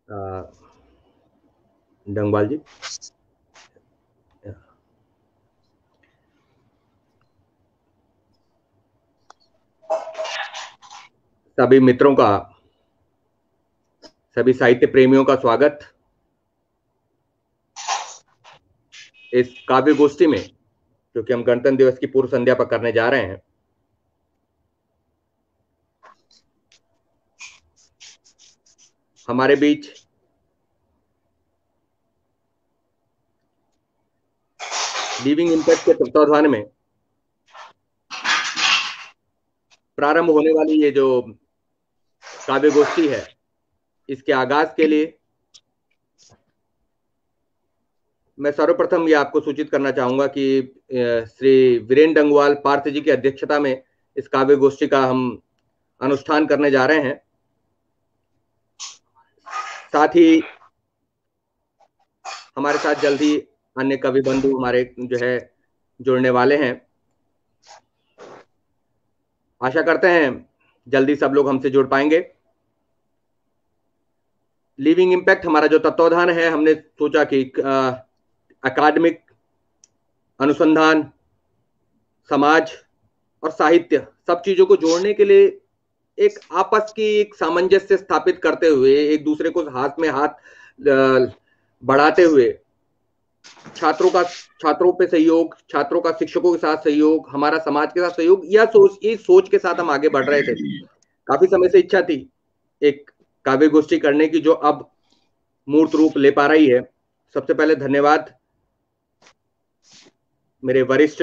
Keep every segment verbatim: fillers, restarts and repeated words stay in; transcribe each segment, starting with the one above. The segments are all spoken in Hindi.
अ, डंगवाल जी। सभी मित्रों का, सभी साहित्य प्रेमियों का स्वागत इस काव्य गोष्ठी में, जो कि हम गणतंत्र दिवस की पूर्व संध्या पर करने जा रहे हैं। हमारे बीच लिविंग इम्पैक्ट के तत्वाधान में प्रारंभ होने वाली ये जो काव्य गोष्ठी है, इसके आगाज के लिए मैं सर्वप्रथम ये आपको सूचित करना चाहूंगा कि श्री वीरेंद्र डंगवाल पार्थ जी की अध्यक्षता में इस काव्य गोष्ठी का हम अनुष्ठान करने जा रहे हैं। साथ ही हमारे साथ जल्द ही अन्य कवि बंधु हमारे जो है जुड़ने वाले हैं। आशा करते हैं जल्दी सब लोग हमसे जुड़ पाएंगे। लिविंग इम्पैक्ट हमारा जो तत्वाधान है, हमने सोचा कि अकादमिक अनुसंधान, समाज और साहित्य, सब चीजों को जोड़ने के लिए एक आपस की एक सामंजस्य स्थापित करते हुए, एक दूसरे को हाथ में हाथ बढ़ाते हुए, छात्रों का छात्रों पे सहयोग, छात्रों का शिक्षकों के साथ सहयोग, हमारा समाज के साथ सहयोग, यह सोच इस सोच के साथ हम आगे बढ़ रहे थे। काफी समय से इच्छा थी एक काव्य गोष्ठी करने की, जो अब मूर्त रूप ले पा रही है। सबसे पहले धन्यवाद मेरे वरिष्ठ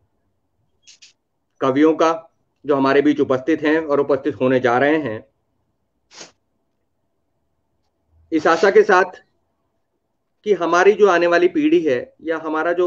कवियों का, जो हमारे बीच उपस्थित हैं और उपस्थित होने जा रहे हैं, इस आशा के साथ कि हमारी जो आने वाली पीढ़ी है, या हमारा जो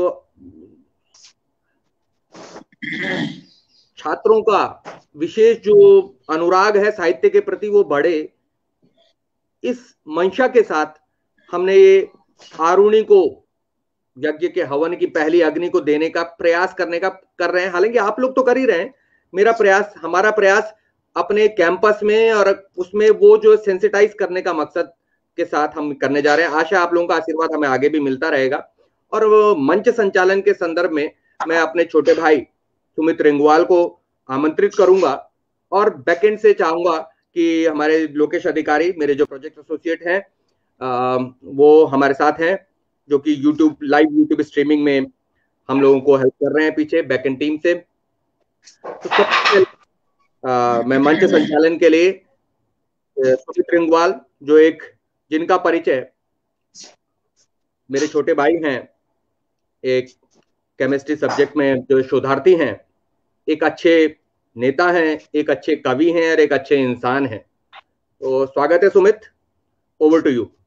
छात्रों का विशेष जो अनुराग है साहित्य के प्रति, वो बढ़े। इस मंशा के साथ हमने ये आरुणि को, यज्ञ के हवन की पहली अग्नि को देने का प्रयास करने का कर रहे हैं। हालांकि आप लोग तो कर ही रहे हैं। मेरा प्रयास, हमारा प्रयास अपने कैंपस में और उसमें वो जो सेंसिटाइज करने का मकसद के साथ हम करने जा रहे हैं। आशा आप लोगों का आशीर्वाद हमें आगे भी मिलता रहेगा। और वो मंच संचालन के संदर्भ में मैं अपने छोटे भाई सुमित रिंगवाल को आमंत्रित करूंगा, और बैकएंड से चाहूंगा कि हमारे लोकेश अधिकारी, मेरे जो प्रोजेक्ट एसोसिएट हैं, वो हमारे साथ हैं, जो कि यूट्यूब लाइव यूट्यूब स्ट्रीमिंग में हम लोगों को हेल्प कर रहे हैं पीछे बैकएंड टीम से। तो सबसे मैं मंच संचालन के लिए सुमित रिंगवाल, जो एक जिनका परिचय मेरे छोटे भाई हैं, एक केमिस्ट्री सब्जेक्ट में जो शोधार्थी हैं, एक अच्छे नेता हैं, एक अच्छे कवि हैं और एक अच्छे इंसान हैं। तो स्वागत है सुमित, ओवर टू यू।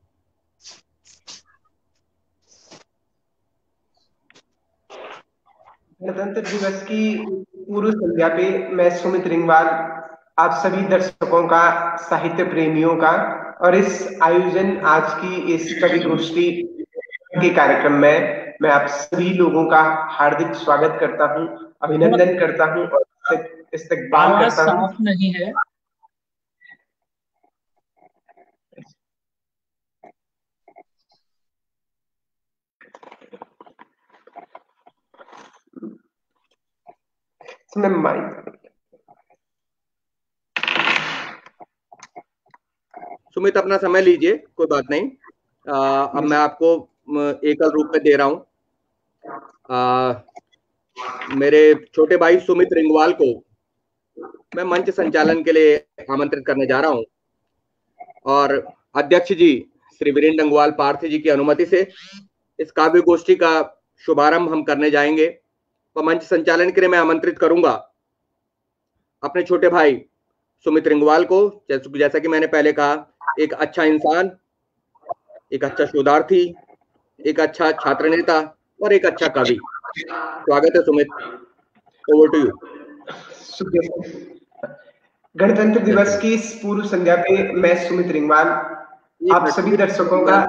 गणतंत्र दिवस की पूर्व संध्या पे मैं सुमित रिंगवाल आप सभी दर्शकों का, साहित्य प्रेमियों का, और इस आयोजन आज की इस कवि गोष्ठी के कार्यक्रम में मैं आप सभी लोगों का हार्दिक स्वागत करता हूं, अभिनंदन करता हूं और इस्तकबाल करता हूं। साफ नहीं है। सुमित अपना समय लीजिए, कोई बात नहीं। आ, अब मैं आपको एकल रूप में दे रहा हूं। मेरे छोटे भाई सुमित रिंगवाल को मैं मंच संचालन के लिए आमंत्रित करने जा रहा हूं, और अध्यक्ष जी श्री वीरेंद्र डंगवाल पार्थ जी की अनुमति से इस काव्य गोष्ठी का शुभारंभ हम करने जाएंगे। तो मंच संचालन के लिए मैं आमंत्रित करूंगा अपने छोटे भाई सुमित रिंगवाल को। जैसा कि मैंने पहले कहा, एक अच्छा इंसान, एक अच्छा शोधार्थी, एक अच्छा छात्र नेता और एक अच्छा कवि। स्वागत है सुमित, ओवर टू यू। गणतंत्र दिवस की इस पूर्व संध्या पे मैं सुमित रिंगवाल आप सभी दर्शकों का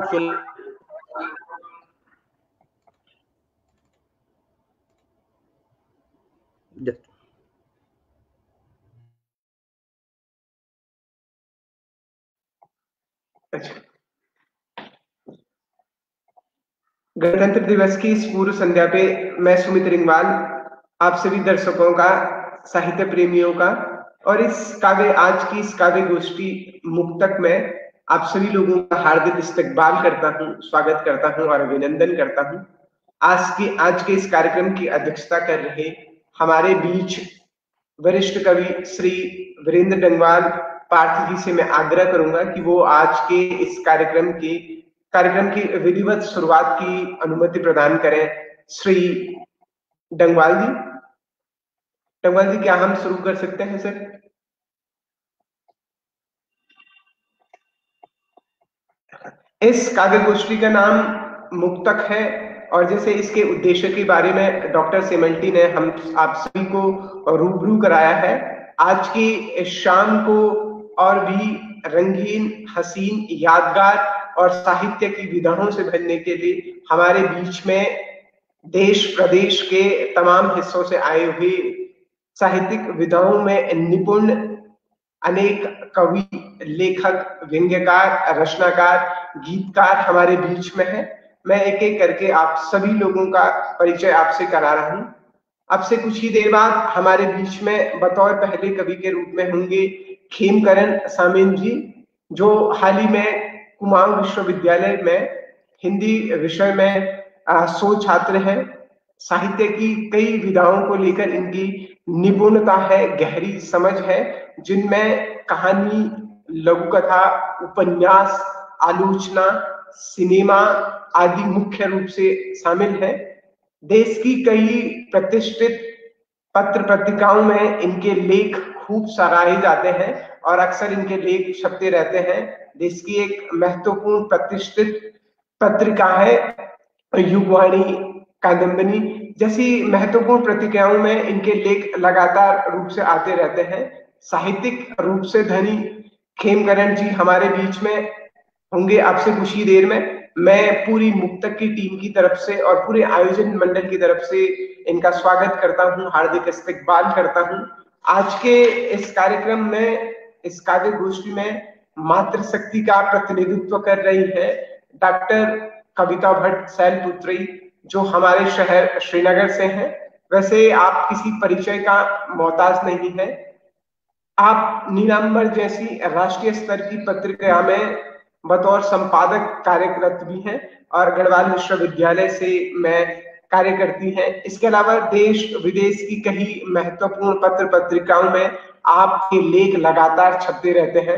गणतंत्र दिवस की इस पूर्व संध्या पे मैं सुमित रिंगवाल आप सभी दर्शकों का, साहित्य प्रेमियों का और इस काव्य आज की इस काव्य गोष्ठी मुक्तक में आप सभी लोगों का हार्दिक इस्तकबाल करता हूं, स्वागत करता हूं और अभिनंदन करता हूं। आज की आज के इस कार्यक्रम की अध्यक्षता कर रहे हमारे बीच वरिष्ठ कवि श्री वीरेंद्र डंगवाल पार्थ जी से मैं आग्रह करूंगा कि वो आज के इस कार्यक्रम की कार्यक्रम की विधिवत शुरुआत की अनुमति प्रदान करें। श्री डंगवाल जी डंगवाल जी क्या हम शुरू कर सकते हैं सर? इस काव्य गोष्ठी का नाम मुक्तक है और जैसे इसके उद्देश्य के बारे में डॉक्टर सेमल्टी ने हम आप सभी को रूबरू कराया है। आज की इस शाम को और भी रंगीन, हसीन, यादगार और साहित्य की विधाओं से भरने के लिए हमारे बीच में देश प्रदेश के तमाम हिस्सों से आए हुए साहित्यिक विधाओं में निपुण अनेक कवि, लेखक, व्यंग्यकार, रचनाकार, गीतकार हमारे बीच में है। मैं एक एक करके आप सभी लोगों का परिचय आपसे करा रहा हूं। आपसे कुछ ही देर बाद हमारे बीच में बतौर पहले कवि के रूप में होंगे खेमकरण सामेन जी, जो हाल ही में कुमाऊं विश्वविद्यालय में हिंदी विषय में सो छात्र हैं। साहित्य की कई विधाओं को लेकर इनकी निपुणता है, गहरी समझ है, जिनमें कहानी, लघु कथा, उपन्यास, आलोचना, सिनेमा आदि मुख्य रूप से शामिल है। देश की कई प्रतिष्ठित पत्र पत्रिकाओं में इनके लेख खूब सराहे जाते हैं और अक्सर इनके लेख छपते रहते हैं। देश की एक महत्वपूर्ण प्रतिष्ठित पत्रिका है युगवाणी, कादम्बिनी जैसी महत्वपूर्ण पत्रिकाओं में इनके लेख लगातार रूप से आते रहते हैं। साहित्यिक रूप से धनी खेमकरण जी हमारे बीच में होंगे आपसे कुछ ही देर में। मैं पूरी मुक्तक की टीम की तरफ से और पूरे आयोजन मंडल की तरफ से इनका स्वागत करता हूं, हार्दिक इस्तकबाल करता हूं। आज के इस कार्यक्रम में, इस काव्य गोष्ठी में मातृशक्ति का प्रतिनिधित्व कर रही है डॉक्टर कविता भट्ट शैलपुत्री, जो हमारे शहर श्रीनगर से हैं। वैसे आप किसी परिचय का मोहताज नहीं है। आप नीलांबर जैसी राष्ट्रीय स्तर की पत्रिका में बतौर संपादक कार्यरत भी हैं और गढ़वाल विश्वविद्यालय से मैं कार्य करती हैं। इसके अलावा देश विदेश की कई महत्वपूर्ण पत्र पत्रिकाओं में आपके लेख लगातार छपते रहते हैं।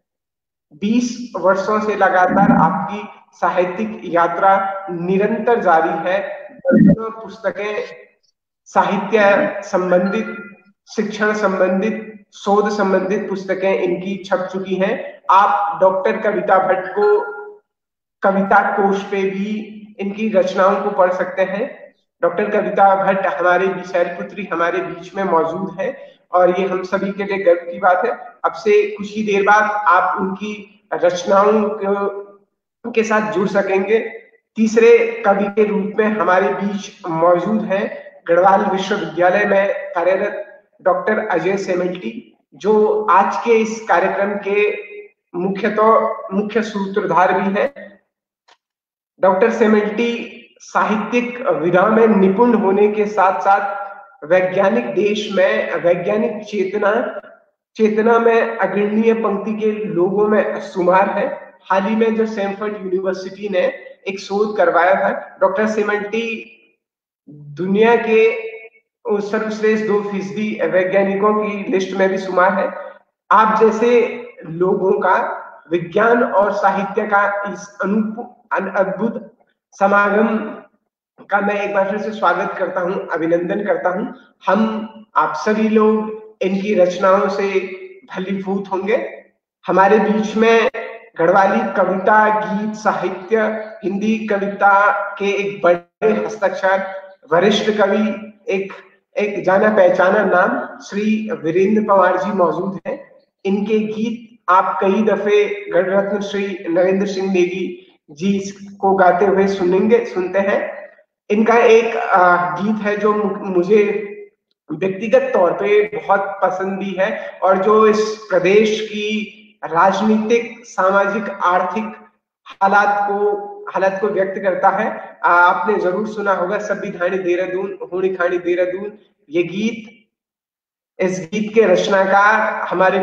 बीस वर्षों से लगातार आपकी साहित्यिक यात्रा निरंतर जारी है। पुस्तकें साहित्य संबंधित, शिक्षण संबंधित, शोध संबंधित पुस्तकें इनकी छप चुकी हैं। आप डॉक्टर कविता भट्ट को कविता कोश पे भी इनकी रचनाओं को पढ़ सकते हैं। डॉक्टर कविता भट्ट हमारे शैलपुत्री हमारे बीच में मौजूद है और ये हम सभी के लिए गर्व की बात है। अब से कुछ ही देर बाद आप उनकी रचनाओं के साथ जुड़ सकेंगे। तीसरे कवि के रूप में हमारे बीच मौजूद हैं गढ़वाल विश्वविद्यालय में कार्यरत डॉक्टर अजय सेमल्टी, जो आज के इस कार्यक्रम के मुख्यतः मुख्य सूत्रधार भी हैं। डॉक्टर सेमल्टी साहित्यिक विधा में निपुण होने के साथ साथ वैज्ञानिक देश में वैज्ञानिक चेतना चेतना में अग्रणीय पंक्ति के लोगों में शुमार है। हाल ही में जो सैनफोर्ड यूनिवर्सिटी ने एक शोध करवाया था, डॉक्टर सेमल्टी दुनिया के सर्वश्रेष्ठ दो फीसदी वैज्ञानिकों की लिस्ट में भी शुमार है। आप जैसे लोगों का विज्ञान और साहित्य का इस अद्भुत समागम का मैं एक बार फिर से स्वागत करता हूं, अभिनंदन करता हूं। हम आप सभी लोग इनकी रचनाओं से फलीभूत होंगे। हमारे बीच में गढ़वाली कविता, गीत, साहित्य, हिंदी कविता के एक बड़े हस्ताक्षर, वरिष्ठ कवि, एक एक जाना पहचाना नाम श्री वीरेंद्र पवार जी मौजूद हैं। इनके गीत आप कई दफे गणरत्न श्री नरेंद्र सिंह नेगी जी को गाते हुए सुनेंगे सुनते हैं। इनका एक आ, गीत है जो मुझे व्यक्तिगत तौर पे बहुत पसंद भी है और जो इस प्रदेश की राजनीतिक, सामाजिक, आर्थिक हालात को हालत को व्यक्त करता है। आपने जरूर सुना होगा, सभी धानी देहरादून होनी खानी देहरादून। ये गीत, इस गीत के रचनाकार हमारे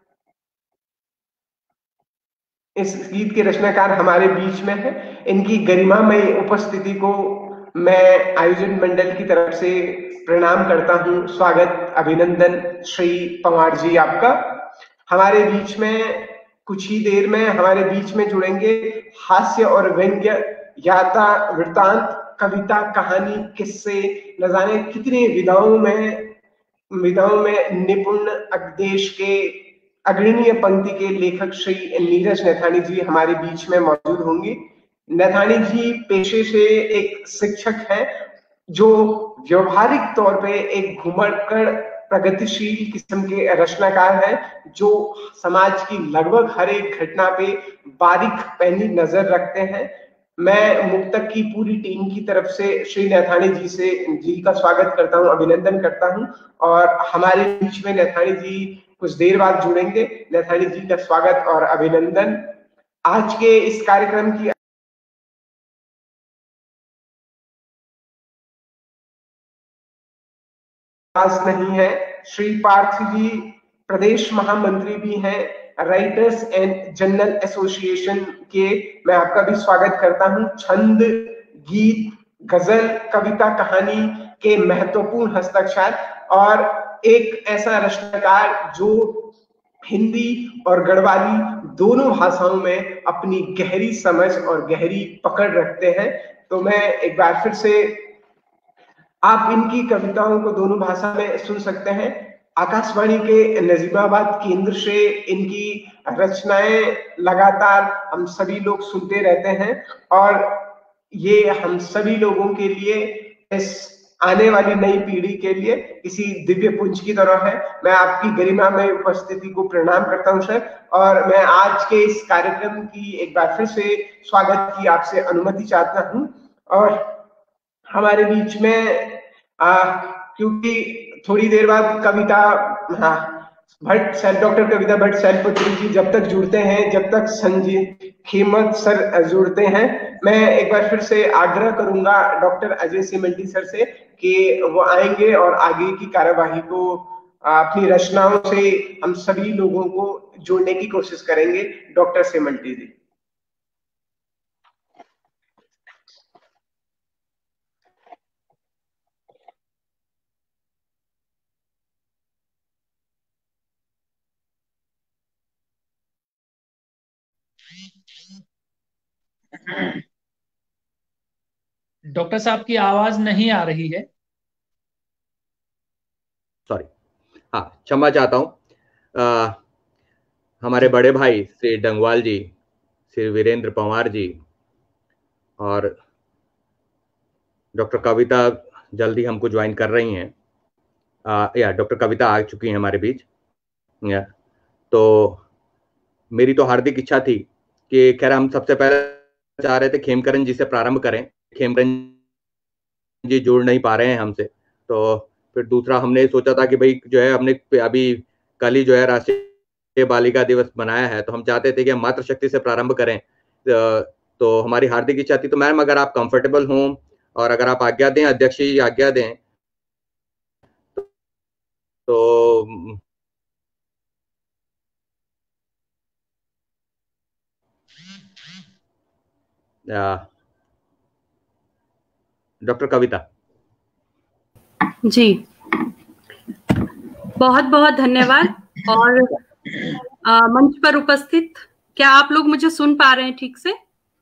इस गीत के रचनाकार हमारे बीच में है। इनकी गरिमामय उपस्थिति को मैं आयोजन मंडल की तरफ से प्रणाम करता हूं। स्वागत, अभिनंदन श्री पंवार जी आपका। हमारे बीच में कुछ ही देर में हमारे बीच में जुड़ेंगे हास्य और व्यंग्य, यात्रा, वृत्तांत, कविता, कहानी, किस्से, न जाने कितने विधाओं में विधाओं में निपुण देश के अग्रणीय पंक्ति के लेखक श्री नीरज नैथानी जी हमारे बीच में मौजूद होंगे। नैथानी जी पेशे से एक शिक्षक हैं जो व्यवहारिक तौर पे एक घुमड़कर प्रगतिशील किस्म के रचनाकार हैं, जो समाज की लगभग हर एक घटना पे बारीक पैनी नजर रखते हैं। मैं मुक्तक की पूरी टीम की तरफ से श्री नैथानी जी से जी का स्वागत करता हूं, अभिनंदन करता हूं। और हमारे बीच में नैथानी जी कुछ देर बाद जुड़ेंगे। नैथानी जी का स्वागत और अभिनंदन। आज के इस कार्यक्रम की आवाज नहीं है। श्री पार्थ जी प्रदेश महामंत्री भी हैं राइटर्स एंड जर्नल एसोसिएशन के। मैं आपका भी स्वागत करता हूं। छंद, गीत, गजल, कविता, कहानी के महत्वपूर्ण हस्ताक्षर और एक ऐसा रचनाकार जो हिंदी और गढ़वाली दोनों भाषाओं में अपनी गहरी समझ और गहरी पकड़ रखते हैं। तो मैं एक बार फिर से आप इनकी कविताओं को दोनों भाषा में सुन सकते हैं। आकाशवाणी के नजीबाबाद केंद्र से इनकी रचनाएं लगातार हम सभी लोग सुनते रहते हैं और ये हम सभी लोगों के लिए, इस आने वाली नई पीढ़ी के लिए किसी दिव्य पुंज की तरह है। मैं आपकी गरिमा में उपस्थिति को प्रणाम करता हूं सर, और मैं आज के इस कार्यक्रम की एक बार फिर से स्वागत की आपसे अनुमति चाहता हूं। और हमारे बीच में आ, क्योंकि थोड़ी देर बाद कविता हाँ भट्ट सर डॉक्टर कविता भट्ट सैलपुत्री जी जब तक जुड़ते हैं, जब तक संजीव खेमत सर जुड़ते हैं, मैं एक बार फिर से आग्रह करूंगा डॉक्टर अजय सेमल्टी सर से कि वो आएंगे और आगे की कार्यवाही को अपनी रचनाओं से हम सभी लोगों को जोड़ने की कोशिश करेंगे। डॉक्टर सेमल्टी जी। डॉक्टर साहब की आवाज नहीं आ रही है। सॉरी, हाँ क्षमा चाहता हूँ। हमारे बड़े भाई श्री डंगवाल जी, श्री वीरेंद्र पंवार जी और डॉक्टर कविता जल्दी हमको ज्वाइन कर रही हैं। आ, या डॉक्टर कविता आ चुकी हैं हमारे बीच। या तो मेरी तो हार्दिक इच्छा थी कि खैर हम सबसे पहले चाह रहे थे खेमकरण जी से प्रारंभ करें। खेमकरण जी जुड़ नहीं पा रहे हैं हमसे, तो फिर दूसरा हमने सोचा था कि भाई जो है हमने अभी कल ही जो है राष्ट्रीय बालिका दिवस मनाया है, तो हम चाहते थे कि हम मातृशक्ति से प्रारंभ करें। तो हमारी हार्दिक इच्छा थी। तो मैम अगर आप कंफर्टेबल हों और अगर आप आज्ञा दें, अध्यक्ष जी आज्ञा दें, तो डॉक्टर कविता जी, बहुत बहुत धन्यवाद। और आ, मंच पर उपस्थित, क्या आप लोग मुझे सुन पा रहे हैं ठीक से?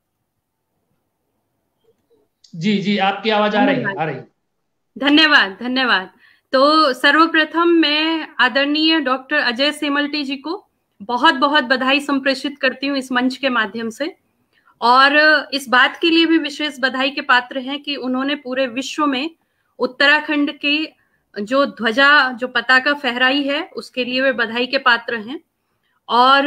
जी जी, आपकी आवाज आ रही आ रही धन्यवाद धन्यवाद। तो सर्वप्रथम मैं आदरणीय डॉक्टर अजय सेमल्टी जी को बहुत बहुत बधाई संप्रेषित करती हूँ इस मंच के माध्यम से। और इस बात के लिए भी विशेष बधाई के पात्र हैं कि उन्होंने पूरे विश्व में उत्तराखंड की जो ध्वजा, जो पताका फहराई है, उसके लिए वे बधाई के पात्र हैं। और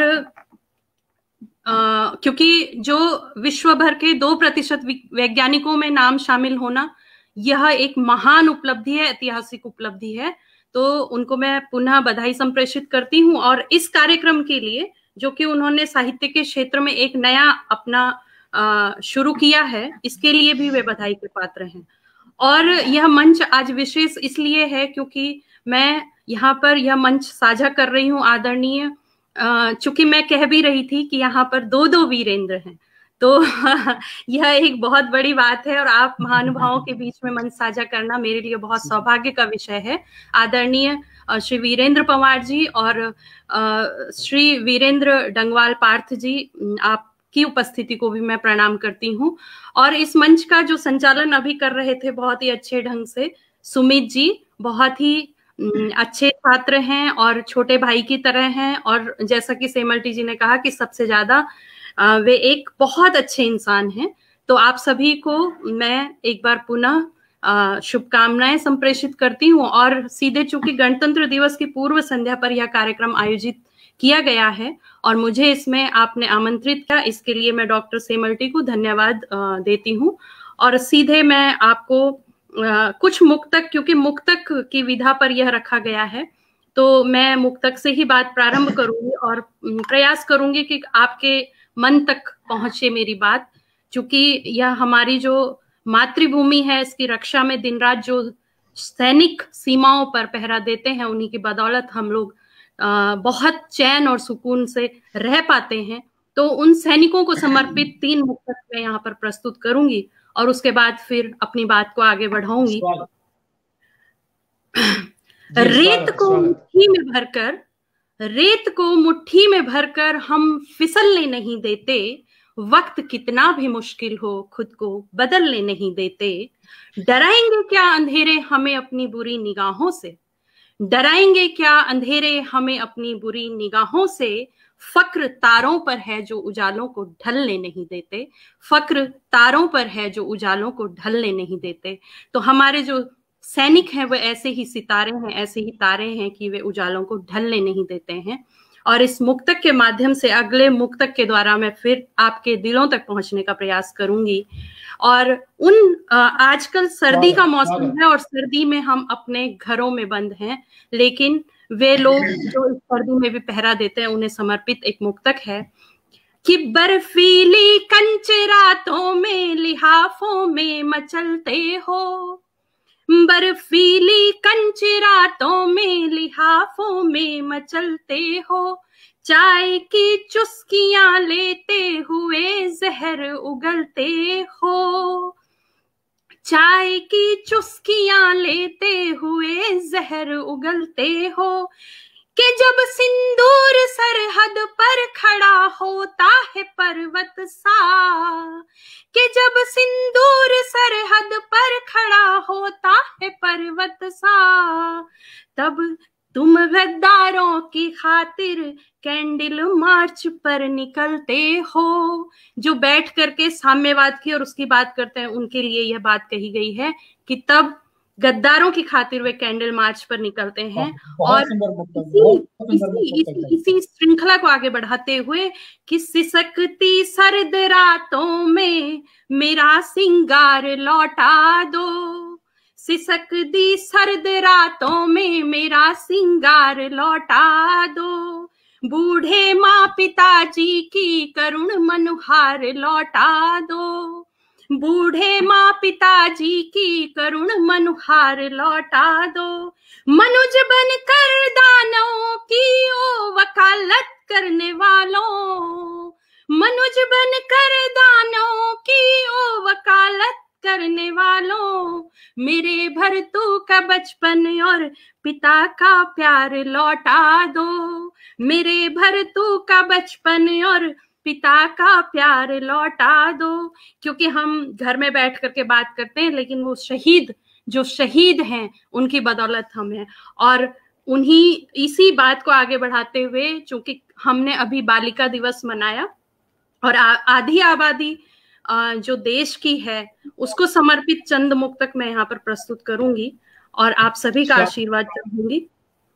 आ, क्योंकि जो विश्व भर के दो प्रतिशत वैज्ञानिकों में नाम शामिल होना, यह एक महान उपलब्धि है, ऐतिहासिक उपलब्धि है। तो उनको मैं पुनः बधाई संप्रेषित करती हूँ। और इस कार्यक्रम के लिए जो कि उन्होंने साहित्य के क्षेत्र में एक नया अपना शुरू किया है, इसके लिए भी वे बधाई के पात्र हैं। और यह मंच आज विशेष इसलिए है क्योंकि मैं यहाँ पर यह मंच साझा कर रही हूँ आदरणीय, चूंकि मैं कह भी रही थी कि यहाँ पर दो दो वीरेंद्र हैं, तो यह एक बहुत बड़ी बात है और आप महानुभावों के बीच में मंच साझा करना मेरे लिए बहुत सौभाग्य का विषय है। आदरणीय श्री वीरेंद्र पंवार जी और श्री वीरेंद्र डंगवाल पार्थ जी, आपकी उपस्थिति को भी मैं प्रणाम करती हूँ। और इस मंच का जो संचालन अभी कर रहे थे बहुत ही अच्छे ढंग से सुमित जी, बहुत ही अच्छे छात्र हैं और छोटे भाई की तरह हैं, और जैसा कि सेमल्टी जी ने कहा कि सबसे ज्यादा वे एक बहुत अच्छे इंसान हैं। तो आप सभी को मैं एक बार पुनः शुभकामनाएं संप्रेषित करती हूँ। और सीधे चूंकि गणतंत्र दिवस की पूर्व संध्या पर यह कार्यक्रम आयोजित किया गया है और मुझे इसमें आपने आमंत्रित किया, इसके लिए मैं डॉक्टर सेमल्टी को धन्यवाद देती हूँ। और सीधे मैं आपको कुछ मुक्तक, क्योंकि मुक्तक की विधा पर यह रखा गया है, तो मैं मुक्तक से ही बात प्रारंभ करूंगी और प्रयास करूंगी कि आपके मन तक पहुंचे मेरी बात। क्योंकि यह हमारी जो मातृभूमि है, इसकी रक्षा में दिन रात जो सैनिक सीमाओं पर पहरा देते हैं, उन्हीं की बदौलत हम लोग बहुत चैन और सुकून से रह पाते हैं। तो उन सैनिकों को समर्पित तीन मुक्तक मैं यहाँ पर प्रस्तुत करूंगी और उसके बाद फिर अपनी बात को आगे बढ़ाऊंगी। रेत को मुट्ठी में भरकर रेत को मुट्ठी में भरकर हम फिसलने नहीं देते, वक्त कितना भी मुश्किल हो खुद को बदलने नहीं देते। डराएंगे क्या अंधेरे हमें अपनी बुरी निगाहों से, डराएंगे क्या अंधेरे हमें अपनी बुरी निगाहों से। फक्र तारों पर है जो उजालों को ढलने नहीं देते, फक्र तारों पर है जो उजालों को ढलने नहीं देते। तो हमारे जो सैनिक हैं वो ऐसे ही सितारे हैं, ऐसे ही तारे हैं कि वे उजालों को ढलने नहीं देते हैं। और इस मुक्तक के माध्यम से अगले मुक्तक के द्वारा मैं फिर आपके दिलों तक पहुंचने का प्रयास करूंगी। और उन आजकल सर्दी का मौसम है और सर्दी में हम अपने घरों में बंद हैं, लेकिन वे लोग जो इस सर्दी में भी पहरा देते हैं, उन्हें समर्पित एक मुक्तक है कि बर्फीली कंचे रातों में लिहाफों में मचलते हो, बर्फीली कंची रातों में लिहाफों में मचलते हो। चाय की चुस्कियां लेते हुए जहर उगलते हो, चाय की चुस्कियां लेते हुए जहर उगलते हो। कि जब सिंदूर सरहद पर खड़ा होता है पर्वत सा, कि जब सिंदूर सरहद पर खड़ा होता है पर्वत सा, तब तुम गद्दारों की खातिर कैंडल मार्च पर निकलते हो। जो बैठ करके साम्यवाद की और उसकी बात करते हैं, उनके लिए यह बात कही गई है कि तब गद्दारों की खातिर वे कैंडल मार्च पर निकलते हैं। और इसी इसी इसी इसी श्रृंखला को आगे बढ़ाते हुए कि सिसकती सर्द रातों में मेरा सिंगार लौटा दो, सिसकती सर्द रातों में मेरा सिंगार लौटा दो। बूढ़े माँ पिताजी की करुण मनुहार लौटा दो, बूढ़े माँ पिताजी की करुण मनुहार लौटा दो। मनुज बनकर दानवों की ओ वकालत करने वालों, मनुज बनकर दानवों की ओ वकालत करने वालों। मेरे भरतू का बचपन और पिता का प्यार लौटा दो, मेरे भरतू का बचपन और पिता का प्यार लौटा दो। क्योंकि हम घर में बैठ करके बात करते हैं, लेकिन वो शहीद जो शहीद हैं उनकी बदौलत हम हैं। और उन्हीं इसी बात को आगे बढ़ाते हुए, चूंकि हमने अभी बालिका दिवस मनाया और आधी आबादी जो देश की है उसको समर्पित चंद मुक्तक मैं यहाँ पर प्रस्तुत करूंगी और आप सभी का आशीर्वाद चाहूंगी।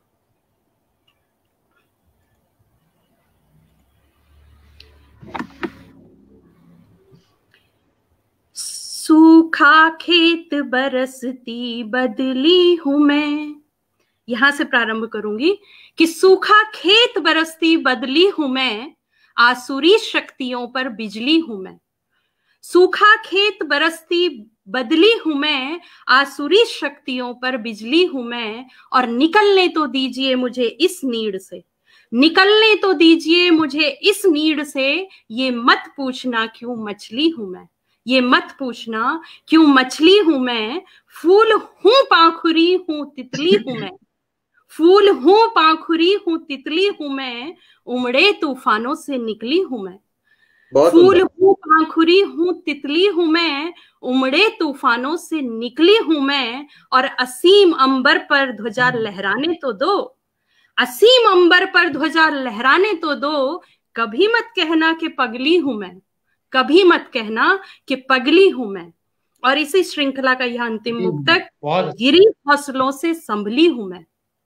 सूखा खेत बरसती बदली हूं मैं, यहां से प्रारंभ करूंगी कि सूखा खेत बरसती बदली हूं मैं, आसुरी शक्तियों पर बिजली हूं मैं। सूखा खेत बरसती बदली हूं मैं, आसुरी शक्तियों पर बिजली हूं मैं, और निकलने तो दीजिए मुझे इस नीड से, निकलने तो दीजिए मुझे इस नीड से, ये मत पूछना क्यों मछली हूं मैं, ये मत पूछना क्यों मछली हूं मैं, फूल हूं पाखुरी हूं तितली हूं मैं, फूल हूं पाखुरी हूं तितली हूं मैं, उमड़े तूफानों से निकली हूं मैं, फूल हूं पाखुरी हूं तितली हूं मैं, उमड़े तूफानों से निकली हूं मैं, और असीम अंबर पर ध्वजा लहराने तो दो, असीम अंबर पर ध्वजा लहराने तो दो, कभी मत कहना कि पगली हूं मैं, कभी मत कहना कि पगली हूं मैं। और इसी श्रृंखला का यह अंतिम मुक्तक, गिरी हौसलों से संभली हूं मैं,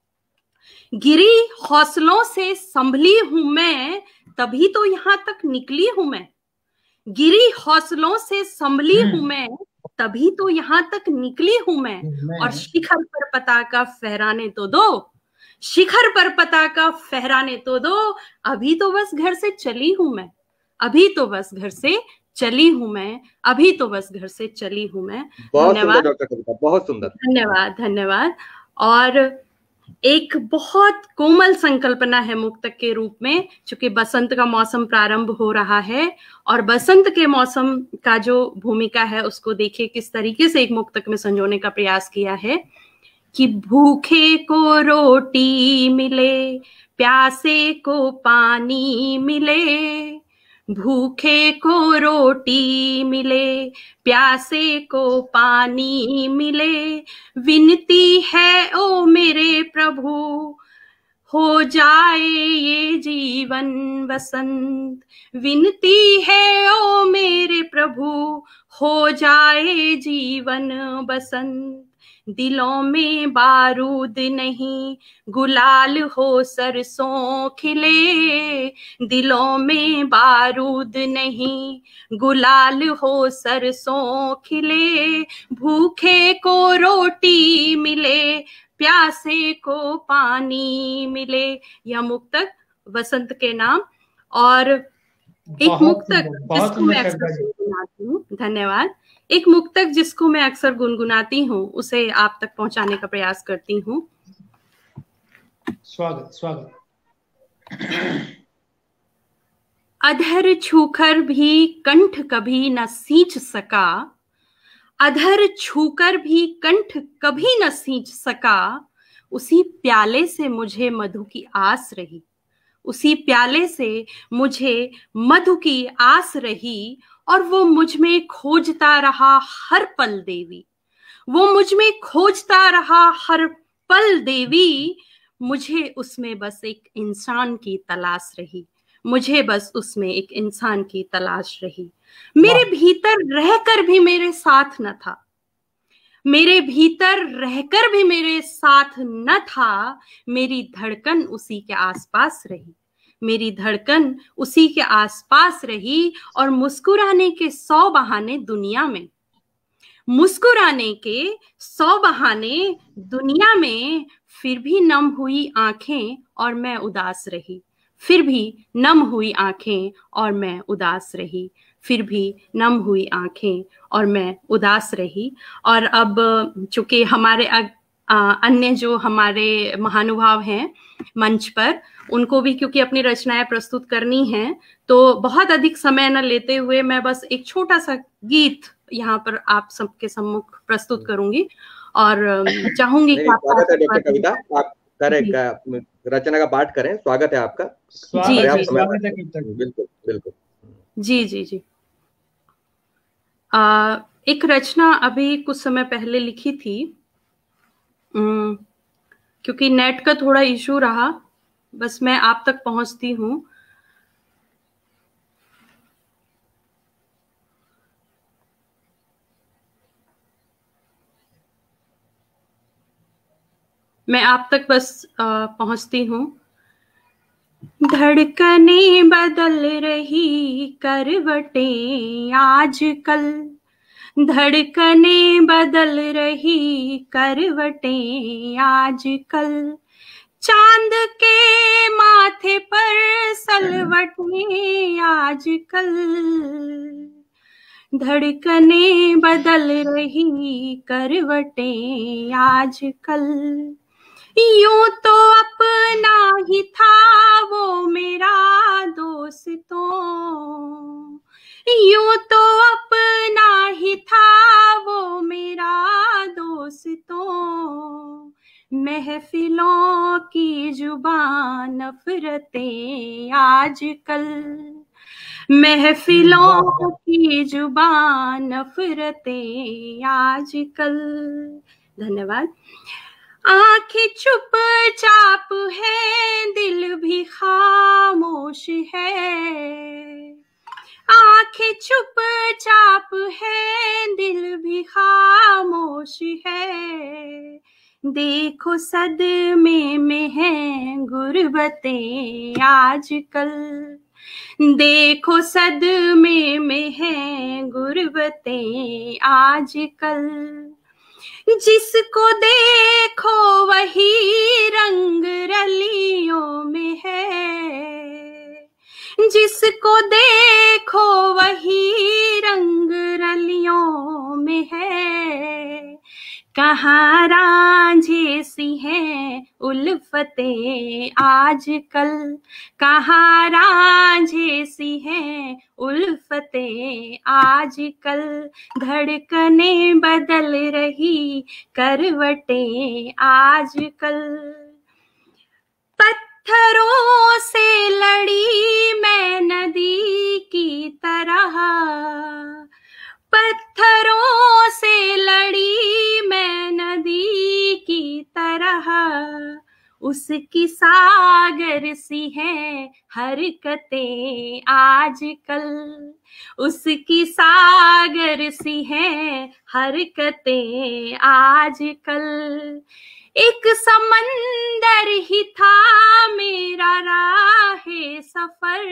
गिरी हौसलों से संभली हूं मैं, तभी तो यहां तक निकली हूं मैं, गिरी हौसलों से संभली हूं मैं, तभी तो यहां तक निकली हूं मैं, और शिखर पर पताका फहराने तो दो, शिखर पर पताका फहराने तो दो, अभी तो बस घर से चली हूं मैं, अभी तो बस घर से चली हूं मैं, अभी तो बस घर से चली हूं मैं। धन्यवाद डॉक्टर कविता, बहुत सुंदर, धन्यवाद धन्यवाद। और एक बहुत कोमल संकल्पना है मुक्तक के रूप में, चूंकि बसंत का मौसम प्रारंभ हो रहा है, और बसंत के मौसम का जो भूमिका है उसको देखिए किस तरीके से एक मुक्तक में संजोने का प्रयास किया है कि भूखे को रोटी मिले, प्यासे को पानी मिले, भूखे को रोटी मिले, प्यासे को पानी मिले, विनती है ओ मेरे प्रभु, हो जाए ये जीवन बसंत, विनती है ओ मेरे प्रभु, हो जाए जीवन बसंत, दिलों में बारूद नहीं, गुलाल हो सरसों खिले, दिलों में बारूद नहीं, गुलाल हो सरसों खिले, भूखे को रोटी मिले, प्यासे को पानी मिले। यह मुक्तक बसंत के नाम। और एक मुक्तक जिसको मैं अक्सर गुनगुनाती हूँ, धन्यवाद, एक मुक्तक जिसको मैं अक्सर गुनगुनाती हूँ उसे आप तक पहुंचाने का प्रयास करती हूँ। स्वागत स्वागत। अधर छूकर भी कंठ कभी न सींच सका, अधर छूकर भी कंठ कभी न सींच सका, उसी प्याले से मुझे मधु की आस रही, उसी प्याले से मुझे मधु की आस रही, और वो मुझ में खोजता रहा हर पल देवी, वो मुझ में खोजता रहा हर पल देवी, मुझे उसमें बस एक इंसान की तलाश रही, मुझे बस उसमें एक इंसान की तलाश रही। मेरे भीतर रहकर भी मेरे साथ न था, मेरे भीतर रहकर भी मेरे साथ न था, मेरी धड़कन उसी के आसपास रही, मेरी धड़कन उसी के आसपास रही, और मुस्कुराने के सौ बहाने दुनिया में, मुस्कुराने के सौ बहाने दुनिया में, फिर भी नम हुई आंखें और मैं उदास रही, फिर भी नम हुई आंखें और मैं उदास रही, फिर भी नम हुई आंखें और मैं उदास रही। और अब चूंकि हमारे अन्य जो हमारे महानुभाव हैं मंच पर, उनको भी क्योंकि अपनी रचनाएं प्रस्तुत करनी हैं, तो बहुत अधिक समय न लेते हुए मैं बस एक छोटा सा गीत यहाँ पर आप सबके सम्मुख प्रस्तुत करूंगी, और चाहूंगी कि स्वागत है डॉक्टर कविता, आप करें रचना का पाठ करें। स्वागत है आपका। जी जी, स्वागत है। बिल्कुल बिल्कुल। जी जी जी। आ, एक रचना अभी कुछ समय पहले लिखी थी, क्योंकि नेट का थोड़ा इशू रहा, बस मैं आप तक पहुंचती हूँ। मैं आप तक बस पहुंचती हूँ। धड़कने बदल रही करवटें आजकल, धड़कने बदल रही करवटें आजकल, चांद के माथे पर सलवटें आजकल, धड़कने बदल रही करवटें आजकल। यूं तो अपना ही था वो मेरा दोस्तों, यूं तो अपना ही था वो मेरा दोस्तों। महफिलों की जुबान नफरतें आजकल, महफिलों की जुबान नफरतें आजकल। धन्यवाद। आंखें चुपचाप है, दिल भी खामोश है। आंखें चुपचाप है, दिल भी खामोश है। देखो सदमे में है गुर्बतें आजकल, देखो सदमे में है गुर्बतें आजकल। जिसको देखो वही रंग रलियों में है, जिसको देखो वही रंग रलियों में है। कहाँ रांझे सी हैं उल्फतें आजकल, कहाँ रांझे सी हैं उल्फतें आजकल। धड़कने बदल रही करवटें आजकल। पत्थरों से लड़ी मैं नदी की तरह, पत्थरों से लड़ी मैं नदी की तरह। उसकी सागर सी है हरकतें आजकल, उसकी सागर सी है हरकतें आजकल। एक समंदर ही था मेरा राहे सफर,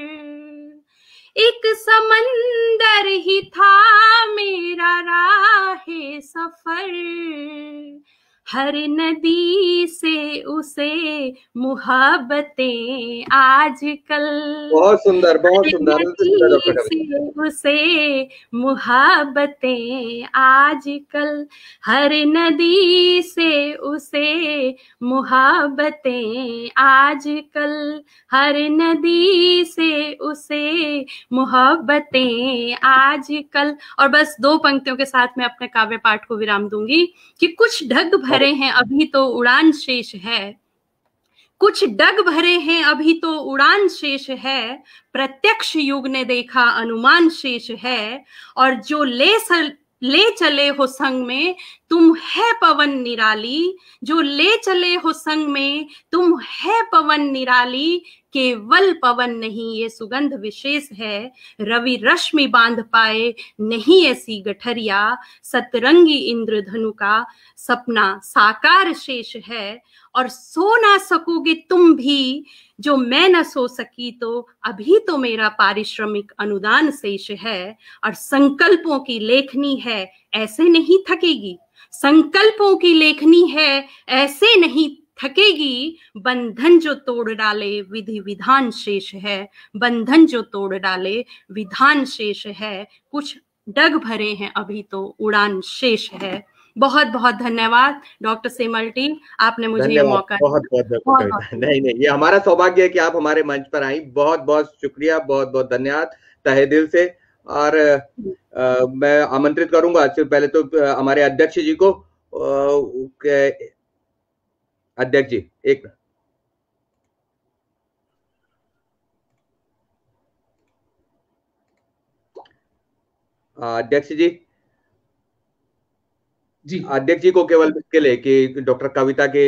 एक समंदर ही था मेरा राहे सफर। हर नदी से उसे मुहब्बतें आजकल, बहुत सुंदर, बहुत सुंदर, नदी से उसे मुहब्बतें आजकल। हर नदी से उसे मुहब्बतें आजकल, हर नदी से उसे मुहब्बतें आजकल। और बस दो पंक्तियों के साथ मैं अपने काव्य पाठ को विराम दूंगी कि कुछ ढग भरे हैं अभी तो उड़ान शेष है, कुछ डग भरे हैं अभी तो उड़ान शेष है। प्रत्यक्ष युग ने देखा अनुमान शेष है। और जो ले सल, ले चले हो संग में तुम है पवन निराली, जो ले चले हो संग में तुम है पवन निराली। केवल पवन नहीं ये सुगंध विशेष है, रवि रश्मि बांध पाए नहीं ऐसी गठरिया। सतरंगी इंद्रधनु का सपना साकार शेष है। और सो ना सकोगे तुम भी जो मैं न सो सकी, तो अभी तो मेरा पारिश्रमिक अनुदान शेष है। और संकल्पों की लेखनी है ऐसे नहीं थकेगी, संकल्पों की लेखनी है ऐसे नहीं थकेगी। बंधन जो तोड़ डाले विधि विधान शेष है, बंधन जो तोड़ डाले विधान शेष है। कुछ डग भरे हैं अभी तो उड़ान शेष है। बहुत बहुत धन्यवाद डॉक्टर सेमल्टी, आपने मुझे ये मौका बहुत बहुत, बहुत, बहुत, बहुत नहीं नहीं ये हमारा सौभाग्य है कि आप हमारे मंच पर आई। बहुत बहुत शुक्रिया, बहुत बहुत धन्यवाद तहे दिल से। और आ, मैं आमंत्रित करूंगा सबसे पहले तो हमारे अध्यक्ष जी को। आ, अध्यक्ष जी एक अध्यक्ष जी जी अध्यक्ष जी को केवल इसके लिए कि डॉक्टर कविता के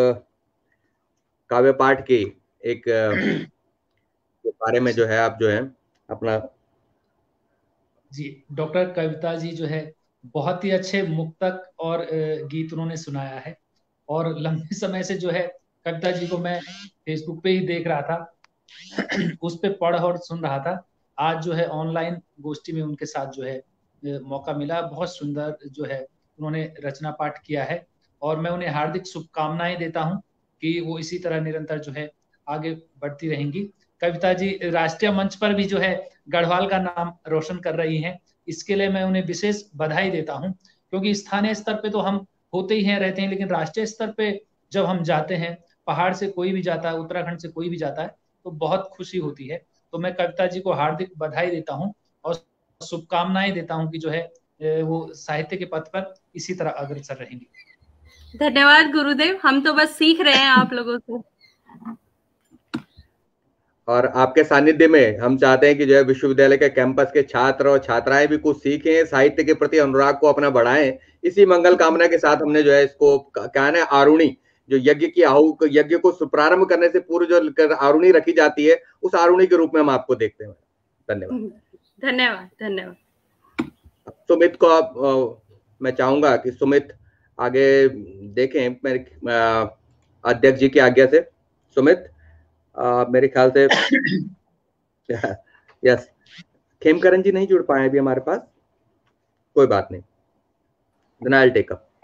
काव्य पाठ के एक बारे में जो है आप जो है अपना। जी डॉक्टर कविता जी जो है बहुत ही अच्छे मुक्तक और गीत उन्होंने सुनाया है। और लंबे समय से जो है कविता जी को मैं फेसबुक पे ही देख रहा था, उस पे पढ़ और सुन रहा था। आज जो है ऑनलाइन गोष्ठी में उनके साथ जो है मौका मिला। बहुत सुंदर जो है उन्होंने रचना पाठ किया है और मैं उन्हें हार्दिक शुभकामनाएं देता हूं कि वो इसी तरह निरंतर जो है आगे बढ़ती रहेंगी। कविता जी राष्ट्रीय मंच पर भी जो है गढ़वाल का नाम रोशन कर रही हैं। इसके लिए मैं उन्हें विशेष बधाई देता हूं, क्योंकि स्थानीय स्तर पे तो हम होते ही हैं, रहते हैं, लेकिन राष्ट्रीय स्तर पे जब हम जाते हैं, पहाड़ से कोई भी जाता है, उत्तराखंड से कोई भी जाता है, तो बहुत खुशी होती है। तो मैं कविता जी को हार्दिक बधाई देता हूं और शुभकामनाएं देता हूं कि जो है वो साहित्य के पथ पर इसी तरह अग्रसर रहेंगी। धन्यवाद गुरुदेव, हम तो बस सीख रहे हैं आप लोगों से, और आपके सानिध्य में हम चाहते हैं कि जो है विश्वविद्यालय के कैंपस के छात्र और छात्राएं भी कुछ सीखें, साहित्य के प्रति अनुराग को अपना बढ़ाएं। इसी मंगल कामना के साथ हमने जो है इसको क्या है आरुणी, जो यज्ञ की आहु यज्ञ को शुभारंभ करने से पूर्व जो आरुणी रखी जाती है, उस आरुणी के रूप में हम आपको देखते हैं। धन्यवाद धन्यवाद धन्यवाद। सुमित को आप, मैं चाहूंगा कि सुमित आगे देखें मेरे अध्यक्ष जी की आज्ञा से। सुमित Uh, मेरे ख्याल से यस खेमकरण जी नहीं जुड़ पाए अभी हमारे पास, कोई बात नहीं, then I'll take up.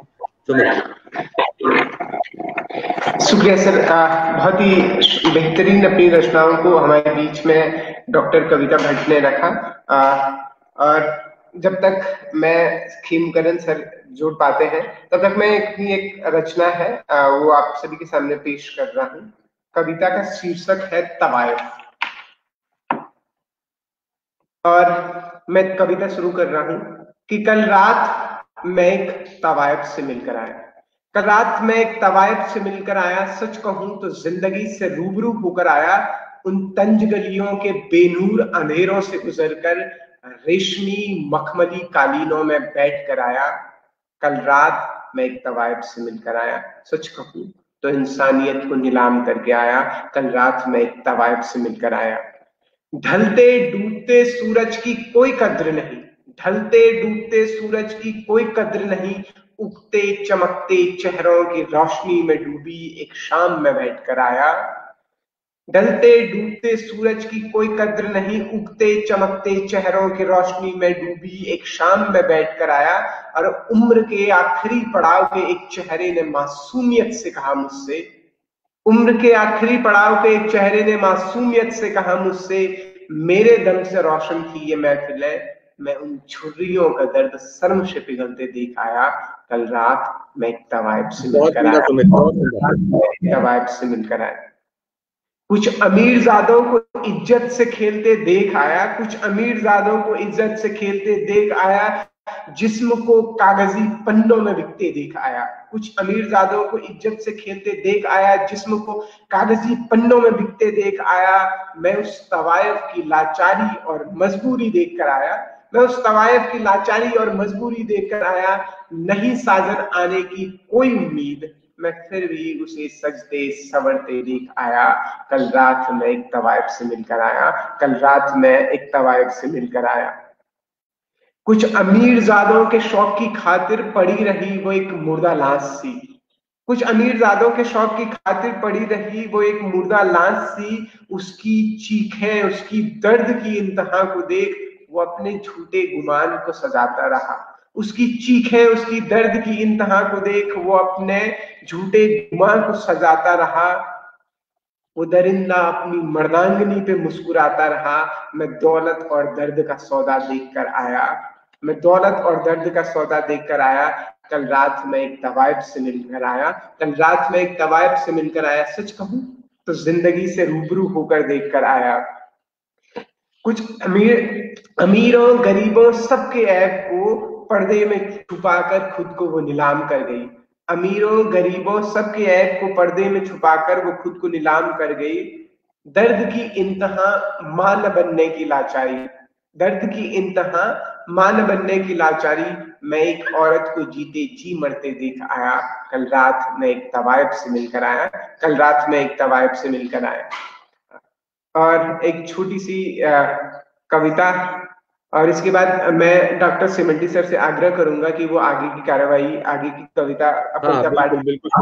शुक्रिया सर, बहुत ही बेहतरीन अपनी रचनाओं को हमारे बीच में डॉक्टर कविता भट्ट ने रखा, और जब तक मैं खेमकरण सर जोड़ पाते हैं तब तक मैं एक, एक रचना है वो आप सभी के सामने पेश कर रहा हूँ। कविता का शीर्षक है तवायफ, और मैं कविता शुरू कर रहा हूं कि कल रात मैं एक तवायफ से मिलकर आया। कल रात मैं एक तवायफ से मिलकर आया, सच कहूं तो जिंदगी से रूबरू होकर आया। उन तंज गलियों के बेनूर अंधेरों से गुजरकर रेशमी मखमली कालीनों में बैठ कर आया। कल रात मैं एक तवायफ से मिलकर आया, सच कहूं तो इंसानियत को नीलाम करके आया। कल रात में एक तवायफ से मिलकर आया। ढलते डूबते सूरज की कोई कद्र नहीं, ढलते डूबते सूरज की कोई कद्र नहीं, उगते चमकते चेहरों की रोशनी में डूबी एक शाम में बैठकर आया। ढलते डूबते सूरज की कोई कद्र नहीं, उगते चमकते चेहरों की रोशनी में डूबी एक शाम में बैठकर आया। और उम्र के आखिरी पड़ाव के एक चेहरे ने मासूमियत से कहा मुझसे, उम्र के आखिरी पड़ाव के एक चेहरे ने मासूमियत से कहा मुझसे, मेरे दम से रोशन की ये महफिलें, मैं उन छुर्रियों का दर्द शर्म से पिघलते देख आया। कल रात मैं एक तवायफ से मिलकर आया, तवायफ से मिलकर आया। कुछ अमीरजादों को इज्जत से खेलते देख आया, कुछ अमीरजादों को इज्जत से खेलते देख आया, जिस्म को कागजी पन्नों में बिकते देख आया। कुछ अमीरजादों को इज्जत से खेलते देख आया, जिस्म को कागजी पन्नों में बिकते देख आया। मैं उस तवायफ की लाचारी और मजबूरी देख कर आया, मैं उस तवायफ की लाचारी और मजबूरी देख कर आया। नहीं साजन आने की कोई उम्मीद, मैं फिर भी उसे सजते संवरते देख आया। कल रात मैं एक तवायफ से मिलकर आया, कल रात मैं एक तवायफ से मिलकर आया। कुछ अमीरजादों के शौक की खातिर पड़ी रही वो एक मुर्दा लाश सी, कुछ अमीरजादों के शौक की खातिर पड़ी रही वो एक मुर्दा लाश सी। उसकी चीखें उसकी दर्द की इंतहा को देख वो अपने झूठे गुमान को सजाता रहा। उसकी चीखें उसकी दर्द की इंतहा को देख वो अपने झूठे गुमान को सजाता रहा। वो दरिंदा अपनी मर्दांगनी पे मुस्कुराता रहा। मैं दौलत और दर्द का सौदा देख कर आया, मैं दौलत और दर्द का सौदा देख कर आया। कल रात मैं एक तवायफ से मिलकर आया, कल रात में एक तवायफ से मिलकर आया। सच कहूं तो जिंदगी से रूबरू होकर देख कर आया। कुछ अमीर अमीरों गरीबों सबके ऐब को पर्दे में छुपाकर खुद को वो नीलाम कर गई। अमीरों गरीबों सबके ऐब को पर्दे में छुपाकर वो खुद को नीलाम कर गई। दर्द की इंतहा मां न बनने की लाचारी, दर्द की इंतहा मां न बनने की लाचारी। मैं एक औरत को जीते जी मरते देख आया। कल रात मैं एक तवायफ से मिलकर आया, कल रात में एक तवायफ से मिलकर आया। और एक छोटी सी कविता, और इसके बाद मैं डॉक्टर सिमल्टी सर से आग्रह करूंगा कि वो आगे की कार्रवाई, आगे की कविता कविता पाठ।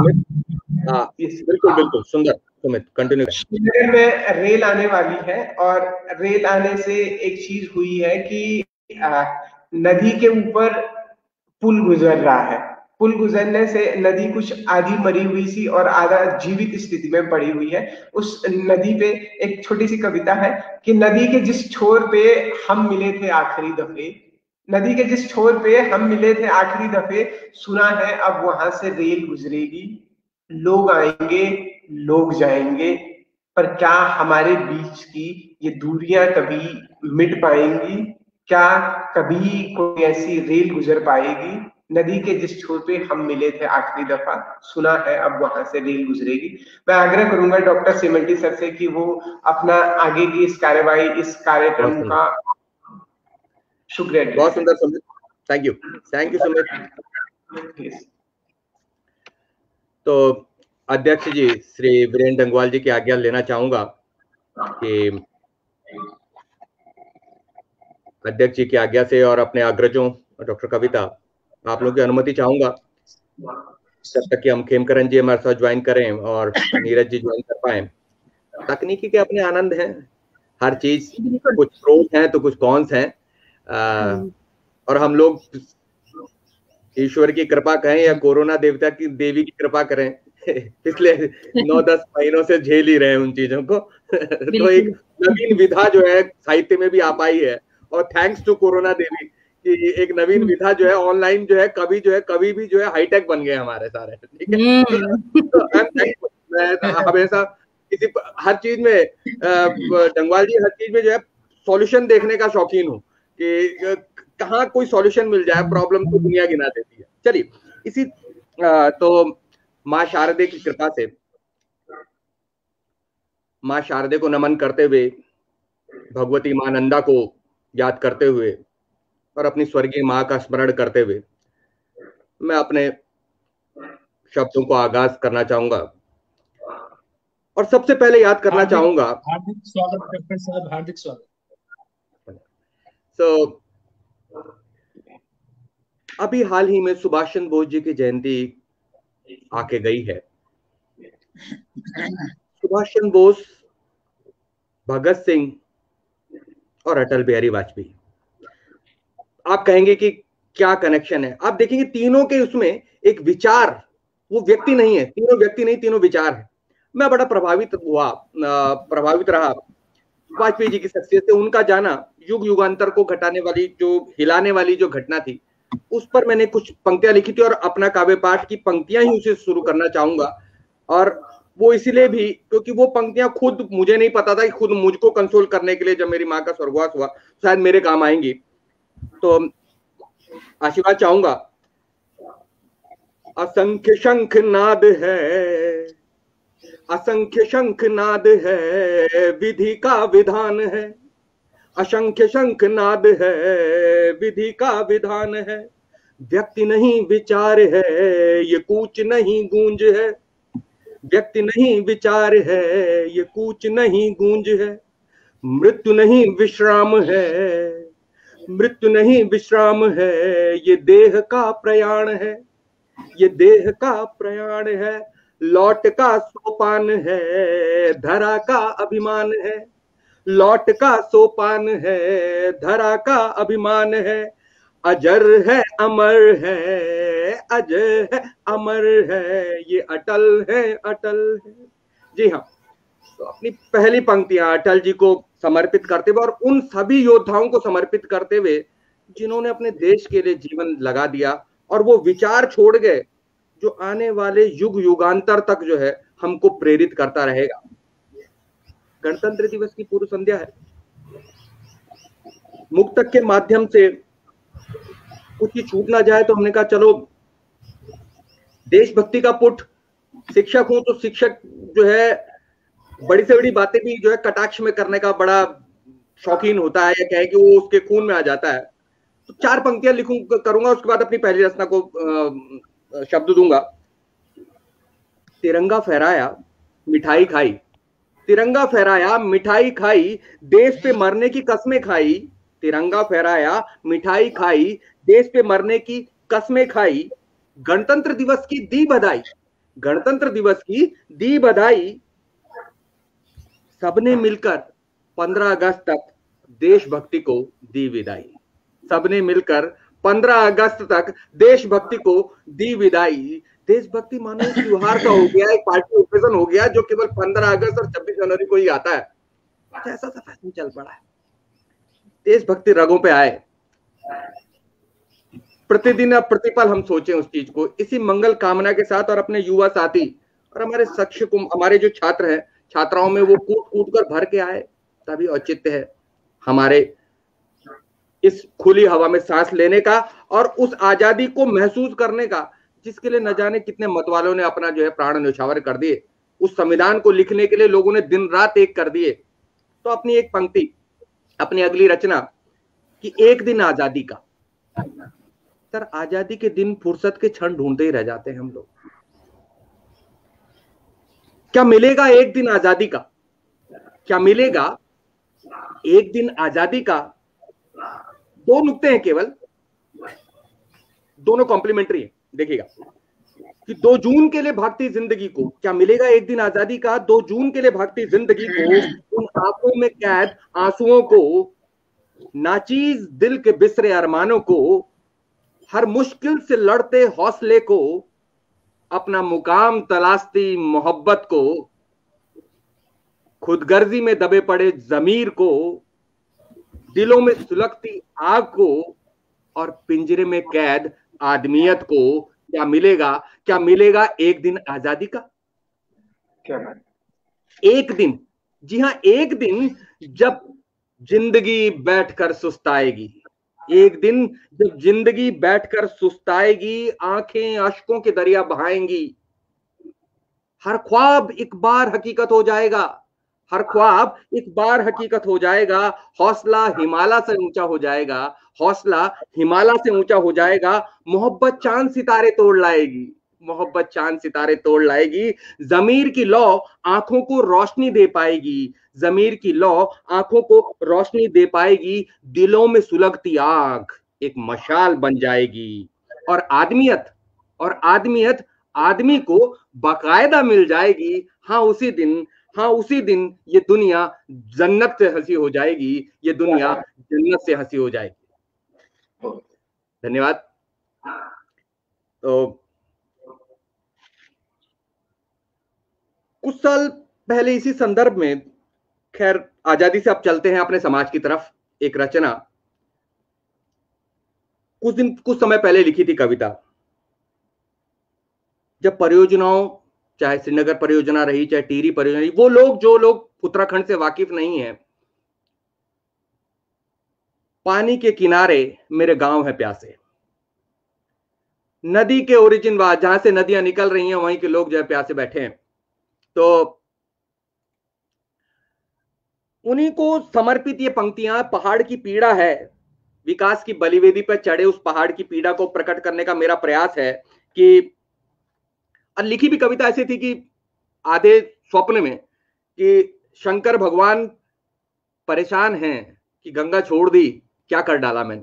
बिल्कुल बिल्कुल सुंदर सुमित, कंटिन्यू। श्रीनगर में रेल आने वाली है, और रेल आने से एक चीज हुई है कि आ, नदी के ऊपर पुल गुजर रहा है। पुल गुजरने से नदी कुछ आधी मरी हुई सी और आधा जीवित स्थिति में पड़ी हुई है। उस नदी पे एक छोटी सी कविता है कि नदी के जिस छोर पे हम मिले थे आखिरी दफे, नदी के जिस छोर पे हम मिले थे आखिरी दफे, सुना है अब वहां से रेल गुजरेगी। लोग आएंगे लोग जाएंगे, पर क्या हमारे बीच की ये दूरियां कभी मिट पाएंगी? क्या कभी कोई ऐसी रेल गुजर पाएगी? नदी के जिस छोर पे हम मिले थे आखिरी दफा, सुना है अब वहां से रेल गुजरेगी। मैं आग्रह करूंगा डॉक्टर सेमल्टी सर से कि वो अपना आगे की इस कार्यवाही, इस कार्यक्रम का शुक्रिया। बहुत सुंदर Sumit, thank you thank you Sumit. तो अध्यक्ष जी श्री वीरेंद्र डंगवाल जी की आज्ञा लेना चाहूंगा कि अध्यक्ष जी की आज्ञा से और अपने अग्रजों डॉक्टर कविता, आप लोगों की अनुमति चाहूंगा जब तक कि हम खेमकरण जी हमारे साथ ज्वाइन करें और नीरज जी ज्वाइन कर पाए। तकनीकी के अपने आनंद हैं, हर चीज कुछ प्रोस हैं तो कुछ कॉन्स हैं, और हम लोग ईश्वर की कृपा कहें या कोरोना देवता की देवी की कृपा करें, पिछले नौ दस महीनों से झेल ही रहे हैं उन चीजों को। तो एक नवीन विधा जो है साहित्य में भी आ पाई है, और थैंक्स टू कोरोना देवी कि एक नवीन विधा जो है ऑनलाइन जो है कभी जो है कभी भी जो है हाईटेक बन गए हमारे सारे, ठीक है। तो आई एम थैंकफुल। मैं हमेशा किसी हर चीज में डंगवाल जी हर चीज में जो है सॉल्यूशन देखने का शौकीन हूँ कि कहाँ कोई सॉल्यूशन मिल जाए, प्रॉब्लम तो दुनिया गिना देती है। चलिए, इसी तो माँ शारदे की कृपा से माँ शारदे को नमन करते हुए, भगवती माँ नंदा को याद करते हुए और अपनी स्वर्गीय माँ का स्मरण करते हुए मैं अपने शब्दों को आगाज करना चाहूंगा। और सबसे पहले याद करना चाहूंगा, हार्दिक स्वागत डॉक्टर साहब, हार्दिक स्वागत। सो so, अभी हाल ही में सुभाष चंद्र बोस जी की जयंती आके गई है। सुभाष चंद्र बोस, भगत सिंह और अटल बिहारी वाजपेयी, आप कहेंगे कि क्या कनेक्शन है? आप देखेंगे तीनों के उसमें एक विचार, वो व्यक्ति नहीं है, तीनों व्यक्ति नहीं, तीनों विचार है। मैं बड़ा प्रभावित हुआ प्रभावित रहा वाजपेयी जी की शख्सियत से। उनका जाना युग युगांतर को घटाने वाली, जो हिलाने वाली जो घटना थी, उस पर मैंने कुछ पंक्तियां लिखी थी और अपना काव्य पाठ की पंक्तियां ही उसे शुरू करना चाहूंगा। और वो इसीलिए भी क्योंकि वो पंक्तियां खुद मुझे नहीं पता था कि खुद मुझको कंसोल करने के लिए जब मेरी माँ का स्वर्गवास हुआ शायद मेरे काम आएंगी। तो आशीर्वाद चाहूंगा। असंख्य शंख नाद है, असंख्य शंख नाद है, विधि का विधान है। असंख्य शंख नाद है, विधि का विधान है। व्यक्ति नहीं विचार है, ये कूच नहीं गूंज है। व्यक्ति नहीं विचार है, ये कूच नहीं गूंज है। मृत्यु नहीं विश्राम है, मृत्यु नहीं विश्राम है, ये देह का प्रयाण है, ये देह का प्रयाण है। लौट का सोपान है, धरा का अभिमान है। लौट का सोपान है, धरा का अभिमान है। अजर है अमर है, अजय है अमर है, ये अटल है अटल है। जी हाँ, तो अपनी पहली पंक्तियां अटल जी को समर्पित करते हुए और उन सभी योद्धाओं को समर्पित करते हुए जिन्होंने अपने देश के लिए जीवन लगा दिया और वो विचार छोड़ गए जो आने वाले युग युगांतर तक जो है हमको प्रेरित करता रहेगा। गणतंत्र दिवस की पूर्व संध्या है। मुक्तक के माध्यम से कुछ ही छूट ना जाए तो हमने कहा चलो देशभक्ति का पुट, शिक्षक हूं तो शिक्षक जो है बड़ी से बड़ी बातें भी जो है कटाक्ष में करने का बड़ा शौकीन होता है, या कहे कि वो उसके खून में आ जाता है। तो चार पंक्तियां लिखूं करूंगा, उसके बाद अपनी पहली रचना को आ, शब्द दूंगा। तिरंगा फहराया मिठाई खाई, तिरंगा फहराया मिठाई खाई, देश पे मरने की कस्में खाई। तिरंगा फहराया मिठाई खाई, देश पे मरने की कस्में खाई। गणतंत्र दिवस की दी बधाई, गणतंत्र दिवस की दी बधाई। सबने मिलकर पंद्रह अगस्त तक देशभक्ति को दी विदाई। सबने मिलकर पंद्रह अगस्त तक देशभक्ति को दी विदाई। देशभक्ति मानो एक त्योहार का हो गया, एक पार्टी ओकेजन हो गया जो केवल पंद्रह अगस्त और छब्बीस जनवरी को ही आता है। ऐसा सा फैशन चल पड़ा है। देशभक्ति रगों पे आए, प्रतिदिन अब प्रतिपल हम सोचें उस चीज को। इसी मंगल कामना के साथ और अपने युवा साथी और हमारे शिक्षक, हमारे जो छात्र हैं, छात्राओं में वो कूट कूट कर भर के आए, तभी औचित्य है हमारे इस खुली हवा में सांस लेने का और उस आजादी को महसूस करने का जिसके लिए न जाने कितने मतवालों ने अपना जो है प्राण न्यौछावर कर दिए। उस संविधान को लिखने के लिए लोगों ने दिन रात एक कर दिए। तो अपनी एक पंक्ति, अपनी अगली रचना कि एक दिन आजादी का। सर, आजादी के दिन फुर्सत के क्षण ढूंढते ही रह जाते हैं हम लोग। क्या मिलेगा एक दिन आजादी का? क्या मिलेगा एक दिन आजादी का? दो नुक्ते हैं केवल, दोनों कॉम्प्लीमेंट्री है। देखिएगा कि दो जून के लिए भागती जिंदगी को, क्या मिलेगा एक दिन आजादी का? दो जून के लिए भागती जिंदगी को, उन आंखों में कैद आंसुओं को, नाचीज दिल के बिसरे अरमानों को, हर मुश्किल से लड़ते हौसले को, अपना मुकाम तलाशती मोहब्बत को, खुदगर्जी में दबे पड़े जमीर को, दिलों में सुलगती आग को और पिंजरे में कैद आदमियत को, क्या मिलेगा? क्या मिलेगा एक दिन आजादी का? क्या बात? एक दिन, जी हां, एक दिन जब जिंदगी बैठकर सुस्ताएगी, एक दिन जब जिंदगी बैठकर सुस्ताएगी, आंखें अश्कों के दरिया बहाएंगी, हर ख्वाब एक बार हकीकत हो जाएगा, हर ख्वाब एक बार हकीकत हो जाएगा, हौसला हिमालय से ऊंचा हो जाएगा, हौसला हिमालय से ऊंचा हो जाएगा, मोहब्बत चांद सितारे तोड़ लाएगी, मोहब्बत चांद सितारे तोड़ लाएगी, जमीर की लौ आंखों को रोशनी दे पाएगी, जमीर की लौ आंखों को रोशनी दे पाएगी, दिलों में सुलगती आग एक मशाल बन जाएगी, और आदमियत और आदमियत आदमी को बाकायदा मिल जाएगी। हाँ उसी दिन, हाँ उसी दिन ये दुनिया जन्नत से हंसी हो जाएगी, ये दुनिया जन्नत से हंसी हो जाएगी। धन्यवाद। तो कुछ साल पहले इसी संदर्भ में, खैर आजादी से अब चलते हैं अपने समाज की तरफ, एक रचना कुछ दिन कुछ समय पहले लिखी थी, कविता। जब परियोजनाओं, चाहे श्रीनगर परियोजना रही, चाहे टिहरी परियोजना रही, वो लोग जो लोग उत्तराखंड से वाकिफ नहीं है, पानी के किनारे मेरे गांव है प्यासे, नदी के ओरिजिन वहां जहां से नदियां निकल रही हैं वहीं के लोग जो है प्यासे बैठे हैं। तो उन्हीं को समर्पित ये पंक्तियां, पहाड़ की पीड़ा है, विकास की बलिवेदी पर चढ़े उस पहाड़ की पीड़ा को प्रकट करने का मेरा प्रयास है। कि और लिखी भी कविता ऐसी थी कि आधे स्वप्न में कि शंकर भगवान परेशान हैं कि गंगा छोड़ दी, क्या कर डाला मैंने।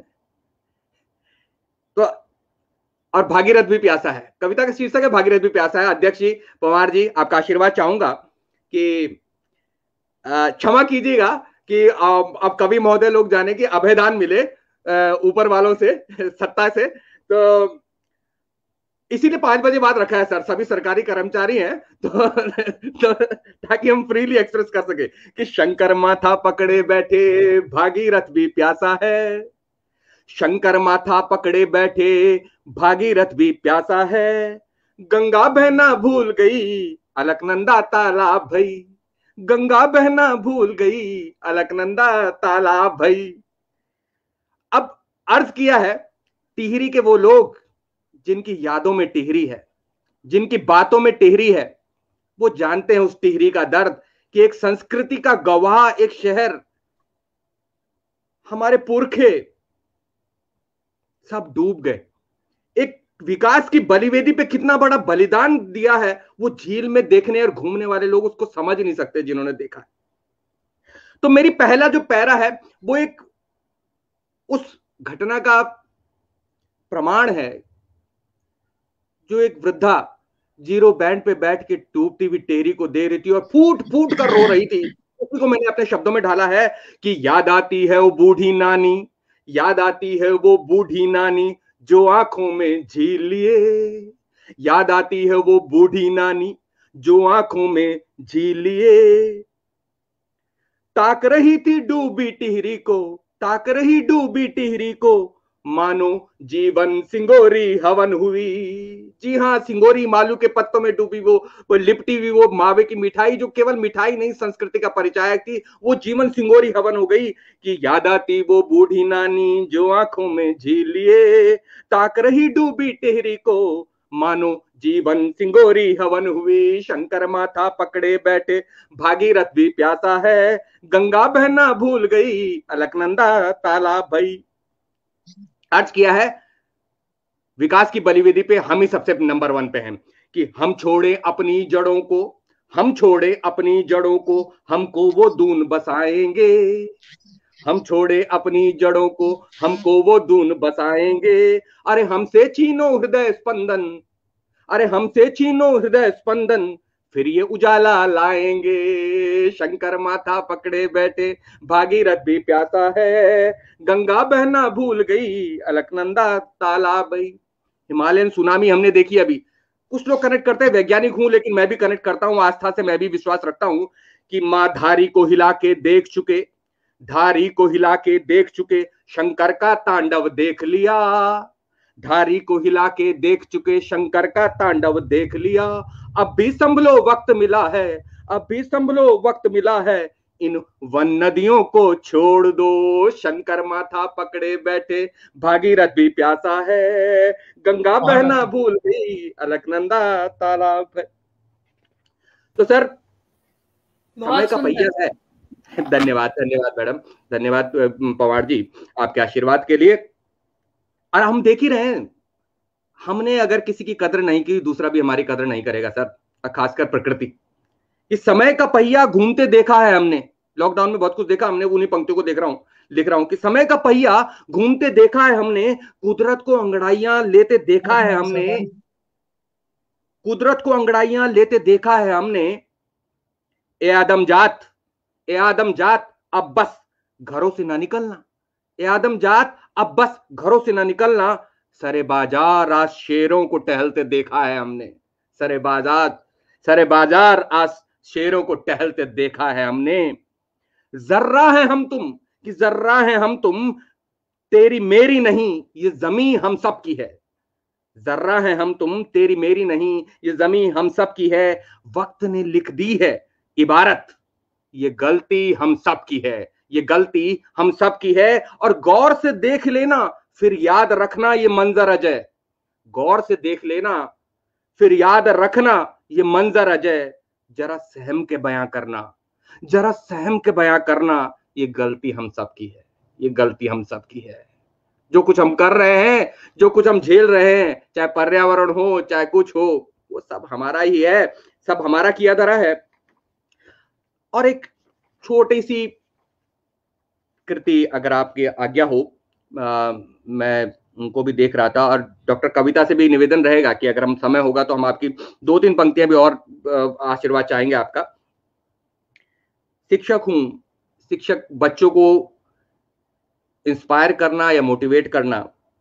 तो और भागीरथ भी प्यासा है, कविता का शीर्षक है भागीरथ भी प्यासा है। अध्यक्ष जी, पवार जी, आपका आशीर्वाद चाहूंगा कि क्षमा कीजिएगा कि अब कवि महोदय लोग जाने कि अभयदान मिले ऊपर वालों से, सत्ता से, तो इसीलिए पांच बजे बाद रखा है सर, सभी सरकारी कर्मचारी हैं तो, तो ताकि हम फ्रीली एक्सप्रेस कर सके कि शंकर माथा पकड़े बैठे भागीरथ भी प्यासा है, शंकर माथा पकड़े बैठे भागीरथ भी प्यासा है, गंगा बहना भूल गई अलकनंदा तालाब भई, गंगा बहना भूल गई अलकनंदा तालाब भई। अब अर्ज किया है टिहरी के वो लोग जिनकी यादों में टिहरी है, जिनकी बातों में टिहरी है, वो जानते हैं उस टिहरी का दर्द कि एक संस्कृति का गवाह एक शहर, हमारे पुरखे सब डूब गए। एक विकास की बलिवेदी पे कितना बड़ा बलिदान दिया है, वो झील में देखने और घूमने वाले लोग उसको समझ नहीं सकते जिन्होंने देखा है। तो मेरी पहला जो पैरा है वो एक उस घटना का प्रमाण है जो एक वृद्धा जीरो बैंड पे बैठ के डूबती हुई टेहरी को दे रही थी और फूट फूट कर रो रही थी। उसी को मैंने अपने शब्दों में ढाला है कि याद आती है वो बूढ़ी नानी, याद आती है वो बूढ़ी नानी जो आंखों में झील लिए, याद आती है वो बूढ़ी नानी जो आंखों में झील लिए। ताक रही थी डूबी टिहरी को, ताक रही डूबी टिहरी को, मानो जीवन सिंगोरी हवन हुई। जी हाँ, सिंगोरी मालू के पत्तों में डूबी वो, वो लिपटी हुई वो मावे की मिठाई, जो केवल मिठाई नहीं संस्कृति का परिचायक थी, वो जीवन सिंगोरी हवन हो गई। कि याद आती वो बूढ़ी नानी जो आंखों में झील लिए, ताक रही डूबी टिहरी को, मानो जीवन सिंगोरी हवन हुई। शंकर माथा पकड़े बैठे, भागीरथ भी प्यासा है, गंगा बहना भूल गई, अलकनंदा तालाब भई। अर्ज किया है विकास की बलिवेदी पे हम ही सबसे नंबर वन पे हैं कि हम छोड़े अपनी जड़ों को, हम छोड़े अपनी जड़ों को, हमको वो दून बसाएंगे। हम छोड़े अपनी जड़ों को, हमको वो दून बसाएंगे। अरे हमसे छीनो हृदय स्पंदन, अरे हमसे छीनो हृदय स्पंदन, फिर ये उजाला लाएंगे। शंकर माथा पकड़े बैठे, भागीरथ भी प्यासा है, गंगा बहना भूल गई, अलकनंदा तालाब भई। हिमालयन सुनामी हमने देखी अभी। कुछ लोग कनेक्ट करते हैं, वैज्ञानिक हूं लेकिन मैं भी कनेक्ट करता हूं, आस्था से मैं भी विश्वास रखता हूं कि मां धारी को हिला के देख चुके, धारी को हिला के देख चुके, शंकर का तांडव देख लिया। धारी को हिला के देख चुके, शंकर का तांडव देख लिया। अब भी संभलो वक्त मिला है, अब भी संभलो वक्त मिला है, इन वन नदियों को छोड़ दो। शंकर माथा पकड़े बैठे, भागीरथ भी प्यासा है, गंगा बहना भूल गई, अलकनंदा तालाब है। तो सर समय का पहिया है। धन्यवाद धन्यवाद मैडम, धन्यवाद पवार जी आपके आशीर्वाद के लिए। और हम देख ही रहे हैं, हमने अगर किसी की कदर नहीं की, दूसरा भी हमारी कदर नहीं करेगा सर, खासकर प्रकृति। इस समय का पहिया घूमते देखा है हमने, लॉकडाउन में बहुत कुछ देखा हमने, उन्हीं पंक्तियों को देख रहा हूं लिख रहा हूं कि समय का पहिया घूमते देखा है हमने, कुदरत को अंगड़ाइयां लेते देखा है हमने, कुदरत को अंगड़ाइयां लेते देखा है हमने। ए आदम जात, ए आदम जात अब बस घरों से ना निकलना, ए आदम जात अब बस घरों से ना निकलना। सरे बाजार आज शेरों को टहलते देखा है हमने, सरे बाजार सरे बाजार आज शेरों को टहलते देखा है हमने। जर्रा है हम तुम कि जर्रा है हम तुम, तेरी मेरी नहीं ये जमीन हम सब की है। जर्रा है हम तुम, तेरी मेरी नहीं ये जमीन हम सब की है। वक्त ने लिख दी है इबारत, ये गलती हम सब की है, ये गलती हम सब की है। और गौर से देख लेना फिर याद रखना ये मंजर अजय, गौर से देख लेना फिर याद रखना ये मंजर अजय। जरा सहम के बयां करना, जरा सहम के बयां करना, ये गलती हम सब की है, ये गलती हम सब की है। जो कुछ हम कर रहे हैं, जो कुछ हम झेल रहे हैं, चाहे पर्यावरण हो चाहे कुछ हो, वो सब हमारा ही है, सब हमारा किया धरा है। और एक छोटी सी कृति अगर आपकी आज्ञा हो, आ, मैं उनको भी देख रहा था और डॉक्टर कविता से भी निवेदन रहेगा कि अगर हम समय होगा तो हम आपकी दो तीन पंक्तियां भी और आशीर्वाद चाहेंगे आपका। शिक्षक हूं, शिक्षक बच्चों को इंस्पायर करना या मोटिवेट करना,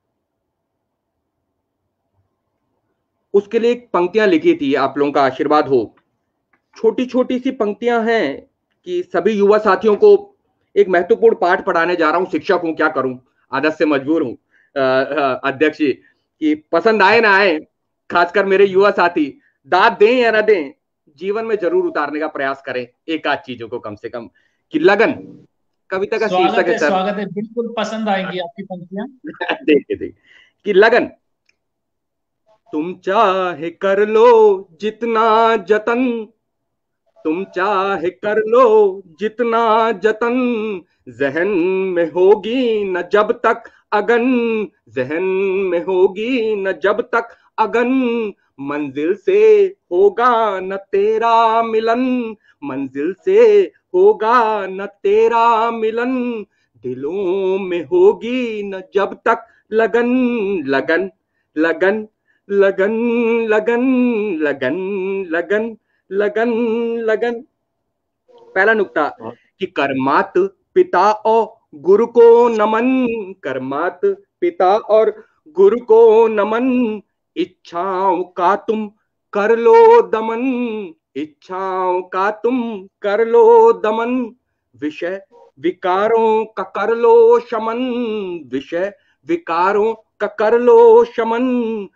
उसके लिए एक पंक्तियां लिखी थी, आप लोगों का आशीर्वाद हो। छोटी छोटी सी पंक्तियां हैं कि सभी युवा साथियों को एक महत्वपूर्ण पाठ पढ़ाने जा रहा हूं। शिक्षक हूं, क्या करूं, आदत से मजबूर हूं अध्यक्ष जी, कि पसंद आए ना आए, खासकर मेरे युवा साथी दाद दें या ना दें, जीवन में जरूर उतारने का प्रयास करें एक आध चीजों को कम से कम। कि लगन कविता का शीर्षक है सर, स्वागत है, बिल्कुल पसंद आएंगी आपकी पंक्तियां। देखिए देखिए कि लगन, तुम चाहे कर लो जितना जतन, तुम चाहे कर लो जितना जतन, जहन में होगी न जब तक अगन, जहन में होगी न जब तक अगन, मंजिल से होगा न तेरा मिलन, मंजिल से होगा न तेरा मिलन, दिलों में होगी न जब तक लगन, लगन लगन लगन लगन लगन लगन लगन लगन। पहला नुक्ता कि कर्मात पिता और गुरु को नमन कर, मात पिता और गुरु को नमन, इच्छाओं का तुम कर लो दमन, इच्छाओं का तुम कर लो दमन, विषय विकारों का कर लो शमन, विषय विकारों का कर लो शमन,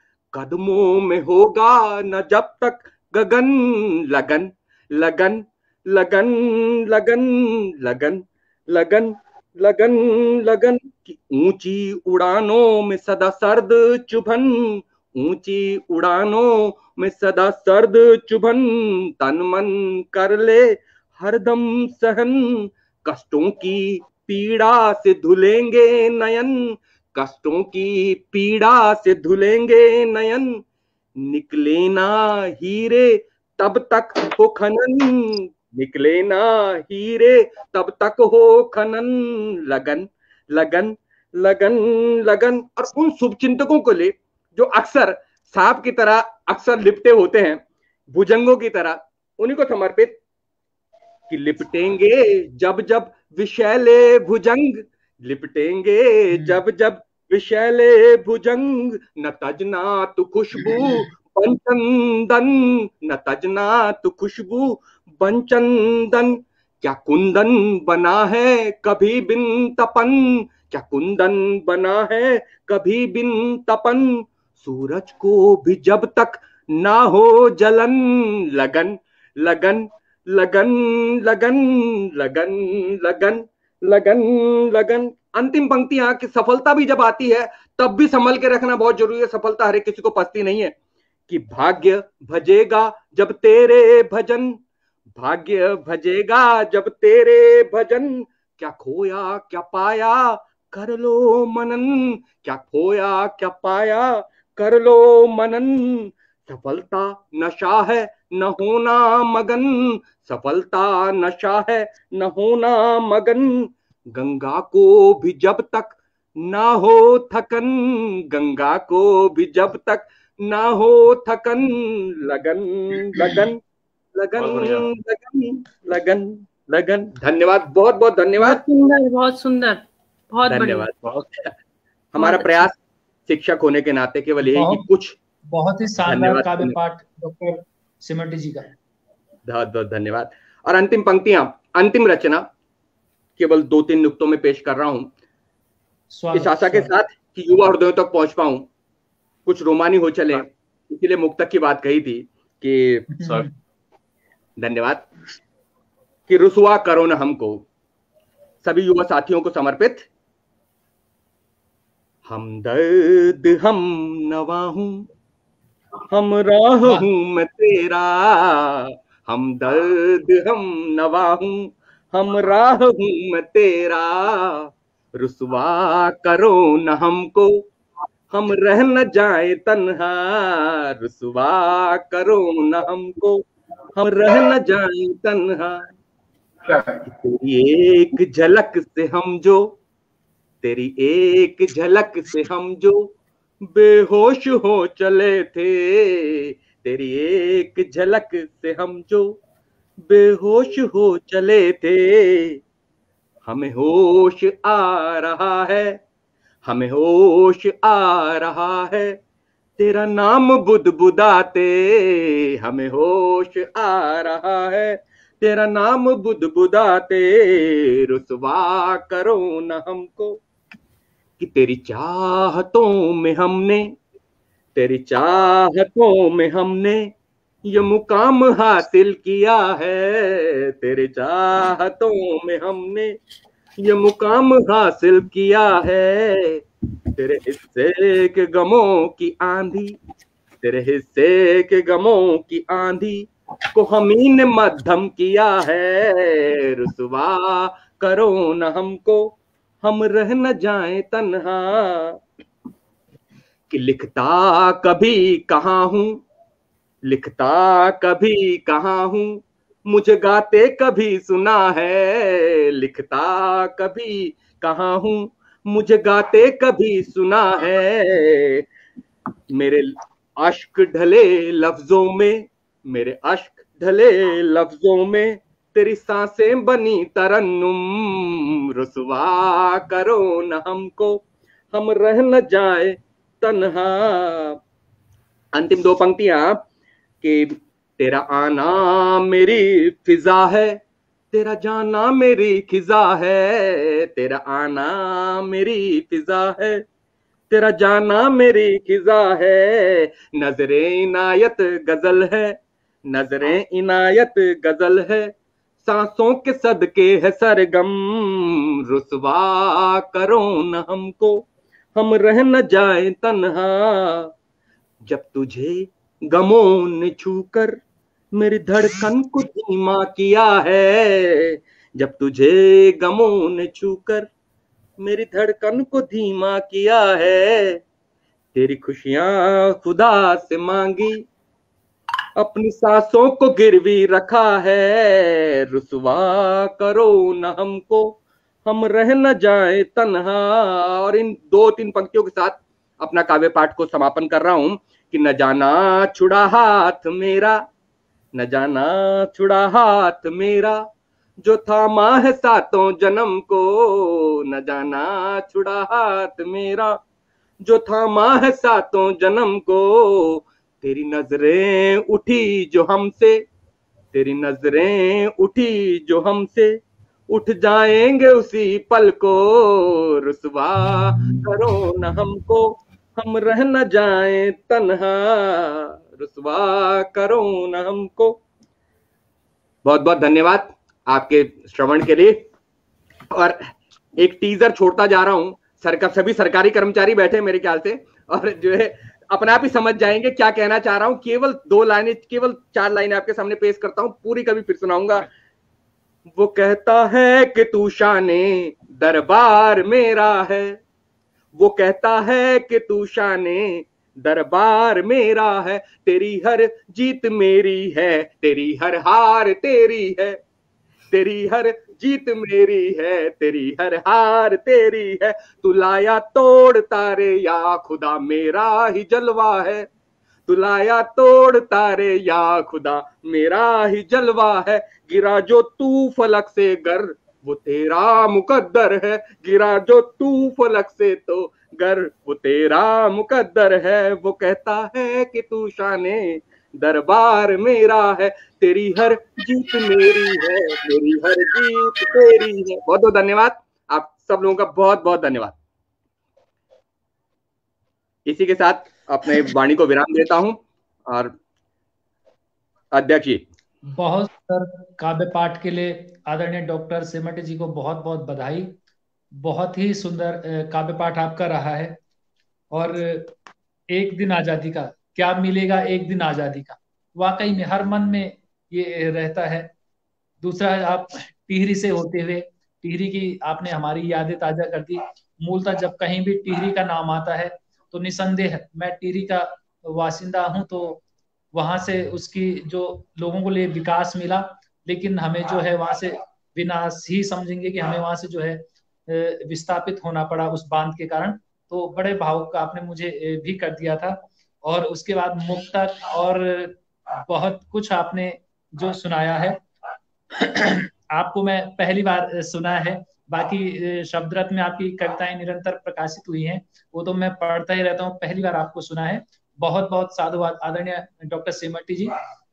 कदमों में होगा न जब तक गगन, लगन लगन लगन लगन लगन लगन लगन लगन की ऊंची उड़ानों में सदा सर्द चुभन, ऊंची उड़ानों में सदा सर्द चुभन, तन मन कर ले हरदम सहन, कष्टों की पीड़ा से धुलेंगे नयन, कष्टों की पीड़ा से धुलेंगे नयन, निकले ना हीरे तब तक हो खनन, निकले ना हीरे तब तक हो खनन, लगन लगन लगन लगन। और उन शुभचिंतकों को ले जो अक्सर सांप की तरह अक्सर लिपटे होते हैं, भुजंगों की तरह, उन्हीं को समर्पित कि लिपटेंगे जब जब विषैले भुजंग, लिपटेंगे जब जब विषैले भुजंग, न तजना तु खुशबू बनचंदन, न तजना तु खुशबू बनचंदन, क्या कुंदन बना है कभी बिन तपन, क्या कुंदन बना है कभी बिन तपन, सूरज को भी जब तक ना हो जलन, लगन लगन लगन लगन लगन लगन लगन लगन। अंतिम पंक्तियां कि सफलता भी जब आती है तब भी संभल के रखना बहुत जरूरी है, सफलता हर एक किसी को पसती नहीं है, कि भाग्य भजेगा जब तेरे भजन, भाग्य भजेगा जब तेरे भजन, क्या खोया क्या पाया कर लो मनन, क्या खोया क्या पाया कर लो मनन, सफलता नशा है न होना मगन, सफलता नशा है न होना मगन, गंगा को भी जब तक ना हो थकन, गंगा को भी जब तक ना हो थकन, लगन लगन लगन लगन लगन लगन। धन्यवाद, बहुत बहुत धन्यवाद। बहुत सुंदर, बहुत सुंदर, बहुत धन्यवाद। बहुत हमारा प्रयास शिक्षक होने के नाते केवल यही कि कुछ बहुत ही शानदार काव्य पाठ डॉक्टर सिमल्टी जी का, बहुत बहुत धन्यवाद। और अंतिम पंक्तियां, अंतिम रचना केवल दो तीन नुक्तों में पेश कर रहा हूं इस आशा के साथ कि युवा हृदयों तक पहुंच पाऊं, कुछ रोमानी हो चले, इसीलिए मुक्तक की बात कही थी कि धन्यवाद, कि रुसवा करो न हमको, सभी युवा साथियों को समर्पित। हम दर्द हम नवा हूं, हम राह हूं मैं तेरा, हम दर्द हम नवा हूं, हम राह हूं मैं तेरा, रुसवा करो न हमको, हम रह न जाए तन्हा, रुसवा करो न हमको, हम रह न जाए तन्हा, तेरी एक झलक से हम जो, तेरी एक झलक से हम जो बेहोश हो चले थे, तेरी एक झलक से हम जो बेहोश हो चले थे, हमें होश आ रहा है, हमें होश आ रहा है, तेरा नाम बुदबुदाते, हमें होश आ रहा है, तेरा नाम बुदबुदाते, रुसवा करो न हमको, कि तेरी चाहतों में हमने, तेरी चाहतों में हमने ये मुकाम हासिल किया है, तेरे चाहतों में हमने ये मुकाम हासिल किया है, तेरे हिस्से के गमों की आंधी, तेरे हिस्से के गमों की आंधी को हमी ने मध्यम किया है, रुसवा करो न हमको, हम रह न जाएं तन्हा, कि लिखता कभी कहाँ हूं, लिखता कभी कहाँ हूं, मुझे गाते कभी सुना है, लिखता कभी कहाँ हूं, मुझे गाते कभी सुना है, मेरे अश्क ढले लफ्जों में, मेरे अश्क ढले लफ्जों में तेरी सांसें बनी तरन्नुम, रुसवा करो न हमको, हम रह न जाए तन्हा। अंतिम दो पंक्तियां कि तेरा आना मेरी फिजा है, तेरा जाना मेरी खिजा है, तेरा आना मेरी फिजा है, तेरा जाना मेरी खिजा है, नजरें इनायत गजल है, नजरें इनायत गजल है, सांसों के सदके है सरगम, रुसवा करो न हमको, हम रह न जाए तन्हा। जब तुझे गमों ने छूकर मेरी धड़कन को धीमा किया है, जब तुझे गमों ने छूकर मेरी धड़कन को धीमा किया है, तेरी खुशियां खुदा से मांगी, अपनी सांसों को गिरवी रखा है, रुसवा करो न हमको, हम रह न जाए तन्हा। और इन दो तीन पंक्तियों के साथ अपना काव्य पाठ को समापन कर रहा हूं कि न जाना छुड़ा हाथ मेरा, न जाना छुड़ा हाथ मेरा, जो थामा है सातों जन्म को, न जाना छुड़ा हाथ मेरा, जो थामा है सातों जन्म को, तेरी नजरें उठी जो हमसे, तेरी नजरें उठी जो हमसे, उठ जाएंगे उसी पल को, रुसवा करो न हमको, हम रह न जाए तन्हा, रुसवा करो न हमको। बहुत बहुत धन्यवाद आपके श्रवण के लिए। और एक टीजर छोड़ता जा रहा हूं, सर का सभी सरकारी कर्मचारी बैठे मेरे ख्याल से, और जो है अपने आप ही समझ जाएंगे क्या कहना चाह रहा हूं। केवल दो लाइनें, केवल चार लाइनें आपके सामने पेश करता हूं, पूरी कभी फिर सुनाऊंगा। वो कहता है कि तू शाने दरबार मेरा है, वो कहता है कि तू शाने दरबार मेरा है, तेरी हर जीत मेरी है, तेरी हर हार तेरी है, तेरी हर जीत मेरी है, तेरी हर हार तेरी है, तू लाया तोड़ तारे या खुदा मेरा ही जलवा है, तू लाया तोड़ तारे या खुदा मेरा ही जलवा है, गिरा जो तू फलक से गर वो तेरा मुकद्दर है, गिरा जो तू फलक से तो गर वो तेरा मुकद्दर है। वो कहता है कि तू शाने दरबार मेरा है, तेरी हर जीत मेरी है, मेरी हर जीत तेरी है। बहुत बहुत धन्यवाद आप सब लोगों का, बहुत बहुत धन्यवाद। इसी के साथ अपने वाणी को विराम देता हूं। और अध्यक्ष जी, बहुत सुंदर काव्य पाठ के लिए आदरणीय डॉक्टर सेमटे जी को बहुत बहुत बधाई। बहुत ही सुंदर काव्य पाठ आपका रहा है। और एक दिन आजादी का क्या मिलेगा, एक दिन आजादी का, वाकई में हर मन में ये रहता है। दूसरा, आप टिहरी से होते हुए, टिहरी की आपने हमारी यादें ताजा कर दी। मूलतः जब कहीं भी टिहरी का नाम आता है तो निसंदेह, मैं टिहरी का वासिंदा हूं, तो वहां से उसकी जो लोगों को लिए विकास मिला, लेकिन हमें जो है वहां से विनाश ही समझेंगे कि हमें वहां से जो है विस्थापित होना पड़ा उस बांध के कारण। तो बड़े भावुक आपने मुझे भी कर दिया था। और उसके बाद मुक्तक और बहुत कुछ आपने जो सुनाया है आपको मैं पहली बार सुना है। बाकी शब्दरत्न में आपकी कविताएं निरंतर प्रकाशित हुई हैं, वो तो मैं पढ़ता ही रहता हूँ, पहली बार आपको सुना है। बहुत बहुत साधुवाद आदरणीय डॉक्टर सेमटे जी।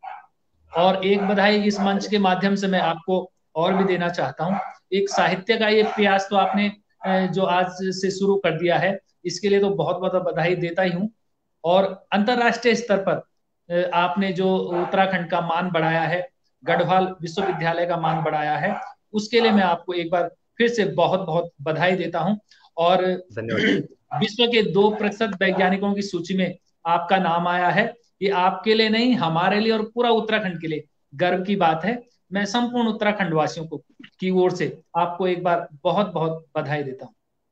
और एक बधाई इस मंच के माध्यम से मैं आपको और भी देना चाहता हूँ। एक साहित्य का ये प्रयास तो आपने जो आज से शुरू कर दिया है, इसके लिए तो बहुत बहुत बधाई देता ही हूँ। और अंतरराष्ट्रीय स्तर पर आपने जो उत्तराखंड का मान बढ़ाया है, गढ़वाल विश्वविद्यालय का मान बढ़ाया है, उसके लिए मैं आपको एक बार फिर से बहुत बहुत बधाई देता हूं। और विश्व के दो प्रतिशत वैज्ञानिकों की सूची में आपका नाम आया है, ये आपके लिए नहीं, हमारे लिए और पूरा उत्तराखंड के लिए गर्व की बात है। मैं संपूर्ण उत्तराखंड वासियों को की ओर से आपको एक बार बहुत बहुत बधाई देता हूं।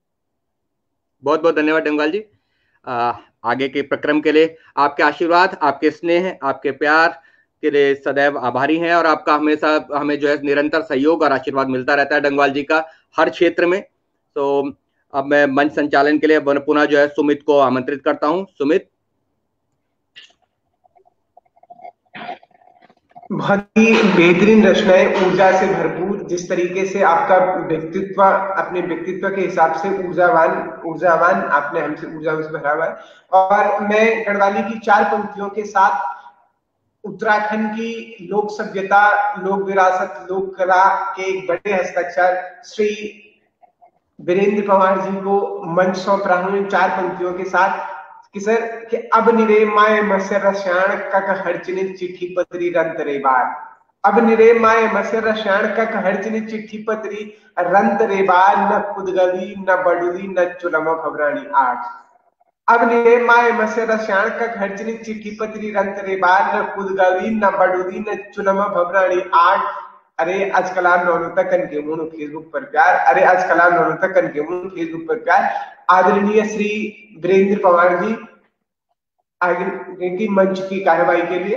बहुत बहुत धन्यवाद डंगाल जी। आ, आगे के प्रक्रम के लिए आपके आशीर्वाद, आपके स्नेह, आपके प्यार के लिए सदैव आभारी हैं। और आपका हमेशा हमें जो है निरंतर सहयोग और आशीर्वाद मिलता रहता है डंगवाल जी का हर क्षेत्र में। तो अब मैं मंच संचालन के लिए पुनः जो है सुमित को आमंत्रित करता हूं। सुमित। बहुत ही बेहतरीन रचनाएं, ऊर्जा से भरपूर। जिस तरीके से आपका व्यक्तित्व अपने व्यक्तित्व के हिसाब से ऊर्जावान ऊर्जावान आपने हमसे ऊर्जा से भरा हुआ है। और मैं गढ़वाली की चार पंक्तियों के साथ उत्तराखंड की लोक सभ्यता, लोक विरासत, लोक कला के एक बड़े हस्ताक्षर श्री वीरेंद्र पंवार जी को मंच सौंप रहा हूं चार पंक्तियों के साथ कि सर कि अब निरे माए मसे रसायण कक हरचने चिट्ठी पत्री रंतरे बार। अब निरे माए मसे रसायण कक हरचने चिट्ठी पत्री रंतरे बार। न कुदगली न बडुली न चुलम खबरानी आठ। अब निरे माए मसे रसायण कक हरचने चिट्ठी पत्री रंतरे बार। न कुदगली न बडुली न चुलम खबरानी आठ। अरे आज कलाम नौनो तक कन के मुनो फेसबुक पर प्यार। अरे आज कलाम नौनो तक कन के मुनो फेसबुक पर प्यार। आदरणीय श्री वीरेंद्र पंवार जी आगे की मंच की कार्यवाही के लिए।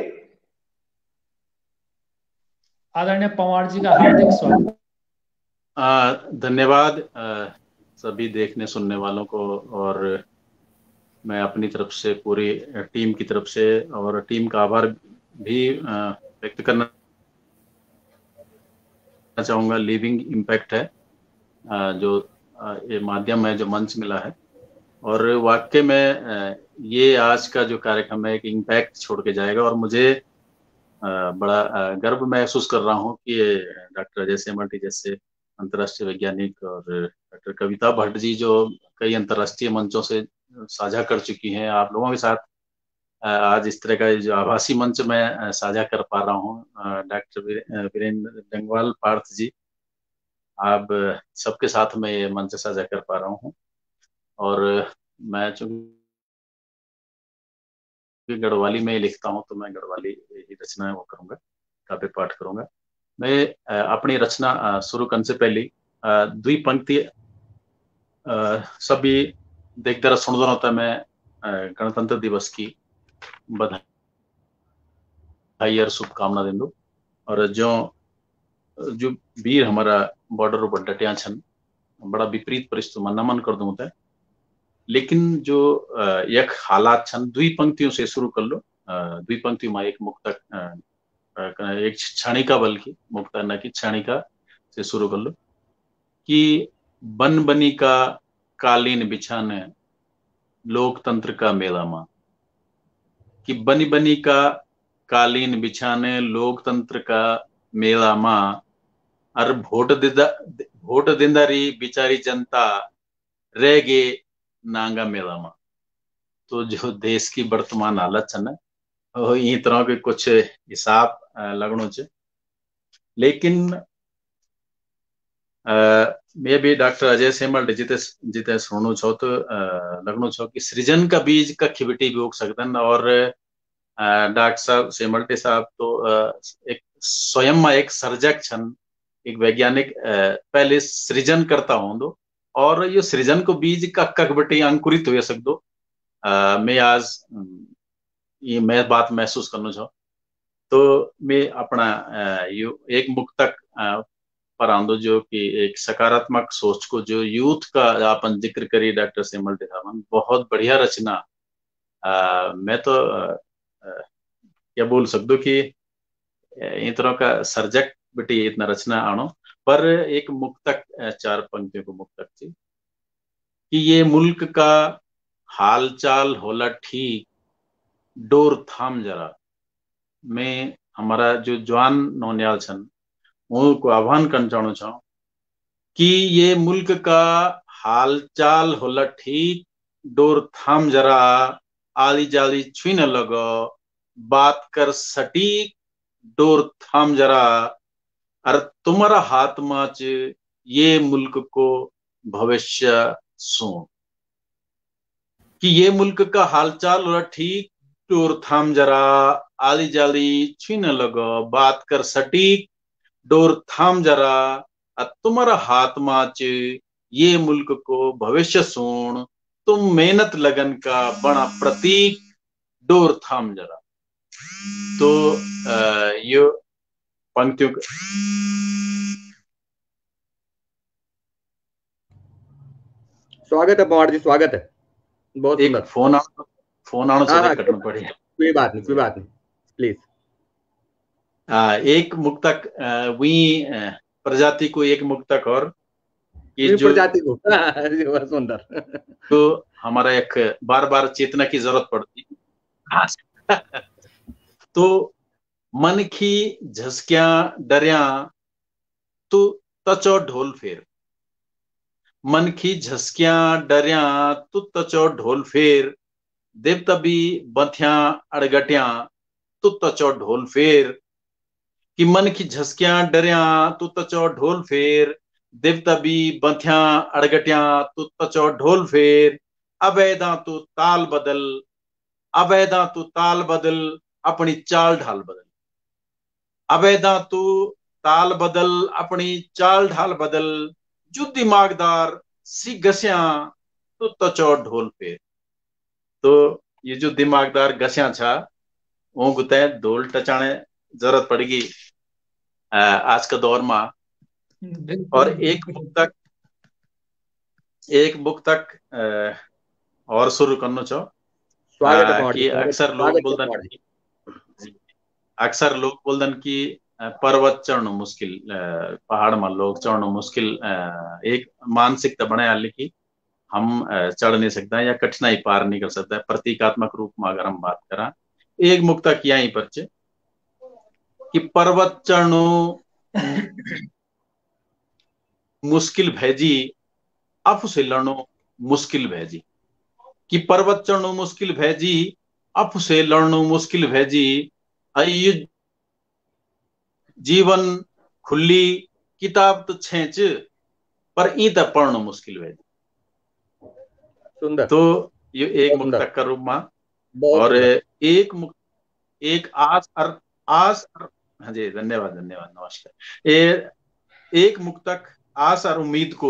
आदरणीय पंवार जी का हार्दिक स्वागत। धन्यवाद सभी देखने सुनने वालों को, और मैं अपनी तरफ से पूरी टीम की तरफ से और टीम का आभार भी व्यक्त करना चाहूंगा। लिविंग इम्पैक्ट है जो ये माध्यम है, जो मंच मिला है, और वाकई में ये आज का जो कार्यक्रम है एक इम्पैक्ट छोड़ के जाएगा। और मुझे बड़ा गर्व महसूस कर रहा हूँ कि डॉक्टर अजय सेमल्टी जैसे अंतर्राष्ट्रीय वैज्ञानिक और डॉक्टर कविता भट्ट जी जो कई अंतर्राष्ट्रीय मंचों से साझा कर चुकी हैं, आप लोगों के साथ आज इस तरह का जो आभासी मंच मैं साझा कर पा रहा हूँ। डॉक्टर वीरेंद्र डंगवाल पार्थ जी, आप सबके साथ में ये मंच साझा कर पा रहा हूँ। और मैं चूंकि गढ़वाली में लिखता हूँ तो मैं गढ़वाली ही रचना वो करूंगा, काव्य पाठ करूंगा। मैं अपनी रचना शुरू करने से पहले दुई पंक्ति सभी देखते रह सुन होता है। मैं गणतंत्र दिवस की बधाई और शुभकामना देंदो। और जो जो वीर हमारा बॉर्डर पर डटिया छन, बड़ा विपरीत परिस्थिति में नमन कर दूं। लेकिन जो एक हालात छन, दुई पंक्तियों से शुरू कर लो। दुई पंक्तियों में एक मुक्तक, एक क्षणिका, बल्कि मुक्तक न की क्षणिका से शुरू कर लो कि बन बनी का कालीन बिछाने लोकतंत्र का मेला मां। कि बनी बनी का कालीन बिछाने लोकतंत्र का मेला मां। और वोट दिदा वोट दिंदारी बिचारी जनता रह गे नांगा मेला मां। तो जो देश की वर्तमान हालत है ना, इन तरह के कुछ हिसाब लगनो चे। लेकिन मैं भी डॉक्टर अजय सेमल्टी जिते जिते सुनो छो तो लगनो छो कि सृजन का बीज कखी बिटी भी उग सकता। और डॉक्टर साहब सेमल्टी साहब तो एक स्वयं में एक सर्जक छन, एक वैज्ञानिक पहले सृजन करता होंदो, और ये सृजन को बीज कख कख बिटी अंकुरित हो सकदो। मैं आज ये मैं बात महसूस करना चाहूँ तो मैं अपना यो एक मुक्तक पर आंदो जो कि एक सकारात्मक सोच को, जो यूथ का आपन जिक्र करी डॉक्टर सेमल्टी साहब, बहुत बढ़िया रचना। आ, मैं तो आ, क्या बोल सकदो कि इन तरह का सर्जक बेटी इतना रचना आनो। पर एक मुक्तक, चार पंक्तियों को मुक्तक थी कि ये मुल्क का हालचाल होला ठीक, डोर थाम जरा। मैं हमारा जो जवान नौनियाल छन उनको आह्वान करना चाहूँ चाहूँ कि ये मुल्क का हालचाल होला ठीक, डोर थाम जरा। आली जाली छुई न लगो, बात कर सटीक, डोर थाम जरा। और तुम्हारा हाथ माच ये मुल्क को भविष्य सुन। कि ये मुल्क का हालचाल होला ठीक, डोर थाम जरा। आली जाली छुई न लगो, बात कर सटीक, डोर थाम जरा। तुम्हारा हाथ माच ये मुल्क को भविष्य सुन। तुम मेहनत लगन का बड़ा प्रतीक, डोर थाम जरा। तो आ, ये पंक्तियों स्वागत है पंवार जी, स्वागत है। बहुत एक फोन आ, फोन आना चाहिए, कटना पड़ेगा। कोई बात नहीं, कोई बात नहीं, प्लीज। आ, एक मुक्तक वही प्रजाति को एक मुक्तक और ये जो प्रजाति को सुंदर तो हमारा एक बार बार चेतना की जरूरत पड़ती तो मन की झसकियां डरिया तू तचो ढोल फेर, मन की झसकियां डरिया तू तचो ढोल फेर, देव तभी बथिया अड़गटिया तू तचो ढोल फेर, कि मन की झसकियां डरिया तू तचो ढोल फेर, देव तभी बथिया अड़गटिया तू तचो ढोल फेर, अबैदा तू ताल बदल, अबैदा तू ताल बदल, अपनी चाल ढाल बदल, अबैदा तू ताल बदल, अपनी चाल ढाल बदल, जो दिमागदार सी गसिया तू तचो ढोल फेर। तो ये जो दिमागदार गसिया छा वो गुते ढोल टचाने जरूरत पड़ेगी आज के दौर में। और एक मुक्तक एक मुक्तक और शुरू करना चाहो कि अक्सर लोग बोलदन अक्सर लोग बोलदन कि पर्वत चढ़ना मुश्किल, पहाड़ में लोग चढ़ना मुश्किल, एक मानसिकता बने हाल की हम चढ़ नहीं सकते या कठिनाई पार नहीं कर सकते। प्रतीकात्मक रूप में अगर हम बात करें, एक मुक्तक यहीं पर कि पर्वत चढ़नो मुश्किल भैजी, अफ से लड़नो मुश्किल भैजी, कि पर्वत चढ़नो मुश्किल भैजी, अफ से लड़नो मुश्किल भैजी, अय जीवन खुली किताब तो छेंच, पर ई तक पढ़नो मुश्किल भैजी। सुंदर। तो ये एक मुक्तक का रूप में। और एक मुक्त एक आस और आस हाँ जी, धन्यवाद धन्यवाद नमस्कार। ए, एक मुक्तक आस और उम्मीद को,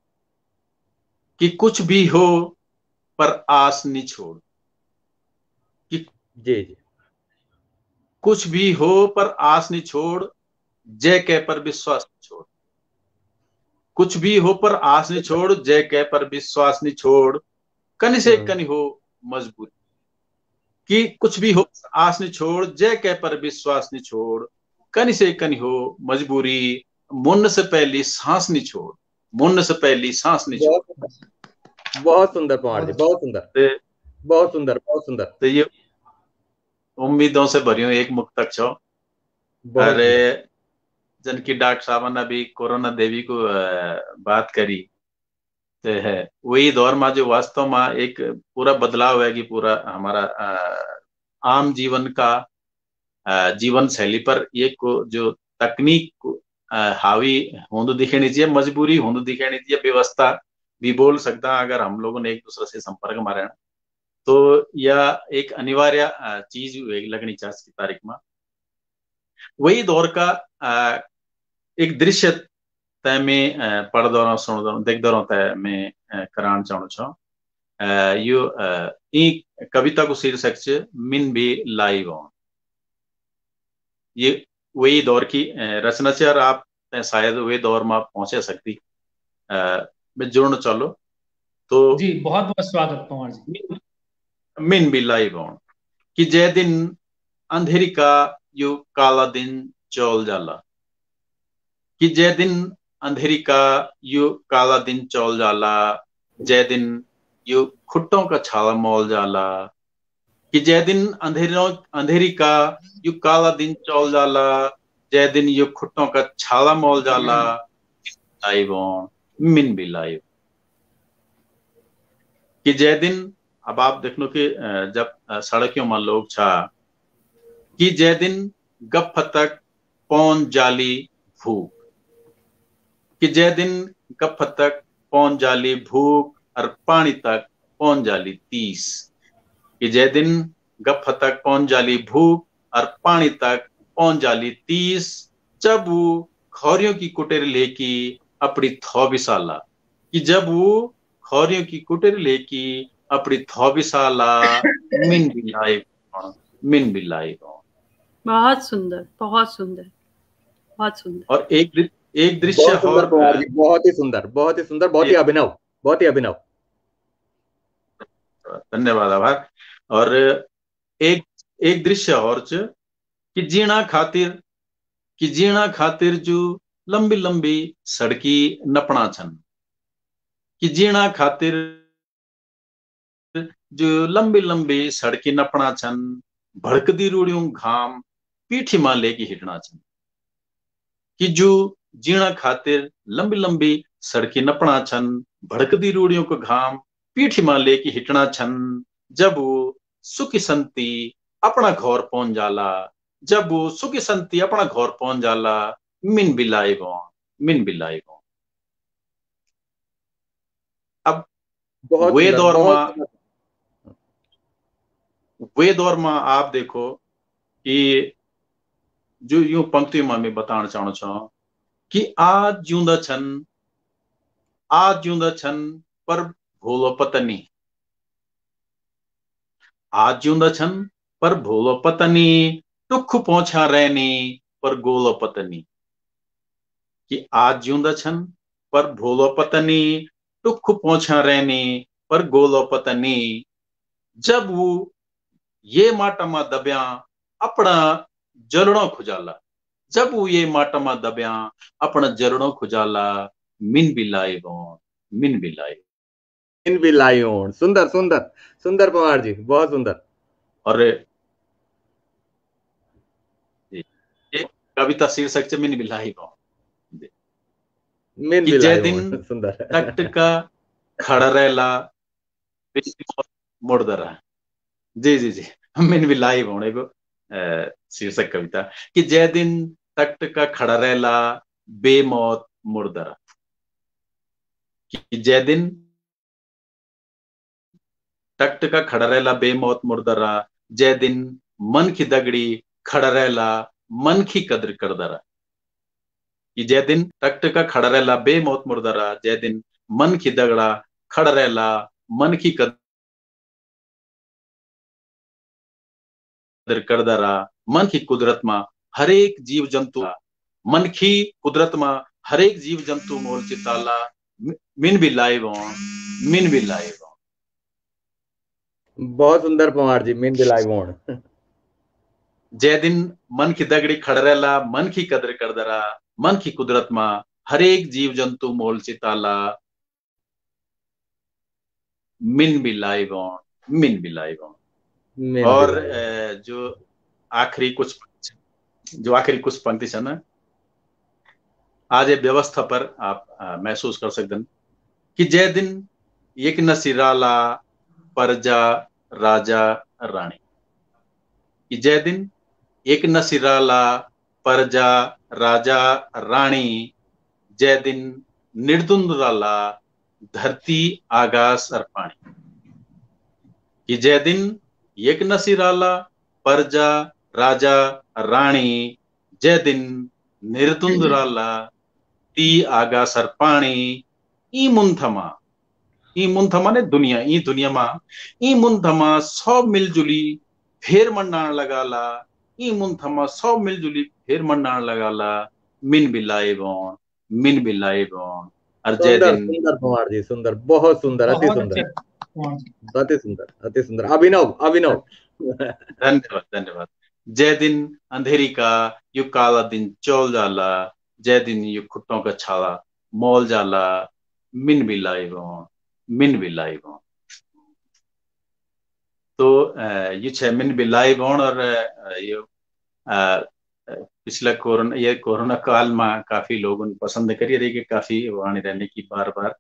कि कुछ भी हो पर आस नहीं छोड़, कि जी जी कुछ भी हो पर आस नहीं छोड़, जय कह पर विश्वास नहीं छोड़, कुछ भी हो पर आस नहीं छोड़, जय कह पर विश्वास नहीं छोड़, कनि से कनि हो मजबूरी, कि कुछ भी हो आस नहीं छोड़, जय कह पर विश्वास नहीं छोड़, कनि से कनि हो मजबूरी, मुन्न से पहली सांस नहीं छोड़, मुन्न से पहली सांस नहीं छोड़। बहुत सुंदर पवार जी, बहुत सुंदर, बहुत सुंदर, बहुत सुंदर। तो ये उम्मीदों से भरी हुई एक मुक्तक छो। अरे जन की डॉक्टर साहब ने अभी कोरोना देवी को बात करी, तो है वही दौर में जो वास्तव में एक पूरा बदलाव है कि पूरा हमारा आम जीवन का जीवन शैली पर एक को जो तकनीक को हावी होंद दिखेनी चाहिए, मजबूरी होंद दिखेनी चाहिए, व्यवस्था भी बोल सकता अगर हम लोगों ने एक दूसरे से संपर्क में रहना, तो यह एक अनिवार्य चीज लगनी चाहिए की तारीख में। वही दौर का एक दृश्य तय में पढ़ दौरा सुन दौरा देख दौरा तय में करान चाहूँ छो। यो ई कविता को शीर्षक से मिन भी लाइव ऑन, ये वही दौर की रचना से, और आप शायद वे दौर में पहुंचे सकती मैं जोड़ना चालो तो जी बहुत बहुत स्वागत पवार जी। मिन भी लाइव ऑन, कि जय दिन अंधेरी का यू काला दिन चौल जाला, कि जय दिन अंधेरी का यू काला दिन चौल जाला, जय दिन यू खुट्टों का छाला मोल जाला, कि जय दिन अंधेरों अंधेरी का यू काला दिन चौल जाला, जय दिन यू खुट्टों का छाला मोल जाला, लाइव ऑन मिन भी लाइव, कि जय दिन अब आप देख लो कि जब सड़कों में लोग छा, कि जय दिन गप तक पौन जाली भूख, कि जय दिन गप तक पौन जाली भूख, और पानी तक पौन जाली तीस, कि जय दिन गप तक पौन जाली भूख, और पानी तक पौन जाली तीस, जब वो खौरियों की कुटेर लेकी अपनी थौ बिसाला, कि जब वो खौरियों की कुटेर लेकी अपनी थौ बिसाला, मिन भी लाइव मिन भी लाइव। बहुत सुंदर, बहुत सुंदर, बहुत सुंदर। और एक एक दृश्य और बहुत ही सुंदर, बहुत ही सुंदर, बहुत ही अभिनव, बहुत ही अभिनव। धन्यवाद आभार। और एक एक दृश्य और कि जीना खातिर कि जीना खातिर जो लंबी लंबी सड़की नपना छन, कि जीना खातिर जो लंबी लंबी सड़की नपना छन, भड़कदी रूड़ियों घाम पीठी मां लेके हिटना छन। कि जो जीना खातिर लंबी लंबी सड़की नपना छन, भड़कदी रूड़ियों को घाम पीठी मां लेके हिटना छन। जब वो सुखी संती अपना घर पहुंच जाला, जब वो सुखी संती अपना घर पहुंच जाला, मिन बिलाई गो मिन बिलाई गो। अब बहुत वे सुंदर, दौर बहुत में सुंदर। वे दौर में आप देखो कि जो यूं पंक्ति में मैं बताना चाहना चाहूं कि आज जिंदा छन, आज जिंदा छन पर भोलो पतनी, आज जिंदा छन पर भोलो पतनी, टुख पहुंचा रहनी पर गोलो पतनी। कि आज जिंदा छन पर भोलो पतनी, टुख पहुंचा रहनी पर गोलो पतनी। जब वो ये माटमा दबिया अपना जलड़ों खुजाला, जब वो ये माटमा दबिया अपना जलड़ों खुजाला, मिन बिलाई गो मिन बिलाई मिन बिलाई ओण। सुंदर सुंदर सुंदर पवार जी, बहुत सुंदर। और एक कविता शीर्षक से मिन बिलाई गो मिन कि बिलाई जय दिन ओण। सुंदर। तख्त का खड़ा रहला मुड़दरा। जी जी जी, मिन बिलाई गो एगो शीर्षक कविता कि जय दिन तख्त का खड़ा रहला बेमौत मुड़दरा। कि जय दिन तख्त का खड़ा रहला बेमौत मुर्दरा, जय दिन मन की दगड़ी खड़ा रहला मन की कद्र करदरा। कि जय दिन तख्त का खड़ा रहला बेमौत मुर्दरा, जय दिन मन की दगड़ा खड़ा रहला मन की कद्र करदरा। मन की कुदरत में हरेक जीव जंतु, मन की कुदरत में हरेक जीव जंतु मोल चिताला, मिन बिलाई गो मिन बिलाई गो। बहुत सुंदर पवार जी, मिन बिलाई ओण। जय दिन मन की दगड़ी खड़ रहला मन की कद्र करदरा, मन की कुदरत में हरेक जीव जंतु मोल चिताला, मिन बिलाई गो मिन बिलाई गो। और जो आखिरी कुछ जो आखिरी कुछ पंक्ति है ना, आज ये व्यवस्था पर आप आ, महसूस कर सकते हैं कि जय दिन एक नसीराला प्रजा राजा रानी। कि जय दिन एक नसीराला प्रजा राजा रानी, जय दिन निर्दुंदराला धरती आकाश और पानी। कि जय दिन एक नसीराला प्रजा राजा रानी, जय दिन निर्दुंदराला ती आकाश और पानी। ई मुंथमा ई मुंथमा ने दुनिया, ई दुनिया मा ई मुंथमा सब मिलजुली फेर मंडाण लगाला, ई मुंथमा सब मिलजुली फेर मंडाण लगाला, मिन बिलाई गो मिन बिलाई गो। और जय सुंदर दिन सुंदर पवार जी, सुंदर, बहुत सुंदर, अति बहुत सुंदर, अच्छे। अति सुंदर, अति सुंदर। अभिनव अभिनव। धन्यवाद धन्यवाद। जय दिन अंधेरी का यु काला दिन चौल जाला, जय दिन यु खुट्टों का छाला मोल जाला, मिन बिलाई गो मिन बिलाई गो। तो ये छह मिन बिलाई गौण। और ये पिछला कोरोना ये कोरोना काल में काफी लोग पसंद करिए देखिए, काफी वाणी रहने की बार बार।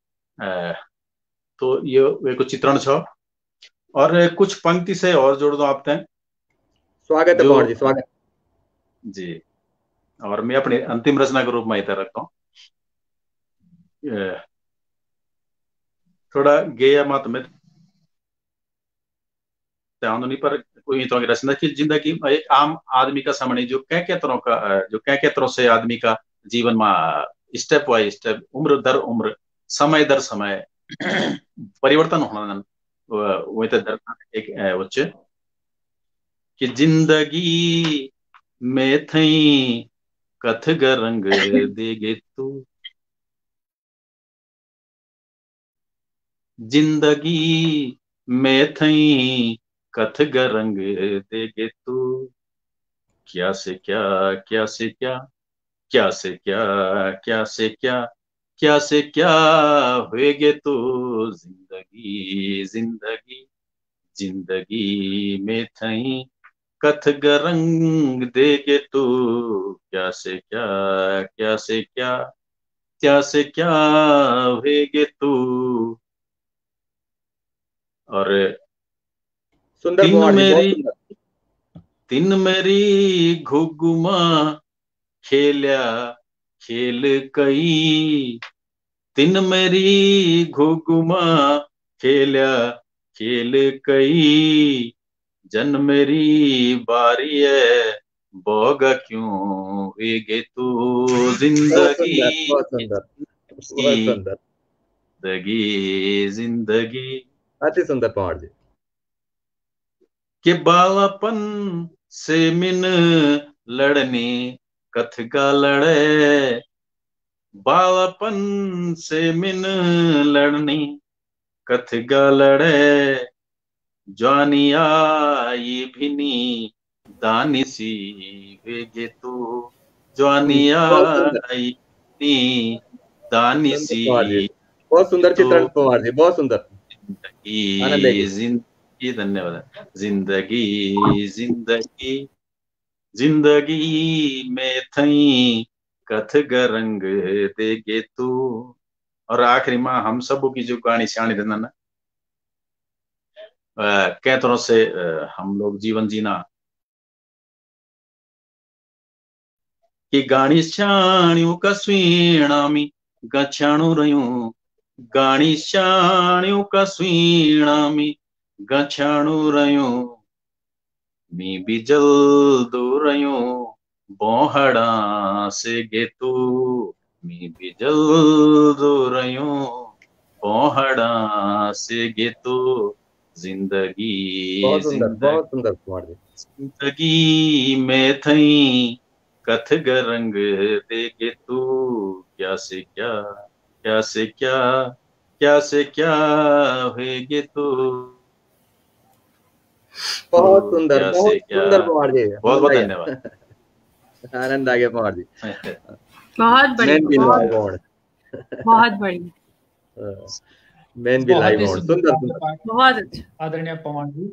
तो ये वे कुछ चित्रण छो और कुछ पंक्ति से और जोड़ दो आप तय। स्वागत है पवार जी, स्वागत जी। और मैं अपने अंतिम रचना के रूप में इधर रखता हूँ। थोड़ा गेया मत में नहीं, पर कोई तो रचना की जिंदगी एक आम आदमी का सामने जो क्या क्या तरह का जो क्या क्या तरह से आदमी का जीवन में स्टेप बाय स्टेप, उम्र दर उम्र, समय दर समय परिवर्तन होना वो दर एक उच्च कि जिंदगी में थई कथ रंग देगे तू, जिंदगी में थई कथ रंग देगे तू, क्या से क्या, क्या से क्या, क्या से क्या, क्या से क्या, क्या से क्या होएगे तो जिंदगी, जिंदगी जिंदगी में थई कथ गरंग देगे तू। क्या से क्या, क्या से क्या, क्या से क्या होएगे तू। और सुंदर दिन पवार जी, बहुत मेरी, सुंदर। दिन मेरी घुगुमा खेल्या खेल कई, दिन मेरी घुगुमा खेल्या खेल कई, जन मेरी बारी है बोगा क्यों वेगे तू। बहुत सुंदर, जिंदगी, बहुत सुंदर, बहुत जिंदगी, सुंदर, जिंदगी अति सुंदर पवार जी। के बालापन से मिन लड़ने कथगा लड़े, बालापन से मिन लड़नी कथगा लड़े, जवानी आई भिनी दानी सी वेगे तू। जवानी बहुत सुंदर, आई भिनी दानी सुंदर सी पवार जी, बहुत सुंदर तो। चित्रण पवार जी, बहुत सुंदर, आनंद जिंदगी, आएगी। जिंदगी, धन्यवाद। जिंदगी, जिंदगी, जिंदगी में थई कथ गरंग देगे तू। और आखिरी में हम सब की जो गानी सियाणी देना ना, कै तरह से हम लोग जीवन जीना कि गाणी सियाणियों का स्वीणामी गछाणु रयूं, गाणी सियाणियों का स्वीणामी गछाणु रयूं, मी भी जल्दो रयूं बोहड़ा से गे तू। मी भी जल्दो रयूं बोहड़ा से गे तू। जिंदगी, बहुत सुंदर, जिंदगी, बहुत सुंदर पवार जी। जिंदगी में थई कथ गरंग देगे तू। क्या से क्या, क्या से क्या, क्या से क्या होएगे तू। बहुत सुंदर, क्या बहुत से क्या। सुंदर पवार जी, बहुत बहुत आनंद आ धन्यवाद। गया, आनंद आ गया पवार जी। बहुत बढ़िया, मैन बिल हाई बहुत बॉन्ड, बहुत बढ़िया, मैन बिल हाई बहुत ही बॉन्ड, सुंदर सुंदर काव्य सुंदर। पाठ बहुत अच्छा। आदरणीय पवार जी।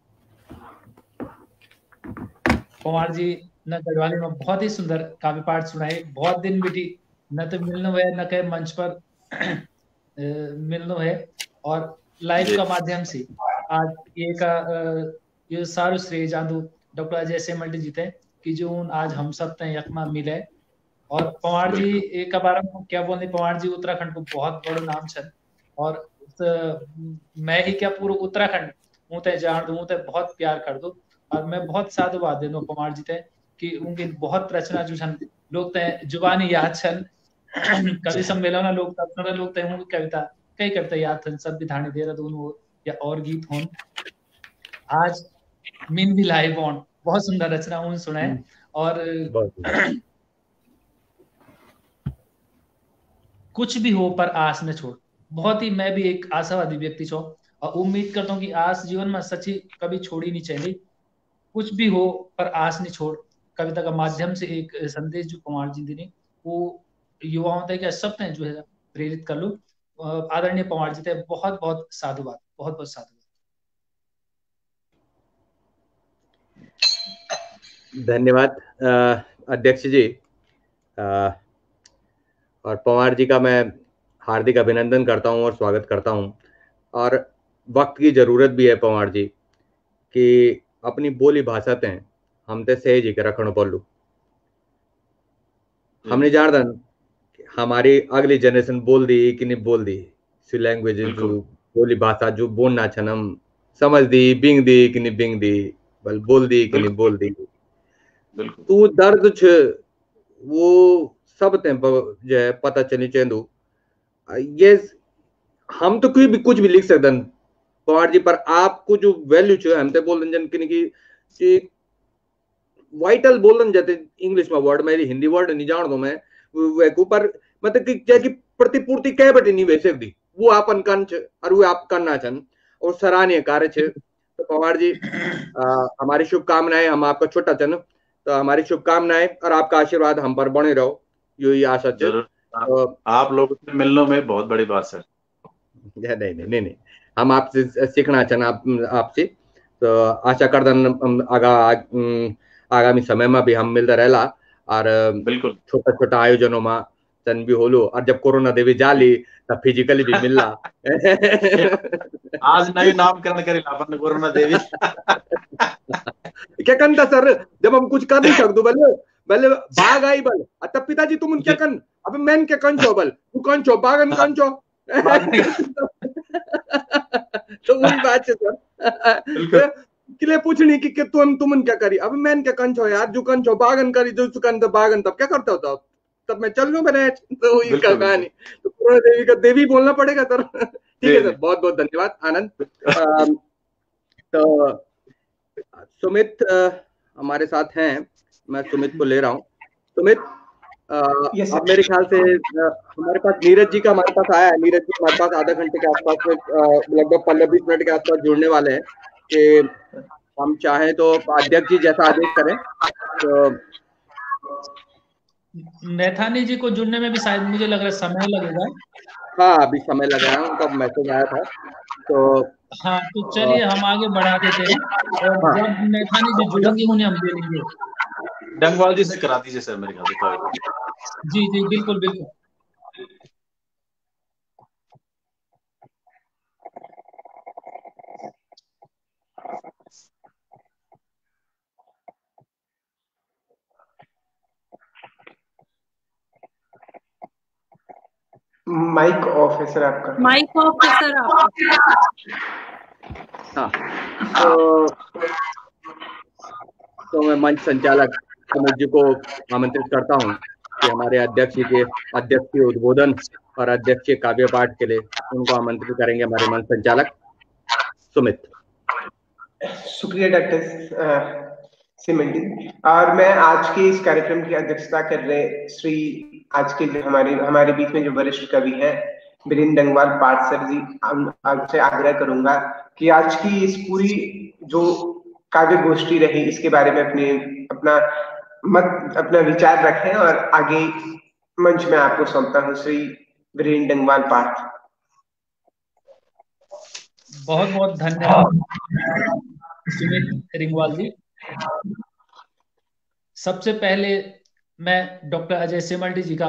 पवार जी न गढ़वाली में बहुत ही सुंदर काव्य पाठ सुनाए। बहुत दिन बिटी न तो मिलनो है न कहे मंच पर मिलनो है, और लाइव का माध्यम से आज ये का ये सारो श्रेय जादू डॉक्टर अजय सेमल्टी जी थे कि जो उन आज हम सब तय यकमा मिले। और पवार जी एक बार क्या बोलने, पवार जी उत्तराखंड को बहुत बड़ो नाम छन, और मैं ही क्या पूरा उत्तराखंड हूँ ते जान दूँ ते बहुत प्यार कर दो। और मैं बहुत साधुवाद देनो पवार जी ते कि उनकी बहुत रचना जो छन लोग ते जुबानी याद छन। कवि सम्मेलन लोग तत्पर लोग ते उनकी कविता कई कविता याद छन, सब विधानी दे रहा हो या और गीत होन। आज मिन भी लाइव ऑन बहुत सुंदर रचना उन सुनाए। और कुछ भी हो पर आस न छोड़, बहुत ही मैं भी एक आशावादी व्यक्ति छो और उम्मीद करता हूँ कि आस जीवन में सच्ची कभी छोड़ी नहीं चाहिए। कुछ भी हो पर आस नहीं छोड़ कविता का माध्यम से एक संदेश जो पवार जी ने वो युवाओं तक या सब तक जो है प्रेरित कर लो। आदरणीय पवार जी थे बहुत बहुत साधुवाद, बहुत बहुत साधुवाद। धन्यवाद अध्यक्ष जी, आ, और पवार जी का मैं हार्दिक अभिनंदन करता हूं और स्वागत करता हूं। और वक्त की जरूरत भी है पवार जी कि अपनी बोली भाषा ते हम ते सही जी के रखना बोलू। हमने जान दन हमारी अगली जनरेशन बोल दी कि नहीं बोल दी सी लैंग्वेज जो बोली भाषा जो बोलना छन हम समझ दी बिंग दी कि नहीं बिंग दी बल बोल दी कि नहीं बोल दी। तो दर्द छ वो सब ते जो है पता चलनी चाहिए। ये हम तो कोई भी कुछ भी लिख सकते हैं पवार जी, पर आपको जो वैल्यू छो हम ते बोल जन कि वाइटल बोलन जाते इंग्लिश में वर्ड, मेरी हिंदी वर्ड नहीं जान दो मैं वेको, पर मतलब कि क्या कि प्रतिपूर्ति कह बटे नहीं वैसे दी वो आपन कन छ और वो आप करना छन और सराहनीय कार्य छ। तो पवार जी आ, हमारी शुभकामनाएं, हम आपका छोटा चन तो हमारी शुभकामनाएं और आपका आशीर्वाद हम पर बने रहो, यही आशा है। आप, आप लोगों से मिलने में बहुत बड़ी बात है। नहीं नहीं नहीं नहीं हम आपसे सीखना चाहना आप, आपसे तो आशा करता आगा आगामी समय में भी हम मिलते रहेला और बिल्कुल छोटा छोटा आयोजनों में तन भी होलो, और जब कोरोना देवी जाली तब फिजिकली भी मिलला। आज नई नामकरण करें अपन कोरोना देवी। क्या करता सर, जब हम कुछ कर नहीं सकते बल्ले बल्ले भाग आई बल, तब पिताजी तुम क्या कन, अब मैन क्या कन छो बल, तू कन छो बागन कन छो। तो वही बात है सर, किले पूछनी कि, कि तुम तुमन क्या करी, अब मैन क्या कन छो यार, जो कन छो बागन करी, जो सुकन तो बागन, तब क्या करता होता, तब मैं चल लूं मैंने। तो वही का कहानी, तो कोरोना देवी का देवी बोलना पड़ेगा सर। ठीक है सर, बहुत बहुत धन्यवाद आनंद। तो सुमित हमारे साथ हैं, मैं सुमित को ले रहा हूँ। सुमित yes, अब मेरे ख्याल से हमारे पास नीरज जी का हमारे पास आया है। नीरज जी हमारे पास आधा घंटे के आसपास में लगभग पंद्रह बीस मिनट के आसपास जुड़ने वाले हैं कि हम चाहें तो अध्यक्ष जी जैसा आदेश करें। तो नैथानी जी को जुड़ने में भी शायद मुझे लग रहा है समय लगेगा। हाँ अभी समय लगा है, उनका मैसेज आया था। तो हाँ तो चलिए हम आगे बढ़ा देते हैं, और हाँ, जब नैथानी जी जुड़ेंगे उन्हें हम दे देंगे। डंगवाल जी से करा दीजिए सर मेरे ख्याल से। जी जी बिल्कुल बिल्कुल। माइक ऑफ है सर आपका। माइक ऑफ है सर आपका। हाँ तो, तो मैं मंच संचालक सुमित जी को आमंत्रित करता हूँ कि हमारे अध्यक्ष जी के अध्यक्ष के उद्बोधन और अध्यक्ष के काव्य पाठ के लिए उनको आमंत्रित करेंगे हमारे मंच संचालक सुमित। शुक्रिया डॉक्टर सिमल्टी। और मैं आज के इस कार्यक्रम की अध्यक्षता कर रहे श्री आज के जो हमारे हमारे बीच में जो वरिष्ठ कवि हैं वीरेंद्र डंगवाल पाठ सर जी, आपसे आग्रह करूंगा कि आज की इस पूरी जो काव्य गोष्ठी रही इसके बारे में अपने अपना मत अपना विचार रखें, और आगे मंच में आपको सौंपता हूँ श्री वीरेंद्र डंगवाल पाठ। बहुत बहुत धन्यवाद सुमित रिंगवाल जी। सबसे पहले मैं डॉक्टर अजय सेमल्टी जी का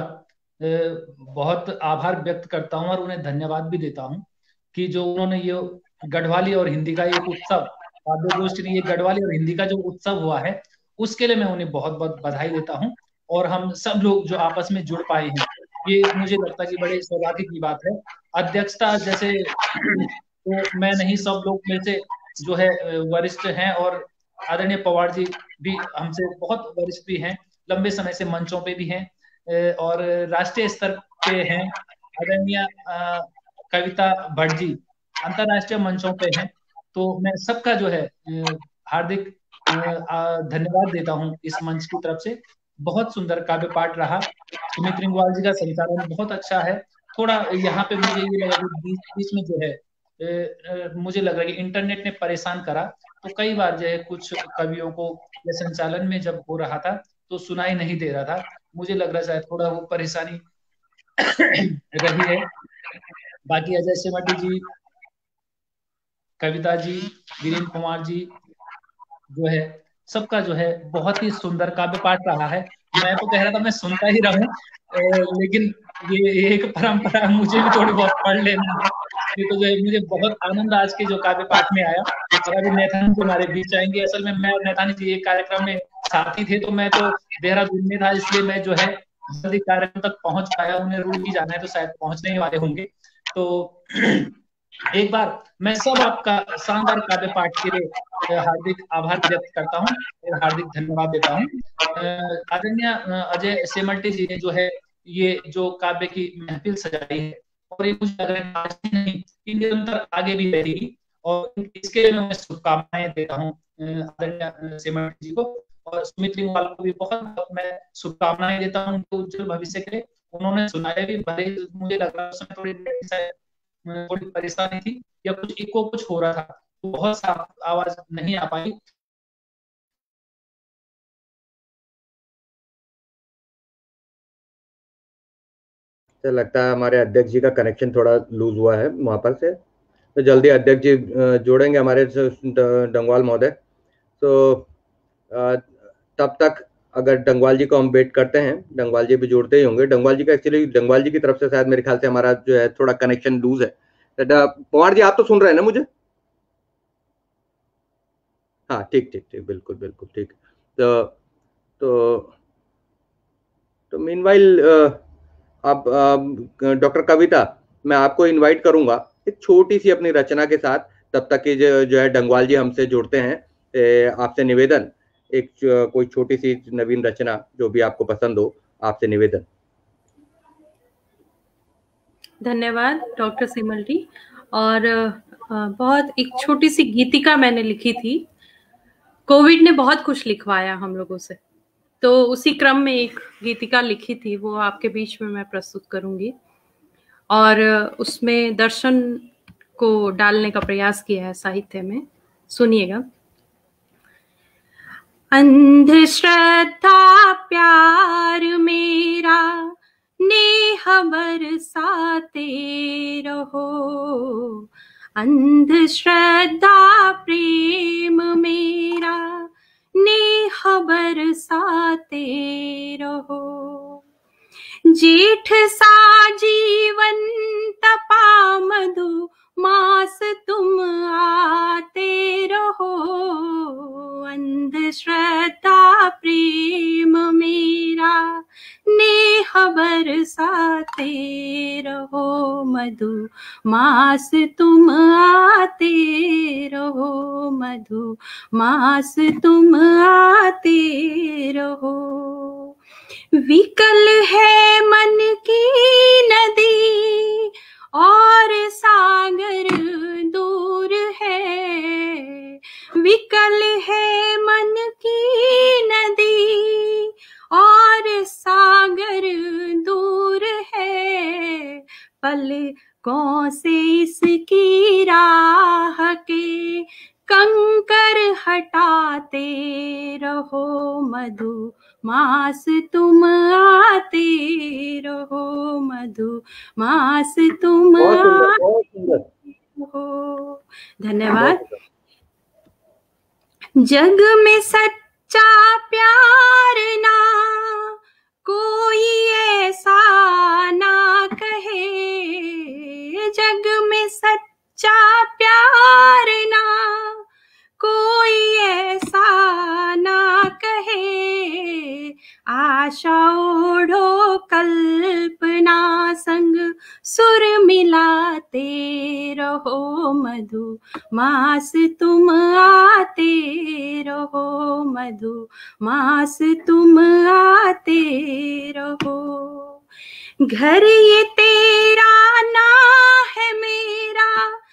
बहुत आभार व्यक्त करता हूं और उन्हें धन्यवाद भी देता हूं कि जो उन्होंने ये गढ़वाली और हिंदी का एक उत्सव काव्य गोष्ठी, ये गढ़वाली और हिंदी का जो उत्सव हुआ है उसके लिए मैं उन्हें बहुत बहुत बधाई देता हूं। और हम सब लोग जो आपस में जुड़ पाए हैं ये मुझे लगता है कि बड़े सौभाग्य की बात है। अध्यक्षता जैसे तो मैं नहीं, सब लोग में से जो है वरिष्ठ हैं, और आदरणीय पवार जी भी हमसे बहुत वरिष्ठ भी हैं, लंबे समय से मंचों पे भी हैं और राष्ट्रीय स्तर पे हैं। आदरणीय कविता भट्ट जी अंतरराष्ट्रीय मंचों पे हैं। तो मैं सबका जो है हार्दिक धन्यवाद देता हूं इस मंच की तरफ से। बहुत सुंदर काव्य पाठ रहा। सुमित रिंगवाल जी का संचालन बहुत अच्छा है। थोड़ा यहाँ पे मुझे ये लगा कि बीच बीच में जो है ए, मुझे लग रहा है कि इंटरनेट ने परेशान करा, तो कई बार जो है कुछ कवियों को या संचालन में जब हो रहा था तो सुनाई नहीं दे रहा था। मुझे लग रहा है थोड़ा वो परेशानी रही है। बाकी अजय सेमल्टी जी, कविता जी, वीरेंद्र कुमार जी जो है सबका जो है बहुत ही सुंदर काव्य पाठ रहा है। मैं तो कह रहा था मैं सुनता ही रहूं, लेकिन ये एक परंपरा मुझे भी थोड़ी बहुत पढ़ लेना है। ये तो जो है मुझे बहुत आनंद आज के जो काव्य पाठ में आया। और अभी नैथानी जी हमारे बीच आएंगे। असल में मैं और नैथानी जी एक कार्यक्रम में साथी थे, तो मैं तो देहरादून में था, इसलिए मैं जो है जल्दी कार्यक्रम तक पहुंच पाया। उन्हें रुड़की जाना है तो शायद पहुंचने ही वाले होंगे। तो एक बार मैं सब आपका शानदार काव्य पाठ के लिए हार्दिक आभार व्यक्त करता हूं और हार्दिक धन्यवाद देता हूं। आदरणीय अजय सेमल्टी जी ने जो है ये जो काव्य की महफिल सजाई है, और ये मुझे लग रहा है आज ही नहीं, ये निरंतर आगे भी रहेगी, और इसके लिए मैं शुभकामनाएं देता हूँ आदरणीय सेमल्टी जी को। और सुमित रिंगवाल को भी बहुत बहुत मैं शुभकामनाएं देता हूँ उनके उज्जवल भविष्य के लिए। उन्होंने सुनाया भी, भले मुझे लग रहा है उसमें थोड़ी थोड़ी परेशानी थी या कुछ इको कुछ हो रहा था, तो बहुत साफ आवाज नहीं आ पाई। तो लगता है हमारे अध्यक्ष जी का कनेक्शन थोड़ा लूज हुआ है वहां पर से, तो जल्दी अध्यक्ष जी जोड़ेंगे हमारे डंगवाल महोदय। तो तब तक अगर डंगवाल जी को हम वेट करते हैं, डंगवाल जी भी जुड़ते ही होंगे। डंगवाल जी का एक्चुअली डंगवाल जी की तरफ से शायद मेरे ख्याल से हमारा जो है थोड़ा कनेक्शन लूज है। पवार जी आप तो सुन रहे हैं ना मुझे? हाँ ठीक ठीक ठीक, बिल्कुल बिल्कुल ठीक। तो तो तो मीनवाइल अब डॉक्टर कविता, मैं आपको इनवाइट करूंगा एक छोटी सी अपनी रचना के साथ, तब तक कि जो, जो है डंगवाल जी हमसे जुड़ते हैं। आपसे निवेदन, एक कोई छोटी सी नवीन रचना जो भी आपको पसंद हो, आपसे निवेदन। धन्यवाद डॉक्टर सेमल्टी। और बहुत एक छोटी सी गीतिका मैंने लिखी थी, कोविड ने बहुत कुछ लिखवाया हम लोगों से, तो उसी क्रम में एक गीतिका लिखी थी, वो आपके बीच में मैं प्रस्तुत करूंगी। और उसमें दर्शन को डालने का प्रयास किया है साहित्य में, सुनिएगा। अंधश्रद्धा प्यार मेरा नेह बरसाते रहो, अंधश्रद्धा प्रेम मेरा नेह बरसाते रहो, जेठ सा जीवन तपा मधु मास तुम आते रहो, अंधश्रद्धा प्रेम मेरा नेह बरसाते रहो, मधु मास तुम आते रहो, मधु मास तुम आते रहो। विकल है मन की नदी और सागर दूर है, विकल है मन की नदी और सागर दूर है, पलकों से इसकी राह के कंकर हटाते रहो, मधु मास तुम आते रहो, मधु मास तुम आते रहो। धन्यवाद। जग में सच्चा प्यार ना कोई ऐसा ना कहे, जग में सच्चा प्यार ना कोई ऐसा ना कहे, आशा ओढ़ो कल्पना संग सुर मिलाते रहो, मधु मास तुम आते रहो, मधु मास तुम आते रहो। घर ये तेरा ना है मेरा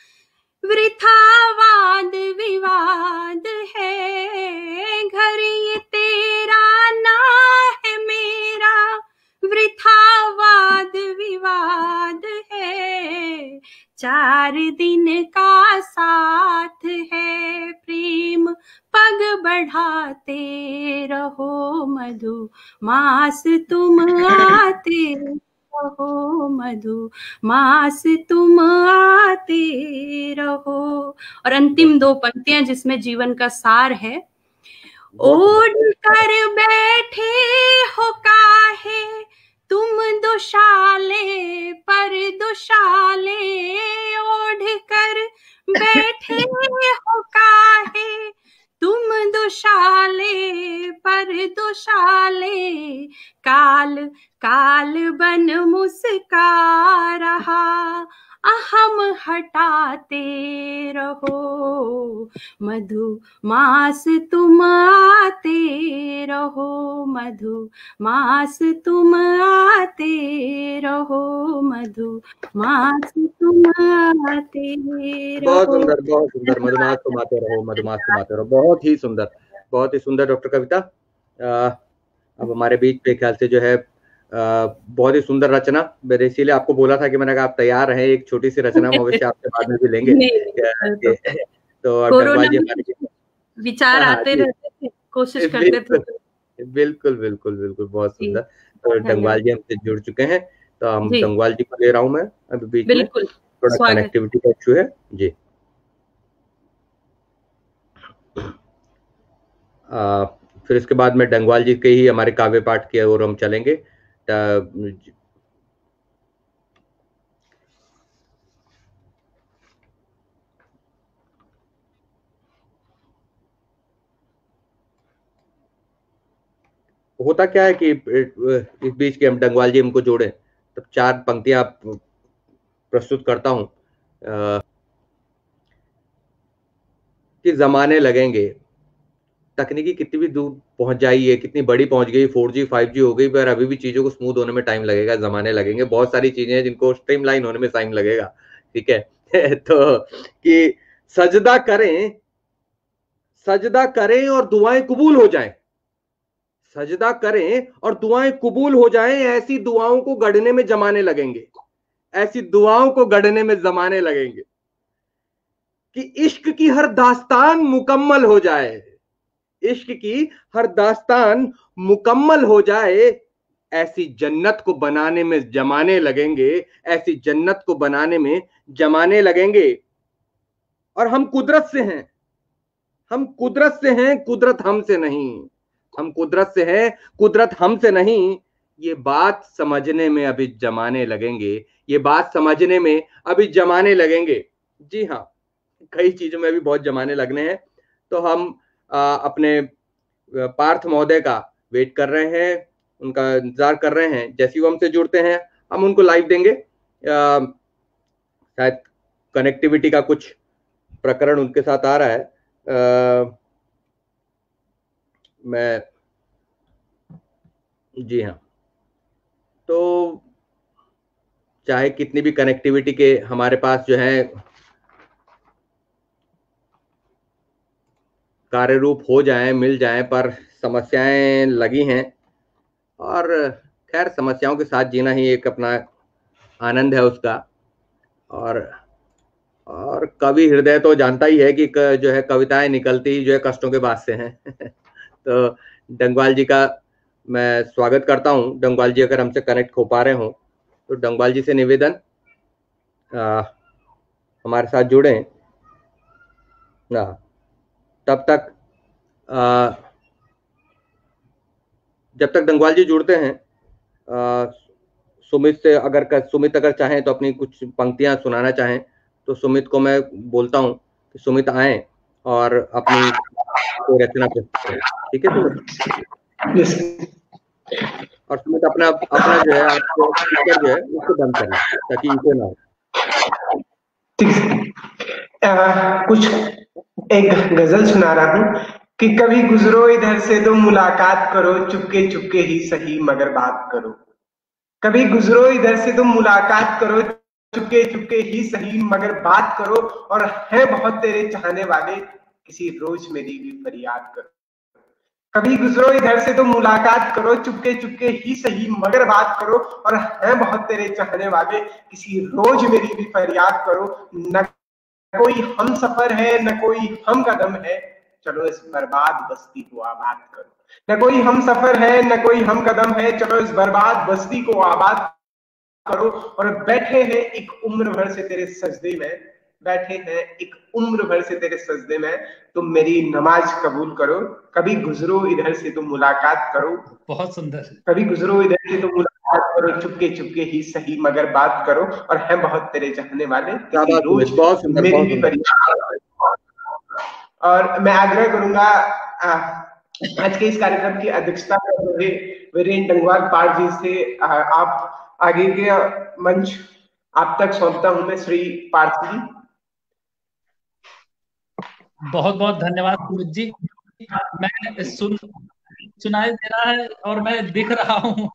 वृथा वाद विवाद है, घर ये तेरा ना है मेरा वृथा वाद विवाद है, चार दिन का साथ है प्रेम पग बढ़ाते रहो, मधु मास तुम आते रहो, मधु मास तुम आते रहो। और अंतिम दो पंक्तियां जिसमें जीवन का सार है। ओढ़ कर बैठे हो काहे तुम दुशाले पर दुशाले, ओढ़ कर बैठे हो काहे तुम दुशाले पर दुशाले, काल काल बन मुस्का रहा अहम हटाते रहो, मधु मास तुम आते रहो, मधु मास तुम आते रहो, मधु मास तुम आते रहो। बहुत सुंदर, बहुत सुंदर। मधुमास तुम आते रहो, मधुमास तुम आते रहो। बहुत ही सुंदर, बहुत ही सुंदर डॉक्टर कविता। आ, अब हमारे बीच पे ख्याल से जो है आ, बहुत ही सुंदर रचना, मैंने इसीलिए आपको बोला था कि मैंने कहा आप तैयार रहे, एक छोटी सी रचना हम अवश्य आपसे बाद में भी लेंगे। तो विचार आते रहते थे, कोशिश करते थे। बिल्कुल बिल्कुल बिल्कुल, बहुत सुंदर। तो डंगवाल जी हमसे जुड़ चुके हैं, तो हम डंगवाल जी को ले रहा हूँ मैं अभी बीच में, थोड़ा कनेक्टिविटी का इशू है जी। आ, फिर इसके बाद में डंगवाल जी के ही हमारे काव्य पाठ की ओर हम चलेंगे। होता क्या है कि इस बीच के हम डंगवाल जी हमको जोड़े, तब चार पंक्तियां प्रस्तुत करता हूं कि जमाने लगेंगे। तकनीकी कितनी भी दूर पहुंच जाई है, कितनी बड़ी पहुंच गई, फोर जी फाइव जी हो गई, पर अभी भी चीजों को स्मूथ होने में टाइम लगेगा, जमाने लगेंगे। बहुत सारी चीजें हैं जिनको स्ट्रीमलाइन होने में टाइम लगेगा, ठीक है। तो कि सजदा करें, सजदा करें और दुआएं कबूल हो जाएं, सजदा करें और दुआएं कबूल हो जाएं, ऐसी दुआओं को गढ़ने में जमाने लगेंगे, ऐसी दुआओं को गढ़ने में जमाने लगेंगे कि इश्क की हर दास्तान मुकम्मल हो जाए, इश्क की हर दास्तान मुकम्मल हो जाए, ऐसी जन्नत को बनाने में जमाने लगेंगे, ऐसी जन्नत को बनाने में जमाने लगेंगे। और हम कुदरत से हैं, हम कुदरत से हैं, कुदरत हमसे नहीं, हम कुदरत से हैं, कुदरत हमसे नहीं। ये बात समझने में अभी जमाने लगेंगे, ये बात समझने में अभी जमाने लगेंगे। जी हाँ, कई चीजों में भी बहुत जमाने लगने हैं। तो हम आ, अपने पार्थ महोदय का वेट कर रहे हैं, उनका इंतजार कर रहे हैं। जैसे वो हमसे जुड़ते हैं हम उनको लाइव देंगे। शायद कनेक्टिविटी का कुछ प्रकरण उनके साथ आ रहा है। आ, मैं जी हाँ, तो चाहे कितनी भी कनेक्टिविटी के हमारे पास जो है कार्य रूप हो जाएं, मिल जाएं, पर समस्याएं लगी हैं। और खैर, समस्याओं के साथ जीना ही एक अपना आनंद है उसका। और और कवि हृदय तो जानता ही है कि जो है कविताएं निकलती ही जो है कष्टों के बाद से हैं। तो डंगवाल जी का मैं स्वागत करता हूं। डंगवाल जी अगर हमसे कनेक्ट हो पा रहे हो तो डंगवाल जी से निवेदन आ, हमारे साथ जुड़े ना। तब तक आ, जब तक डंगवाल जी जुड़ते हैं, आ, सुमित से अगर सुमित अगर चाहें तो अपनी कुछ पंक्तियां सुनाना चाहें तो सुमित को मैं बोलता हूं कि सुमित आए और अपनी कोई रचना प्रस्तुत करें। ठीक है सुमित? और सुमित अपना अपना जो है आपको स्पीकर जो है उसको बंद करें ताकि इको ना हो। कुछ एक गजल सुना रहा हूँ कि कभी गुजरो इधर से तो मुलाकात करो, चुपके चुपके ही सही मगर बात करो। कभी गुजरो इधर से तो मुलाकात करो, चुपके चुपके ही सही मगर बात करो। और है बहुत तेरे चाहने वाले, किसी रोज मेरी भी फरियाद करो। कभी गुजरो इधर से तो मुलाकात करो, चुपके चुपके ही सही मगर बात करो। और है बहुत तेरे चाहने वाले, किसी रोज मेरी भी फरियाद करो। न कोई हम सफर है, न कोई हम कदम है, चलो इस बर्बाद बस्ती को आबाद करो। न कोई हम सफर है, न कोई हम कदम है, चलो इस बर्बाद बस्ती को आबाद करो। और बैठे हैं एक उम्र भर से तेरे सजदे में, बैठे हैं एक उम्र भर से तेरे सजदे में, तुम मेरी नमाज कबूल करो। कभी गुजरो इधर से तो मुलाकात करो। बहुत सुंदर। कभी गुजरो इधर से तो मुलाकात करो, चुपके चुपके ही सही मगर बात करो। और है बहुत तेरे चाहने वाले, रोज बहुत सुंदर, मेरी भी फरियाद। और मैं आग्रह करूंगा आज के इस कार्यक्रम की अध्यक्षता कर रहे वीरेंद्र डंगवाल पाठ जी से, आप आगे के मंच आप तक सौंपता हूं मैं। श्री पार्थ जी, बहुत बहुत धन्यवाद सुमित जी। मैं सुन सुनाई दे रहा है और मैं दिख रहा हूँ।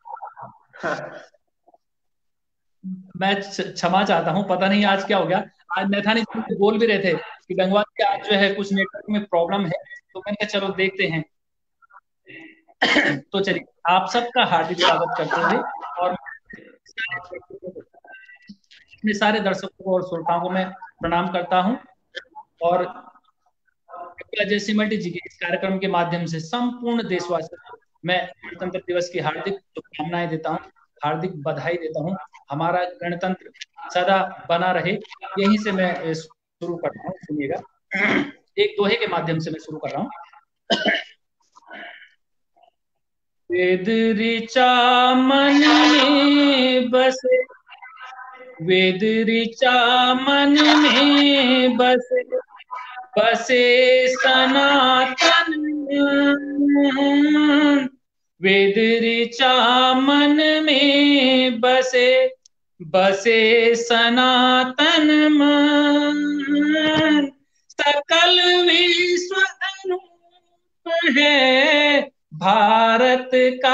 मैं क्षमा चाहता हूँ, पता नहीं आज क्या हो गया। आज नैथानी जी बोल भी रहे थे कि डंगवाल जी आज जो है कुछ नेटवर्क में प्रॉब्लम है, तो मैंने कहा चलो देखते हैं। तो चलिए, आप सबका हार्दिक स्वागत करते हुए और अपने सारे दर्शकों और श्रोताओं को मैं प्रणाम करता हूं और अजय सिमल्टी जी के इस कार्यक्रम के माध्यम से संपूर्ण देशवासियों को मैं गणतंत्र दिवस की हार्दिक शुभकामनाएं देता हूं। हार्दिक बधाई देता हूँ। हमारा गणतंत्र सदा बना रहे, यहीं से मैं शुरू कर रहा हूँ। सुनिएगा, एक दोहे के माध्यम से मैं शुरू कर रहा हूँ। वेद ऋचा मन में बसे, वेद ऋचा मन में बसे, बसे सनातन, वेद ऋचा मन में बसे, बसे सनातन मन, सकल विश्व अनूप है भारत का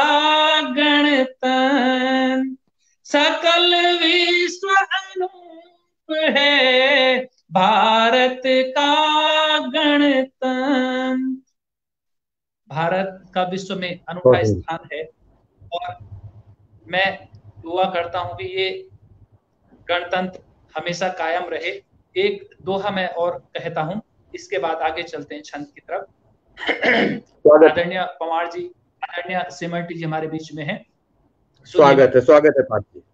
गणतंत्र, सकल विश्व अनूप है भारत का गणतंत्र। भारत का विश्व में अनूठा स्थान है और मैं दुआ करता हूं कि ये गणतंत्र हमेशा कायम रहे। एक दोहा मैं और कहता हूं, इसके बाद आगे चलते हैं छंद की तरफ। आदरणीय पवार जी, आदरणीय सेमल्टी जी हमारे बीच में हैं। स्वागत है, स्वागत है पाठ जी।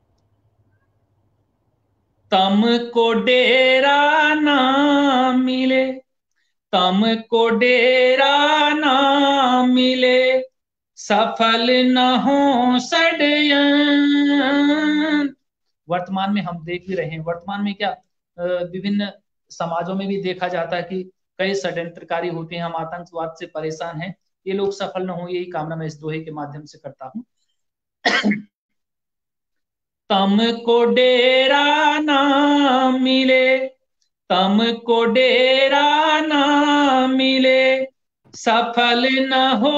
तम को डेरा ना मिले, तम को डेरा ना मिले, सफल न हो षड्यंत्र। वर्तमान में हम देख भी रहे हैं, वर्तमान में क्या विभिन्न समाजों में भी देखा जाता है कि कई षड्यंत्रकारी होते हैं, हम आतंकवाद से परेशान हैं, ये लोग सफल न हो, यही कामना मैं इस दोहे के माध्यम से करता हूं। तम को डेरा ना मिले, तम को डेरा ना मिले, सफल न हो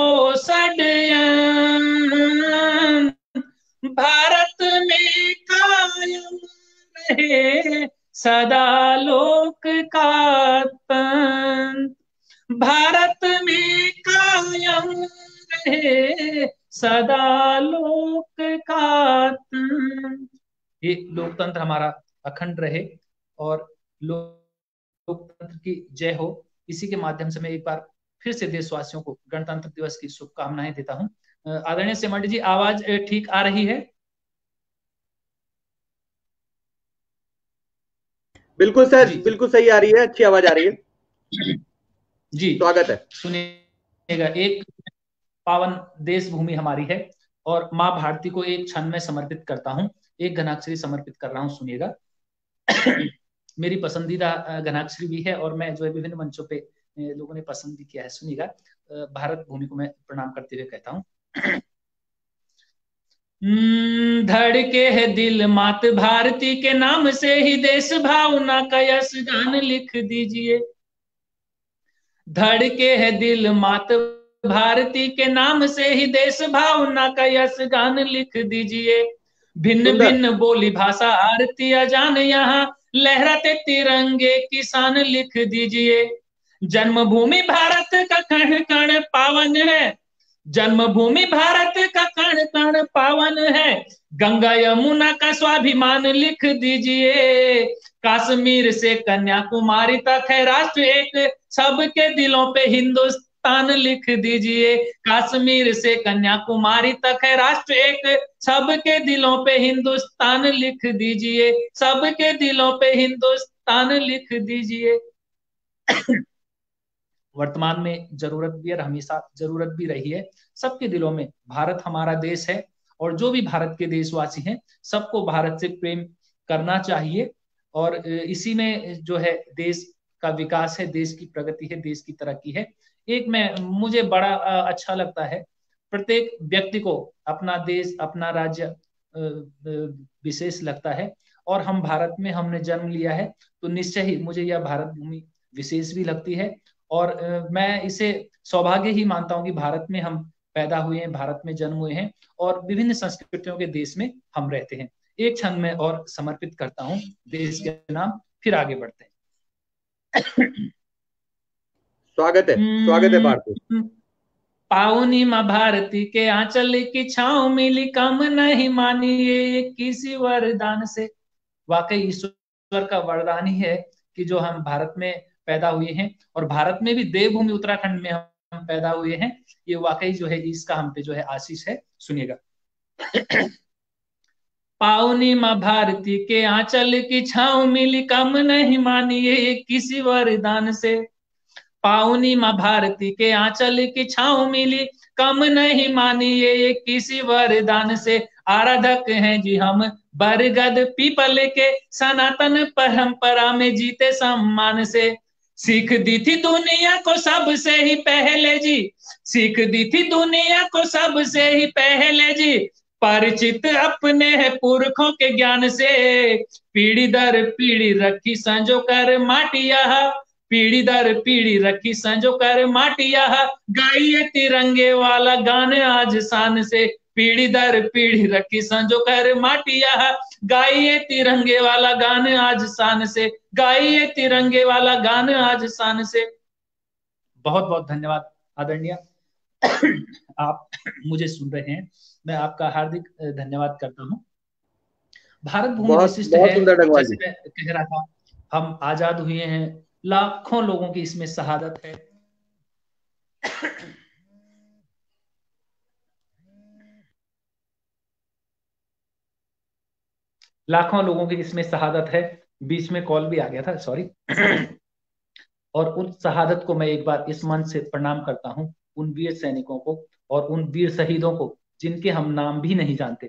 षड्यंत्र, भारत में कायम रहे सदा लोक का तंत्र, भारत में कायम रहे सदा लोक का तंत्र। ये लोकतंत्र हमारा अखंड रहे और लोकतंत्र की जय हो। इसी के माध्यम से मैं एक बार फिर से देशवासियों को गणतंत्र दिवस की शुभकामनाएं देता हूं। आदरणीय सेमल्टी जी, आवाज ठीक आ रही है? बिल्कुल सर, बिल्कुल सही आ रही है, अच्छी आवाज आ रही है जी। स्वागत है। सुनिएगा, एक पावन देश भूमि हमारी है और माँ भारती को एक क्षण में समर्पित करता हूँ, एक घनाक्षरी समर्पित कर रहा हूँ। सुनिएगा, मेरी पसंदीदा घनाक्षरी भी है और मैं जो है विभिन्न मंचों पे लोगों ने पसंद भी किया है। सुनिएगा, भारत भूमि को मैं प्रणाम करते हुए कहता हूँ। धड़के है दिल मात भारती के नाम से ही देश भावना का यश गान लिख दीजिए, धड़के है दिल मात भारती के नाम से ही देश भावना का यश गान लिख दीजिए, भिन्न भिन्न बोली भाषा आरती अजान यहाँ लहराते तिरंगे किसान लिख दीजिए, जन्मभूमि भारत का कण कण पावन है, जन्मभूमि भारत का कण कण पावन है, गंगा यमुना का स्वाभिमान लिख दीजिए, कश्मीर से कन्याकुमारी तक है राष्ट्र एक, सबके दिलों पे हिंदुस्तान लिख दीजिए, कश्मीर से कन्याकुमारी तक है राष्ट्र एक, सबके दिलों पे हिंदुस्तान लिख दीजिए, सबके दिलों पे हिंदुस्तान लिख दीजिए। वर्तमान में जरूरत भी और हमेशा जरूरत भी रही है, सबके दिलों में भारत हमारा देश है और जो भी भारत के देशवासी हैं सबको भारत से प्रेम करना चाहिए और इसी में जो है देश का विकास है, देश की प्रगति है, देश की तरक्की है। एक मैं मुझे बड़ा अच्छा लगता है, प्रत्येक व्यक्ति को अपना देश अपना राज्य विशेष लगता है और हम भारत में हमने जन्म लिया है तो निश्चय ही मुझे यह भारत भूमि विशेष भी लगती है और मैं इसे सौभाग्य ही मानता हूं कि भारत में हम पैदा हुए हैं, भारत में जन्म हुए हैं और विभिन्न संस्कृतियों के देश में हम रहते हैं। एक क्षण में और समर्पित करता हूं देश के नाम, फिर आगे बढ़ते हैं। स्वागत है, स्वागत है भारती। पावनी माँ भारती के आंचल की छांव मिली, कम नहीं मानी ये किसी वरदान से। वाकई ईश्वर का वरदान ही है कि जो हम भारत में पैदा हुए हैं और भारत में भी देवभूमि उत्तराखंड में हम पैदा हुए हैं, ये वाकई जो है इसका हम पे जो है आशीष है। सुनिएगा, पावनी माँ भारती के आंचल की छाँव मिली, कम नहीं मानिए किसी वरदान से। पावनी माँ भारती के आंचल की छाँव मिली, कम नहीं मानिए किसी वरदान से। आराधक हैं जी हम बरगद पीपल के, सनातन परंपरा में जीते सम्मान से। सीख दी थी दुनिया को सबसे ही पहले जी, सीख दी थी दुनिया को सबसे ही पहले जी, परिचित अपने है पुरखों के ज्ञान से। पीढ़ी दर पीढ़ी रखी संजो कर माटिया, पीढ़ी दर पीढ़ी रखी संजो कर माटिया, गाइए तिरंगे वाला गाने आज शान से। पीढ़ी दर पीढ़ी रखी संजो कर माटिया, गाइए तिरंगे वाला गाने आज शान से, गाइए तिरंगे वाला गाने आज शान से। बहुत बहुत धन्यवाद आदरणीय, आप मुझे सुन रहे हैं, मैं आपका हार्दिक धन्यवाद करता हूं। भारत भूमि विशिष्ट है, जैसे मैं कह रहा था, हम आजाद हुए हैं, लाखों लोगों की इसमें शहादत है। लाखों लोगों की इसमें शहादत है। बीच में कॉल भी आ गया था, सॉरी। और उन शहादत को मैं एक बार इस मंच से प्रणाम करता हूं, उन वीर सैनिकों को और उन वीर शहीदों को जिनके हम नाम भी नहीं जानते।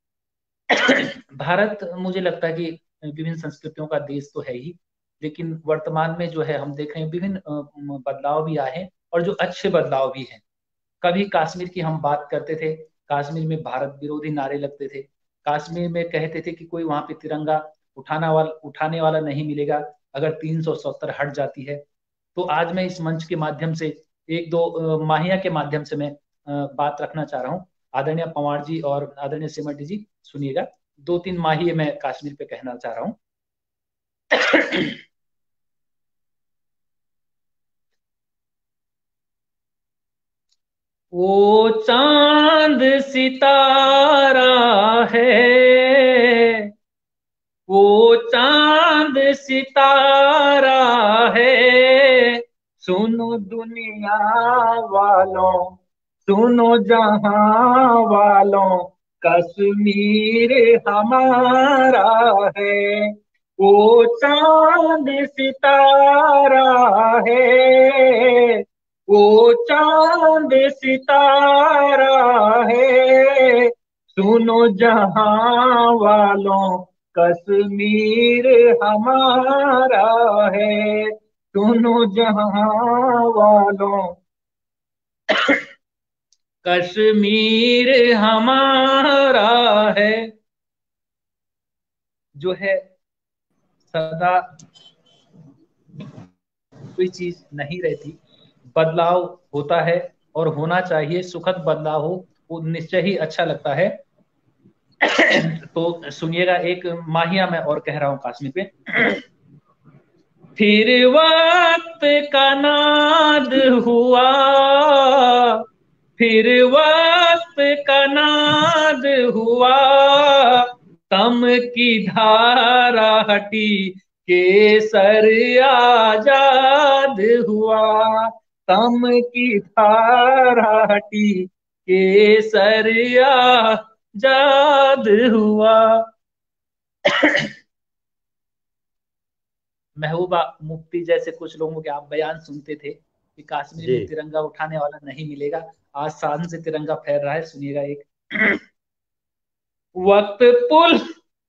भारत मुझे लगता है कि विभिन्न संस्कृतियों का देश तो है ही, लेकिन वर्तमान में जो है हम देख रहे हैं विभिन्न बदलाव भी आए हैं और जो अच्छे बदलाव भी हैं। कभी कश्मीर की हम बात करते थे, कश्मीर में भारत विरोधी नारे लगते थे, कश्मीर में कहते थे कि कोई वहां पे तिरंगा उठाना वाला उठाने वाला नहीं मिलेगा अगर तीन सौ सत्तर हट जाती है। तो आज मैं इस मंच के माध्यम से एक दो माहिया के माध्यम से मैं बात रखना चाह रहा हूँ। आदरणीय पंवार जी और आदरणीय सेमल्टी जी सुनिएगा, दो तीन माहिए मैं कश्मीर पे कहना चाह रहा हूँ। वो चांद सितारा है, वो चांद सितारा है, सुनो दुनिया वालों, सुनो जहां वालों, कश्मीर हमारा है। वो चांद सितारा है, वो चांद सितारा है, सुनो जहां वालों, कश्मीर हमारा है, सुनो जहां वालों, कश्मीर हमारा है। जो है सदा कोई चीज नहीं रहती, बदलाव होता है और होना चाहिए, सुखद बदलाव हो वो निश्चय ही अच्छा लगता है। तो सुनिएगा, एक माहिया मैं और कह रहा हूं कश्मीर पे। फिर वक्त का नाद हुआ, फिर वक्त का नाद हुआ, तम की धारा हटी, केसर आजाद हुआ, तम की धारा हटी, केसर आजाद हुआ। महबूबा मुफ्ती जैसे कुछ लोगों के आप बयान सुनते थे कि कश्मीर में तिरंगा उठाने वाला नहीं मिलेगा, आज शान से तिरंगा फहर रहा है। सुनिएगा एक। वक्त पुल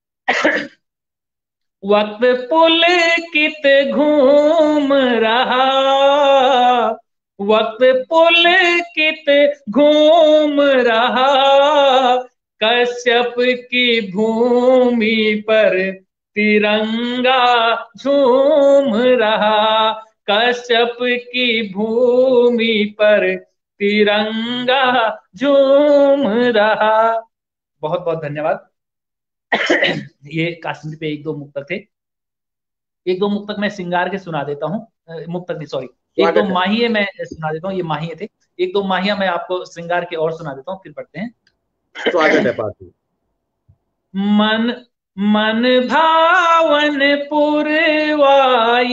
वक्त पुल कित घूम रहा, वक्त पुल कित घूम रहा, कश्यप की भूमि पर तिरंगा झूम रहा, कश्यप की भूमि पर तिरंगा झूम रहा। बहुत बहुत धन्यवाद। ये कश्मीर पे एक दो मुक्तक थे, एक दो मुक्तक मैं सिंगार के सुना देता हूँ, मुक्तक नहीं सॉरी एक दो माहिए मैं सुना देता हूँ, ये माहिए थे, एक दो माहिया मैं आपको श्रृंगार के और सुना देता हूँ, फिर पढ़ते हैं। स्वागत है पार्थी। मन मन भावन पुरवाई,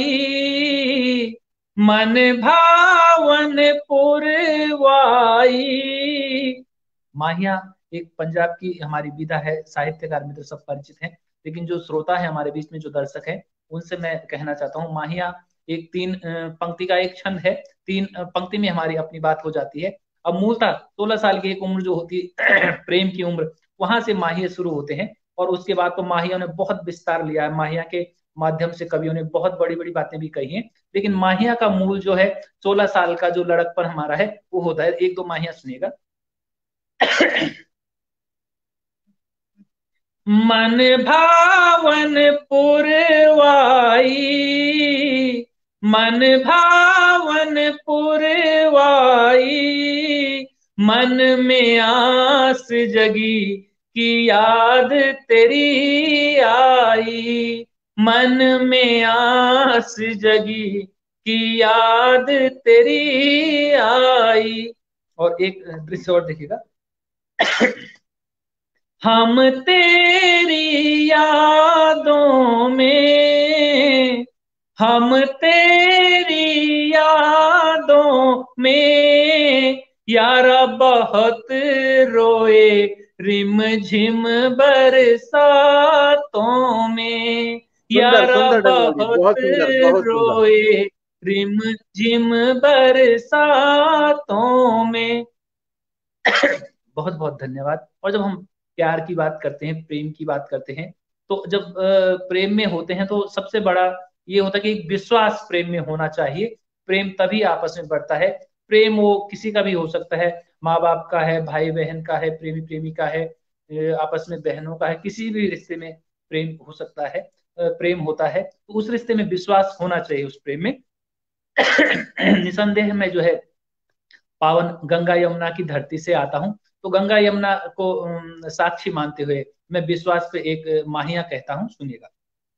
मन भावन पुरवाई। माहिया एक पंजाब की हमारी विधा है, साहित्यकार मित्र सब परिचित हैं, लेकिन जो श्रोता है हमारे बीच में, जो दर्शक है, उनसे मैं कहना चाहता हूँ, माहिया एक तीन पंक्ति का एक छंद है, तीन पंक्ति में हमारी अपनी बात हो जाती है। अब मूलतः सोलह साल की एक उम्र जो होती है प्रेम की उम्र, वहां से माहिया शुरू होते हैं, और उसके बाद तो माहिया ने बहुत विस्तार लिया है, माहिया के माध्यम से कवियों ने बहुत बड़ी बड़ी बातें भी कही हैं, लेकिन माहिया का मूल जो है सोलह साल का जो लड़कपन हमारा है वो होता है। एक दो माहिया सुनिएगा। मन भावन पुरवाई, मन भावन पुरवाई, मन में आस जगी की याद तेरी आई, मन में आस जगी की याद तेरी आई। और एक दृश्य और देखिएगा। हम तेरी यादों में, हम तेरी यादों में यारा बहुत रोए, रिम झिम बरसातों में यारा बहुत रोए, रिम झिम बरसातों में। बहुत बहुत धन्यवाद। और जब हम प्यार की बात करते हैं, प्रेम की बात करते हैं, तो जब प्रेम में होते हैं तो सबसे बड़ा ये होता है कि विश्वास प्रेम में होना चाहिए। प्रेम तभी आपस में बढ़ता है। प्रेम वो किसी का भी हो सकता है, माँ बाप का है, भाई बहन का है, प्रेमी प्रेमिका है, आपस में बहनों का है, किसी भी रिश्ते में प्रेम हो सकता है, प्रेम होता है, तो उस रिश्ते में विश्वास होना चाहिए उस प्रेम में। निसंदेह मैं जो है पावन गंगा यमुना की धरती से आता हूं, तो गंगा यमुना को साक्षी मानते हुए मैं विश्वास पे एक माहिया कहता हूं, सुनिएगा।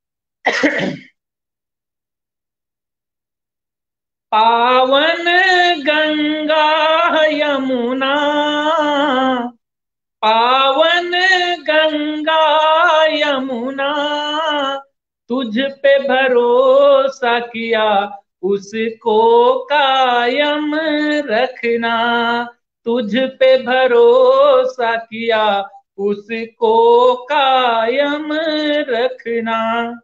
पावन गंगा यमुना, पावन गंगा यमुना, तुझ पे भरोसा किया उसको कायम रखना, तुझ पे भरोसा किया उसको कायम रखना।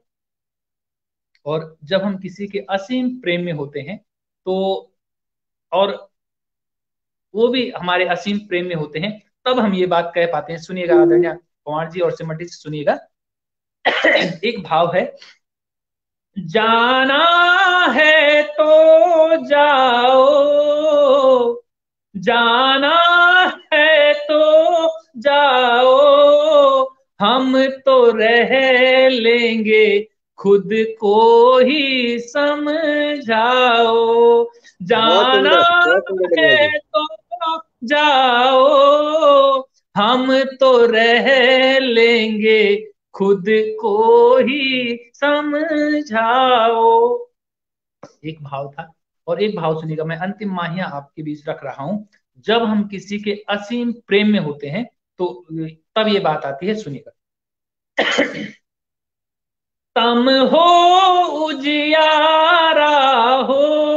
और जब हम किसी के असीम प्रेम में होते हैं तो, और वो भी हमारे असीम प्रेम में होते हैं, तब हम ये बात कह पाते हैं। सुनिएगा आदरणीय पवार जी और सिमरती जी, सुनिएगा। एक भाव है, जाना है तो जाओ, जाना है तो जाओ, हम तो रह लेंगे खुद को ही समझाओ, जाना है तो जाओ, हम तो रह लेंगे खुद को ही समझाओ। एक भाव था। और एक भाव सुनिएगा, मैं अंतिम माहिया आपके बीच रख रहा हूं। जब हम किसी के असीम प्रेम में होते हैं तो तब ये बात आती है, सुनिएगा। तम हो उजियारा हो,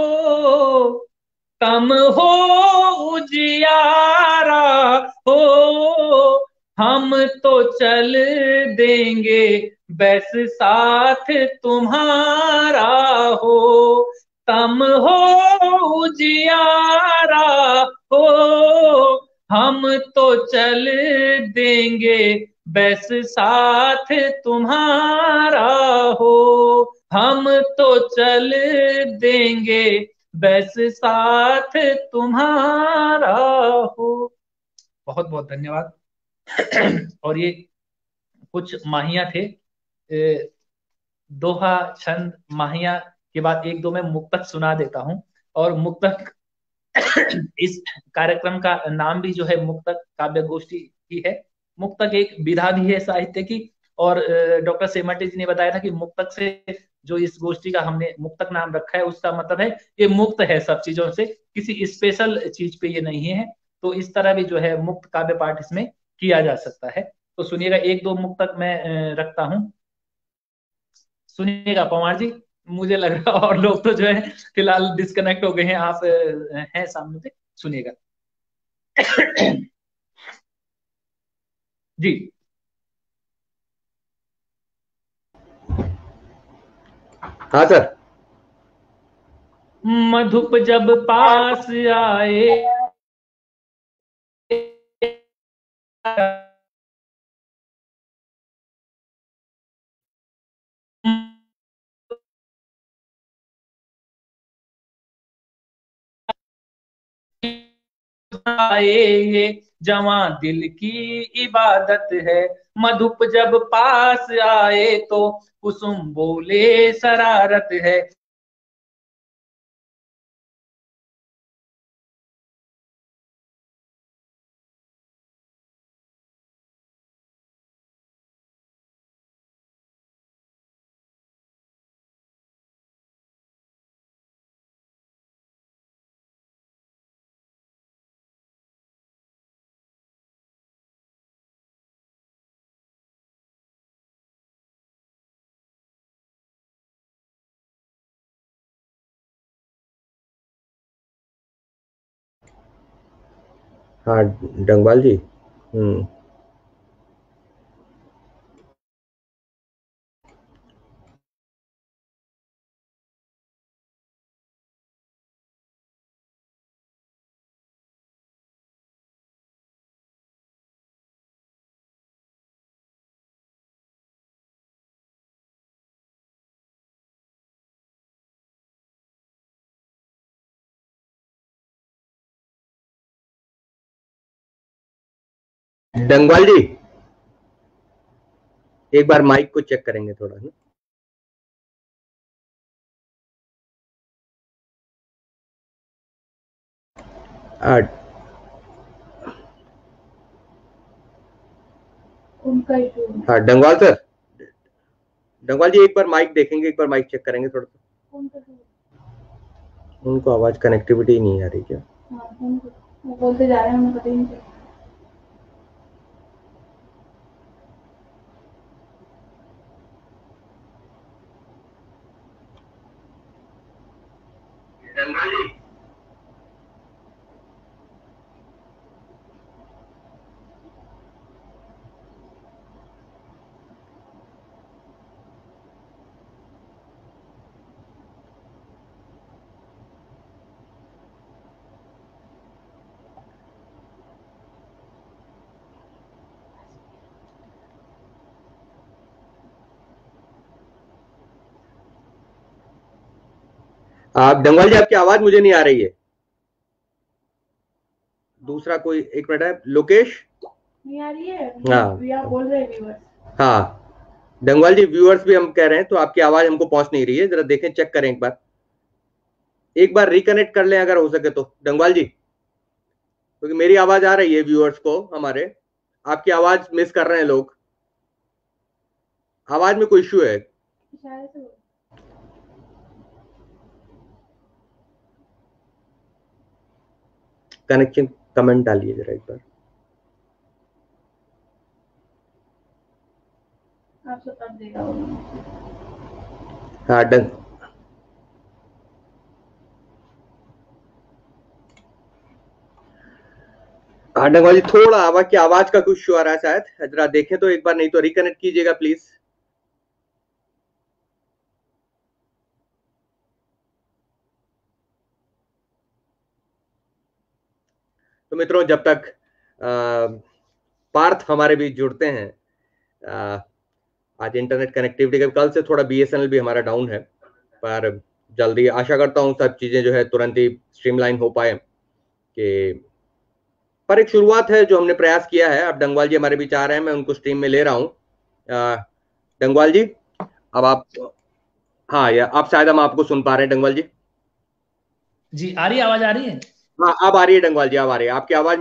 तम हो उजियारा हो, हम तो चल देंगे बस साथ तुम्हारा हो, तम हो उजियारा हो, हम तो चल देंगे बस साथ तुम्हारा हो, हम तो चल देंगे बस साथ तुम्हारा हो। बहुत बहुत धन्यवाद। और ये कुछ माहिया थे, दोहा छंद माहिया के बाद एक दो मैं मुक्तक सुना देता हूं। और मुक्तक, इस कार्यक्रम का नाम भी जो है मुक्तक काव्य गोष्ठी ही है। मुक्तक एक विधा भी है साहित्य की, और डॉक्टर सेमल्टी जी ने बताया था कि मुक्तक से जो इस गोष्ठी का हमने मुक्तक नाम रखा है, उसका मतलब है ये मुक्त है सब चीजों से, किसी स्पेशल चीज पे ये नहीं है। तो इस तरह भी जो है मुक्त काव्य पाठ इसमें किया जा सकता है। तो सुनिएगा, एक दो मुक्तक मैं रखता हूं, सुनिएगा पवार जी। मुझे लग रहा और लोग तो जो है फिलहाल डिस्कनेक्ट हो गए हैं, आप हैं सामने पे, सुनिएगा। जी हाँ सर। मधुप जब पास आए ये जवां दिल की इबादत है। मधुप जब पास आए तो कुसुम बोले शरारत है। हाँ डंगवाल जी। हम्म डंगवाल जी एक बार माइक को चेक करेंगे थोड़ा ना। आ, हाँ डंगवाल सर, डंगवाल जी एक बार माइक देखेंगे, एक बार माइक चेक करेंगे थोड़ा सा। उनको आवाज कनेक्टिविटी नहीं आ रही क्या? हाँ, बोलते जा रहे हैं, उनको पता ही नहीं चला। आप डंगवाल जी आपकी आवाज मुझे नहीं आ रही है। दूसरा कोई एक मिनट है, लोकेश नहीं आ रही है। हाँ बोल रहे हैं। हाँ डंगवाल जी व्यूअर्स भी हम कह रहे हैं, तो आपकी आवाज हमको पहुंच नहीं रही है, जरा देखें, चेक करें एक बार, एक बार रिकनेक्ट कर लें अगर हो सके तो डंगवाल जी, क्योंकि तो मेरी आवाज आ रही है व्यूअर्स को हमारे, आपकी आवाज मिस कर रहे हैं लोग, आवाज में कोई इश्यू है। कनेक्शन कमेंट डालिए जरा एक बार। आपसे तब देगा हाँ डन। हाँ डंगवाल जी थोड़ा आवाज की आवाज का कुछ इश्यू आ रहा है शायद, जरा देखें तो एक बार, नहीं तो रिकनेक्ट कीजिएगा प्लीज। तो मित्रों जब तक आ, पार्थ हमारे बीच जुड़ते हैं, आ, आज इंटरनेट कनेक्टिविटी का कल से थोड़ा बीएसएनएल भी हमारा डाउन है, पर जल्दी आशा करता हूं सब चीजें जो है तुरंत ही स्ट्रीमलाइन हो पाए, कि पर एक शुरुआत है जो हमने प्रयास किया है। अब डंगवाल जी हमारे बीच आ रहे हैं, मैं उनको स्ट्रीम में ले रहा हूं। डंगवाल जी अब आप, हाँ या आप शायद हम आपको सुन पा रहे हैं डंगवाल जी। जी आ रही है, आवाज आ रही है? हाँ अब आ रही है डंगवाल जी, अब आ रही है आपकी आवाज।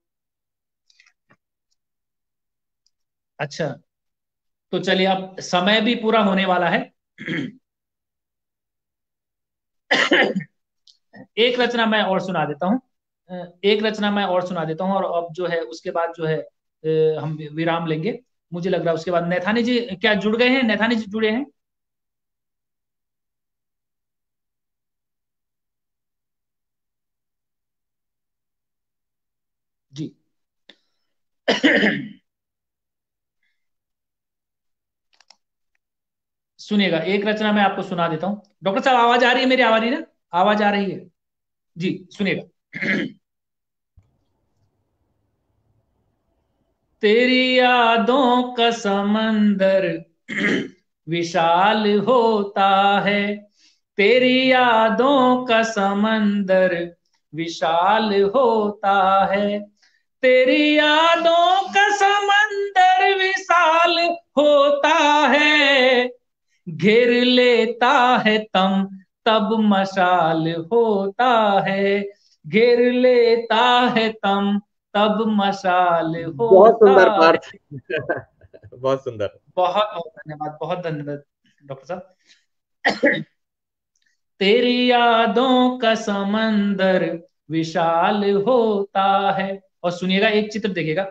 अच्छा तो चलिए, अब समय भी पूरा होने वाला है। एक रचना मैं और सुना देता हूँ, एक रचना मैं और सुना देता हूँ, और अब जो है उसके बाद जो है हम विराम लेंगे। मुझे लग रहा है उसके बाद नैथानी जी क्या जुड़ गए हैं? नैथानी जी जुड़े हैं? जी सुनिएगा, एक रचना मैं आपको सुना देता हूं। डॉक्टर साहब आवाज आ रही है मेरी? आवाज रही ना? आवाज आ रही है जी? सुनिएगा। तेरी यादों का समंदर विशाल होता है, तेरी यादों का समंदर विशाल होता है, तेरी यादों का समंदर विशाल होता है, घेर लेता है तम तब मशाल होता है, घेर लेता है तम तब मशाल बहुत होता सुंदर है। पार्थ। बहुत सुंदर। बहुत बहुत धन्यवाद, बहुत धन्यवाद डॉक्टर साहब। तेरी यादों का समंदर विशाल होता है। और सुनिएगा, एक चित्र देखिएगा।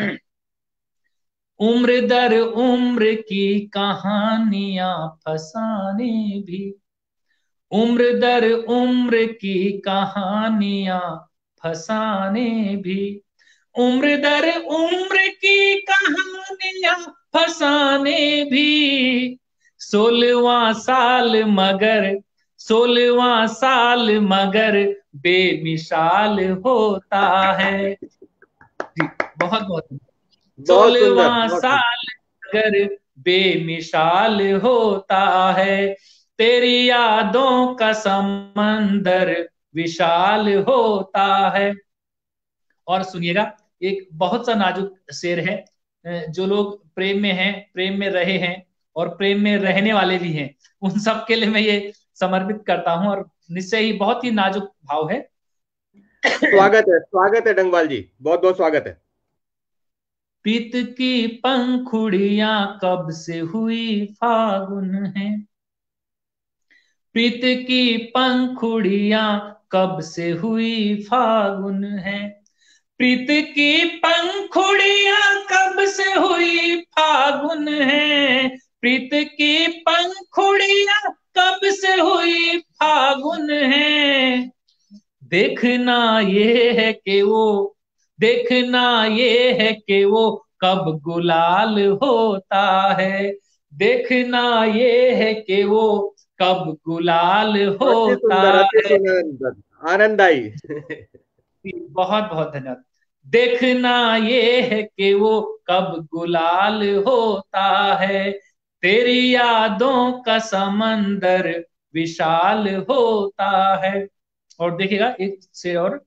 उम्र दर उम्र की कहानियां फसाने भी, उम्र दर उम्र की कहानियां फसाने भी, उम्र दर उम्र की कहानियां फसाने भी, सोलवा साल मगर, सोलवा साल मगर बेमिसाल होता है जी। बहुत बहुत सोलवा साल मगर बेमिसाल होता है, तेरी यादों का समंदर विशाल होता है। और सुनिएगा, एक बहुत सा नाजुक शेर है। जो लोग प्रेम में हैं, प्रेम में रहे हैं और प्रेम में रहने वाले भी हैं, उन सब के लिए मैं ये समर्पित करता हूं। और निश्चय ही बहुत ही नाजुक भाव है। स्वागत है, स्वागत है डंगवाल जी, बहुत बहुत स्वागत है। प्रीत की पंखुड़ियां कब से हुई फागुन है, प्रीत की पंखुड़ियां कब से हुई फागुन है, प्रीत की पंखुड़ियां कब से हुई फागुन है, प्रीत की पंखुड़ियां कब से हुई फागुन है, देखना ये है कि वो, देखना ये है कि वो कब गुलाल होता है, देखना ये है कि वो कब गुलाल होता है। आनंद आई। बहुत बहुत धन्यवाद। देखना ये है कि वो कब गुलाल होता है, तेरी यादों का समंदर विशाल होता है। और देखिएगा एक से और।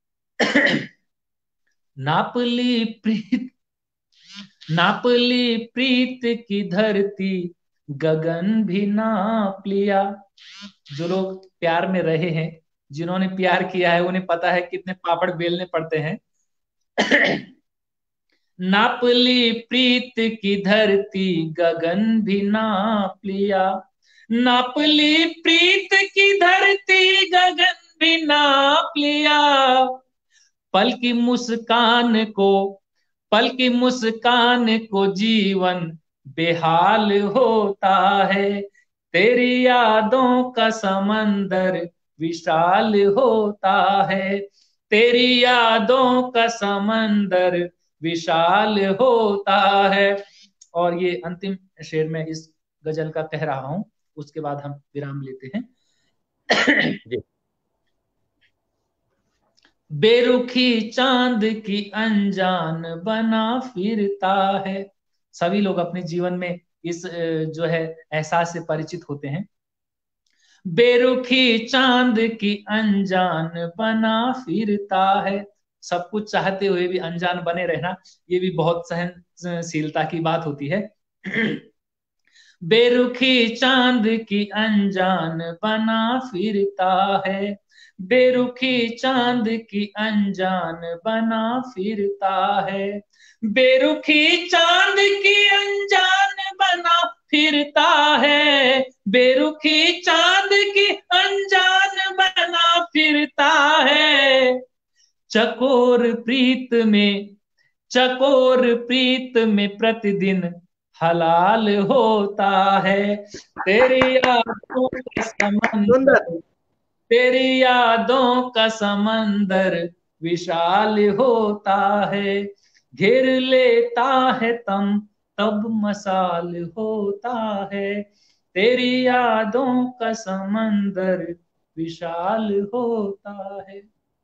नापली प्रीत, नापली प्रीत की धरती गगन भी नाप लिया। जो लोग प्यार में रहे हैं, जिन्होंने प्यार किया है, उन्हें पता है कितने पापड़ बेलने पड़ते हैं। नापली प्रीत की धरती गगन भी नाप लिया, नापली प्रीत की धरती गगन भी नाप लिया, पल की मुस्कान को, पल की मुस्कान को जीवन बेहाल होता है, तेरी यादों का समंदर विशाल होता है, तेरी यादों का समंदर विशाल होता है। और ये अंतिम शेर में इस गजल का कह रहा हूं, उसके बाद हम विराम लेते हैं। बेरुखी चांद की अनजान बना फिरता है। सभी लोग अपने जीवन में इस जो है एहसास से परिचित होते हैं। बेरुखी चांद की अनजान बना फिरता है। सब कुछ चाहते हुए भी अनजान बने रहना, ये भी बहुत सहनशीलता की बात होती है। बेरुखी चांद की अनजान बना फिरता है, बेरुखी चांद की अनजान बना फिरता है, बेरुखी चांद की अनजान बना फिरता है, बेरुखी चांद की अनजान बना फिरता है, चकोर प्रीत में, चकोर प्रीत में प्रतिदिन हलाल होता है, तेरी यादों का समंदर, तेरी यादों का समंदर विशाल होता है, घेर लेता है तम तब मसाल होता है, तेरी यादों का समंदर विशाल होता है।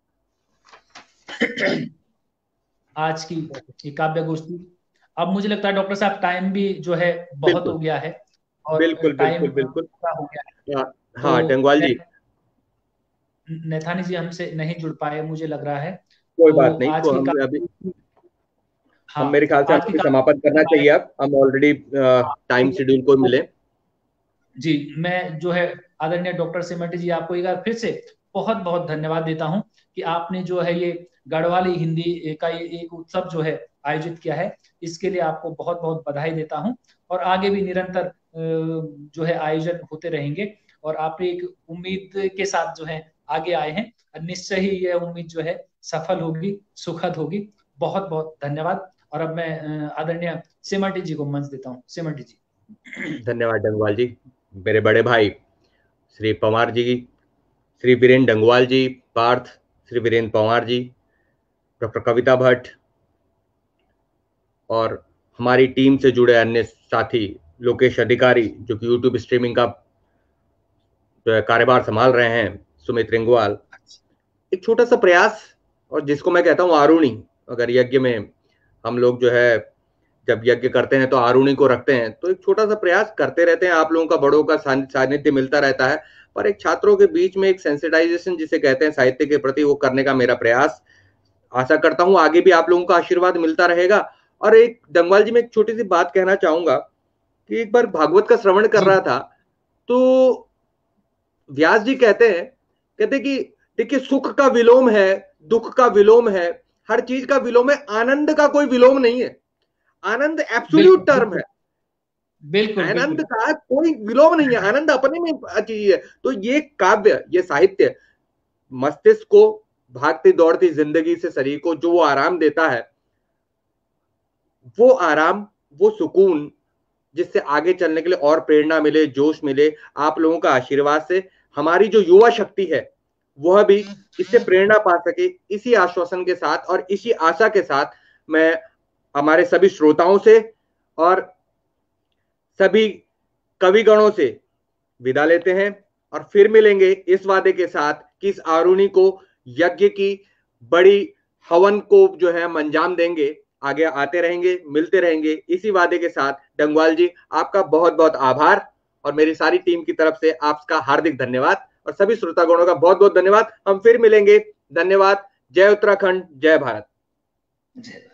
आज की ये काव्य गोष्ठी, अब मुझे लगता है डॉक्टर साहब टाइम भी जो है बहुत हो गया है और बिल्कुल टाइम बिल्कुल बिल्कुल पूरा हो गया है। हाँ तो डंगवाल जी, नैथानी जी हमसे नहीं जुड़ पाए मुझे लग रहा है। कोई तो बात नहीं, आज तो की हम अभी हाँ, हम मेरे ख्याल से आज की हमें समापन करना चाहिए। अब हम ऑलरेडी टाइम शेड्यूल को मिले। जी, मैं जो है आदरणीय डॉक्टर सेमल्टी जी आपको एक बार फिर से बहुत बहुत धन्यवाद देता हूं कि आपने जो है ये गढ़वाली हिंदी का ये एक उत्सव जो है आयोजित किया है, इसके लिए आपको बहुत बहुत बधाई देता हूं। और आगे भी निरंतर जो है आयोजन होते रहेंगे और आप एक उम्मीद के साथ जो है आगे आए हैं, निश्चय ही यह उम्मीद जो है सफल होगी, सुखद होगी। बहुत बहुत धन्यवाद। और अब मैं आदरणीय सेमल्टी जी को मंच देता हूँ। सेमल्टी जी। धन्यवाद डंगवाल जी। मेरे बड़े भाई श्री पंवार जी, श्री वीरेंद्र डंगवाल जी, पार्थ, श्री वीरेंद्र पंवार जी, डॉक्टर कविता भट्ट और हमारी टीम से जुड़े अन्य साथी लोकेश अधिकारी जो कि यूट्यूब स्ट्रीमिंग का जो है कार्यभार संभाल रहे हैं, सुमित रिंगवाल। एक छोटा सा प्रयास, और जिसको मैं कहता हूँ आरुणी, अगर यज्ञ में हम लोग जो है जब यज्ञ करते हैं तो आरुणी को रखते हैं, तो एक छोटा सा प्रयास करते रहते हैं। आप लोगों का बड़ों का सानिध्य मिलता रहता है, पर एक छात्रों के बीच में एक सेंसिटाइजेशन जिसे कहते हैं साहित्य के प्रति, वो करने का मेरा प्रयास। आशा करता हूं आगे भी आप लोगों का आशीर्वाद मिलता रहेगा। और एक डंगवाल जी में एक छोटी सी बात कहना चाहूंगा कि एक बार भागवत का श्रवण कर रहा था तो व्यास जी कहते हैं कहते कि देखिए सुख का विलोम है, दुख का विलोम है, हर चीज का विलोम है, आनंद का कोई विलोम नहीं है। आनंद एब्सोल्यूट टर्म है, बिल्कुल आनंद का कोई विलोम नहीं है, आनंद अपने में चीज है। तो ये काव्य, ये साहित्य मस्तिष्क को भागती दौड़ती जिंदगी से शरीर को जो वो आराम देता है, वो आराम, वो सुकून जिससे आगे चलने के लिए और प्रेरणा मिले, जोश मिले, आप लोगों का आशीर्वाद से हमारी जो युवा शक्ति है वह भी इससे प्रेरणा पा सके। इसी आश्वासन के साथ और इसी आशा के साथ मैं हमारे सभी श्रोताओं से और सभी कविगणों से विदा लेते हैं और फिर मिलेंगे इस वादे के साथ कि इस आरुणी को, यज्ञ की बड़ी हवन को जो है हम अंजाम देंगे। आगे आते रहेंगे, मिलते रहेंगे इसी वादे के साथ। डंगवाल जी आपका बहुत बहुत आभार और मेरी सारी टीम की तरफ से आपका हार्दिक धन्यवाद और सभी श्रोतागणों का बहुत बहुत धन्यवाद। हम फिर मिलेंगे। धन्यवाद। जय उत्तराखंड, जय भारत। जय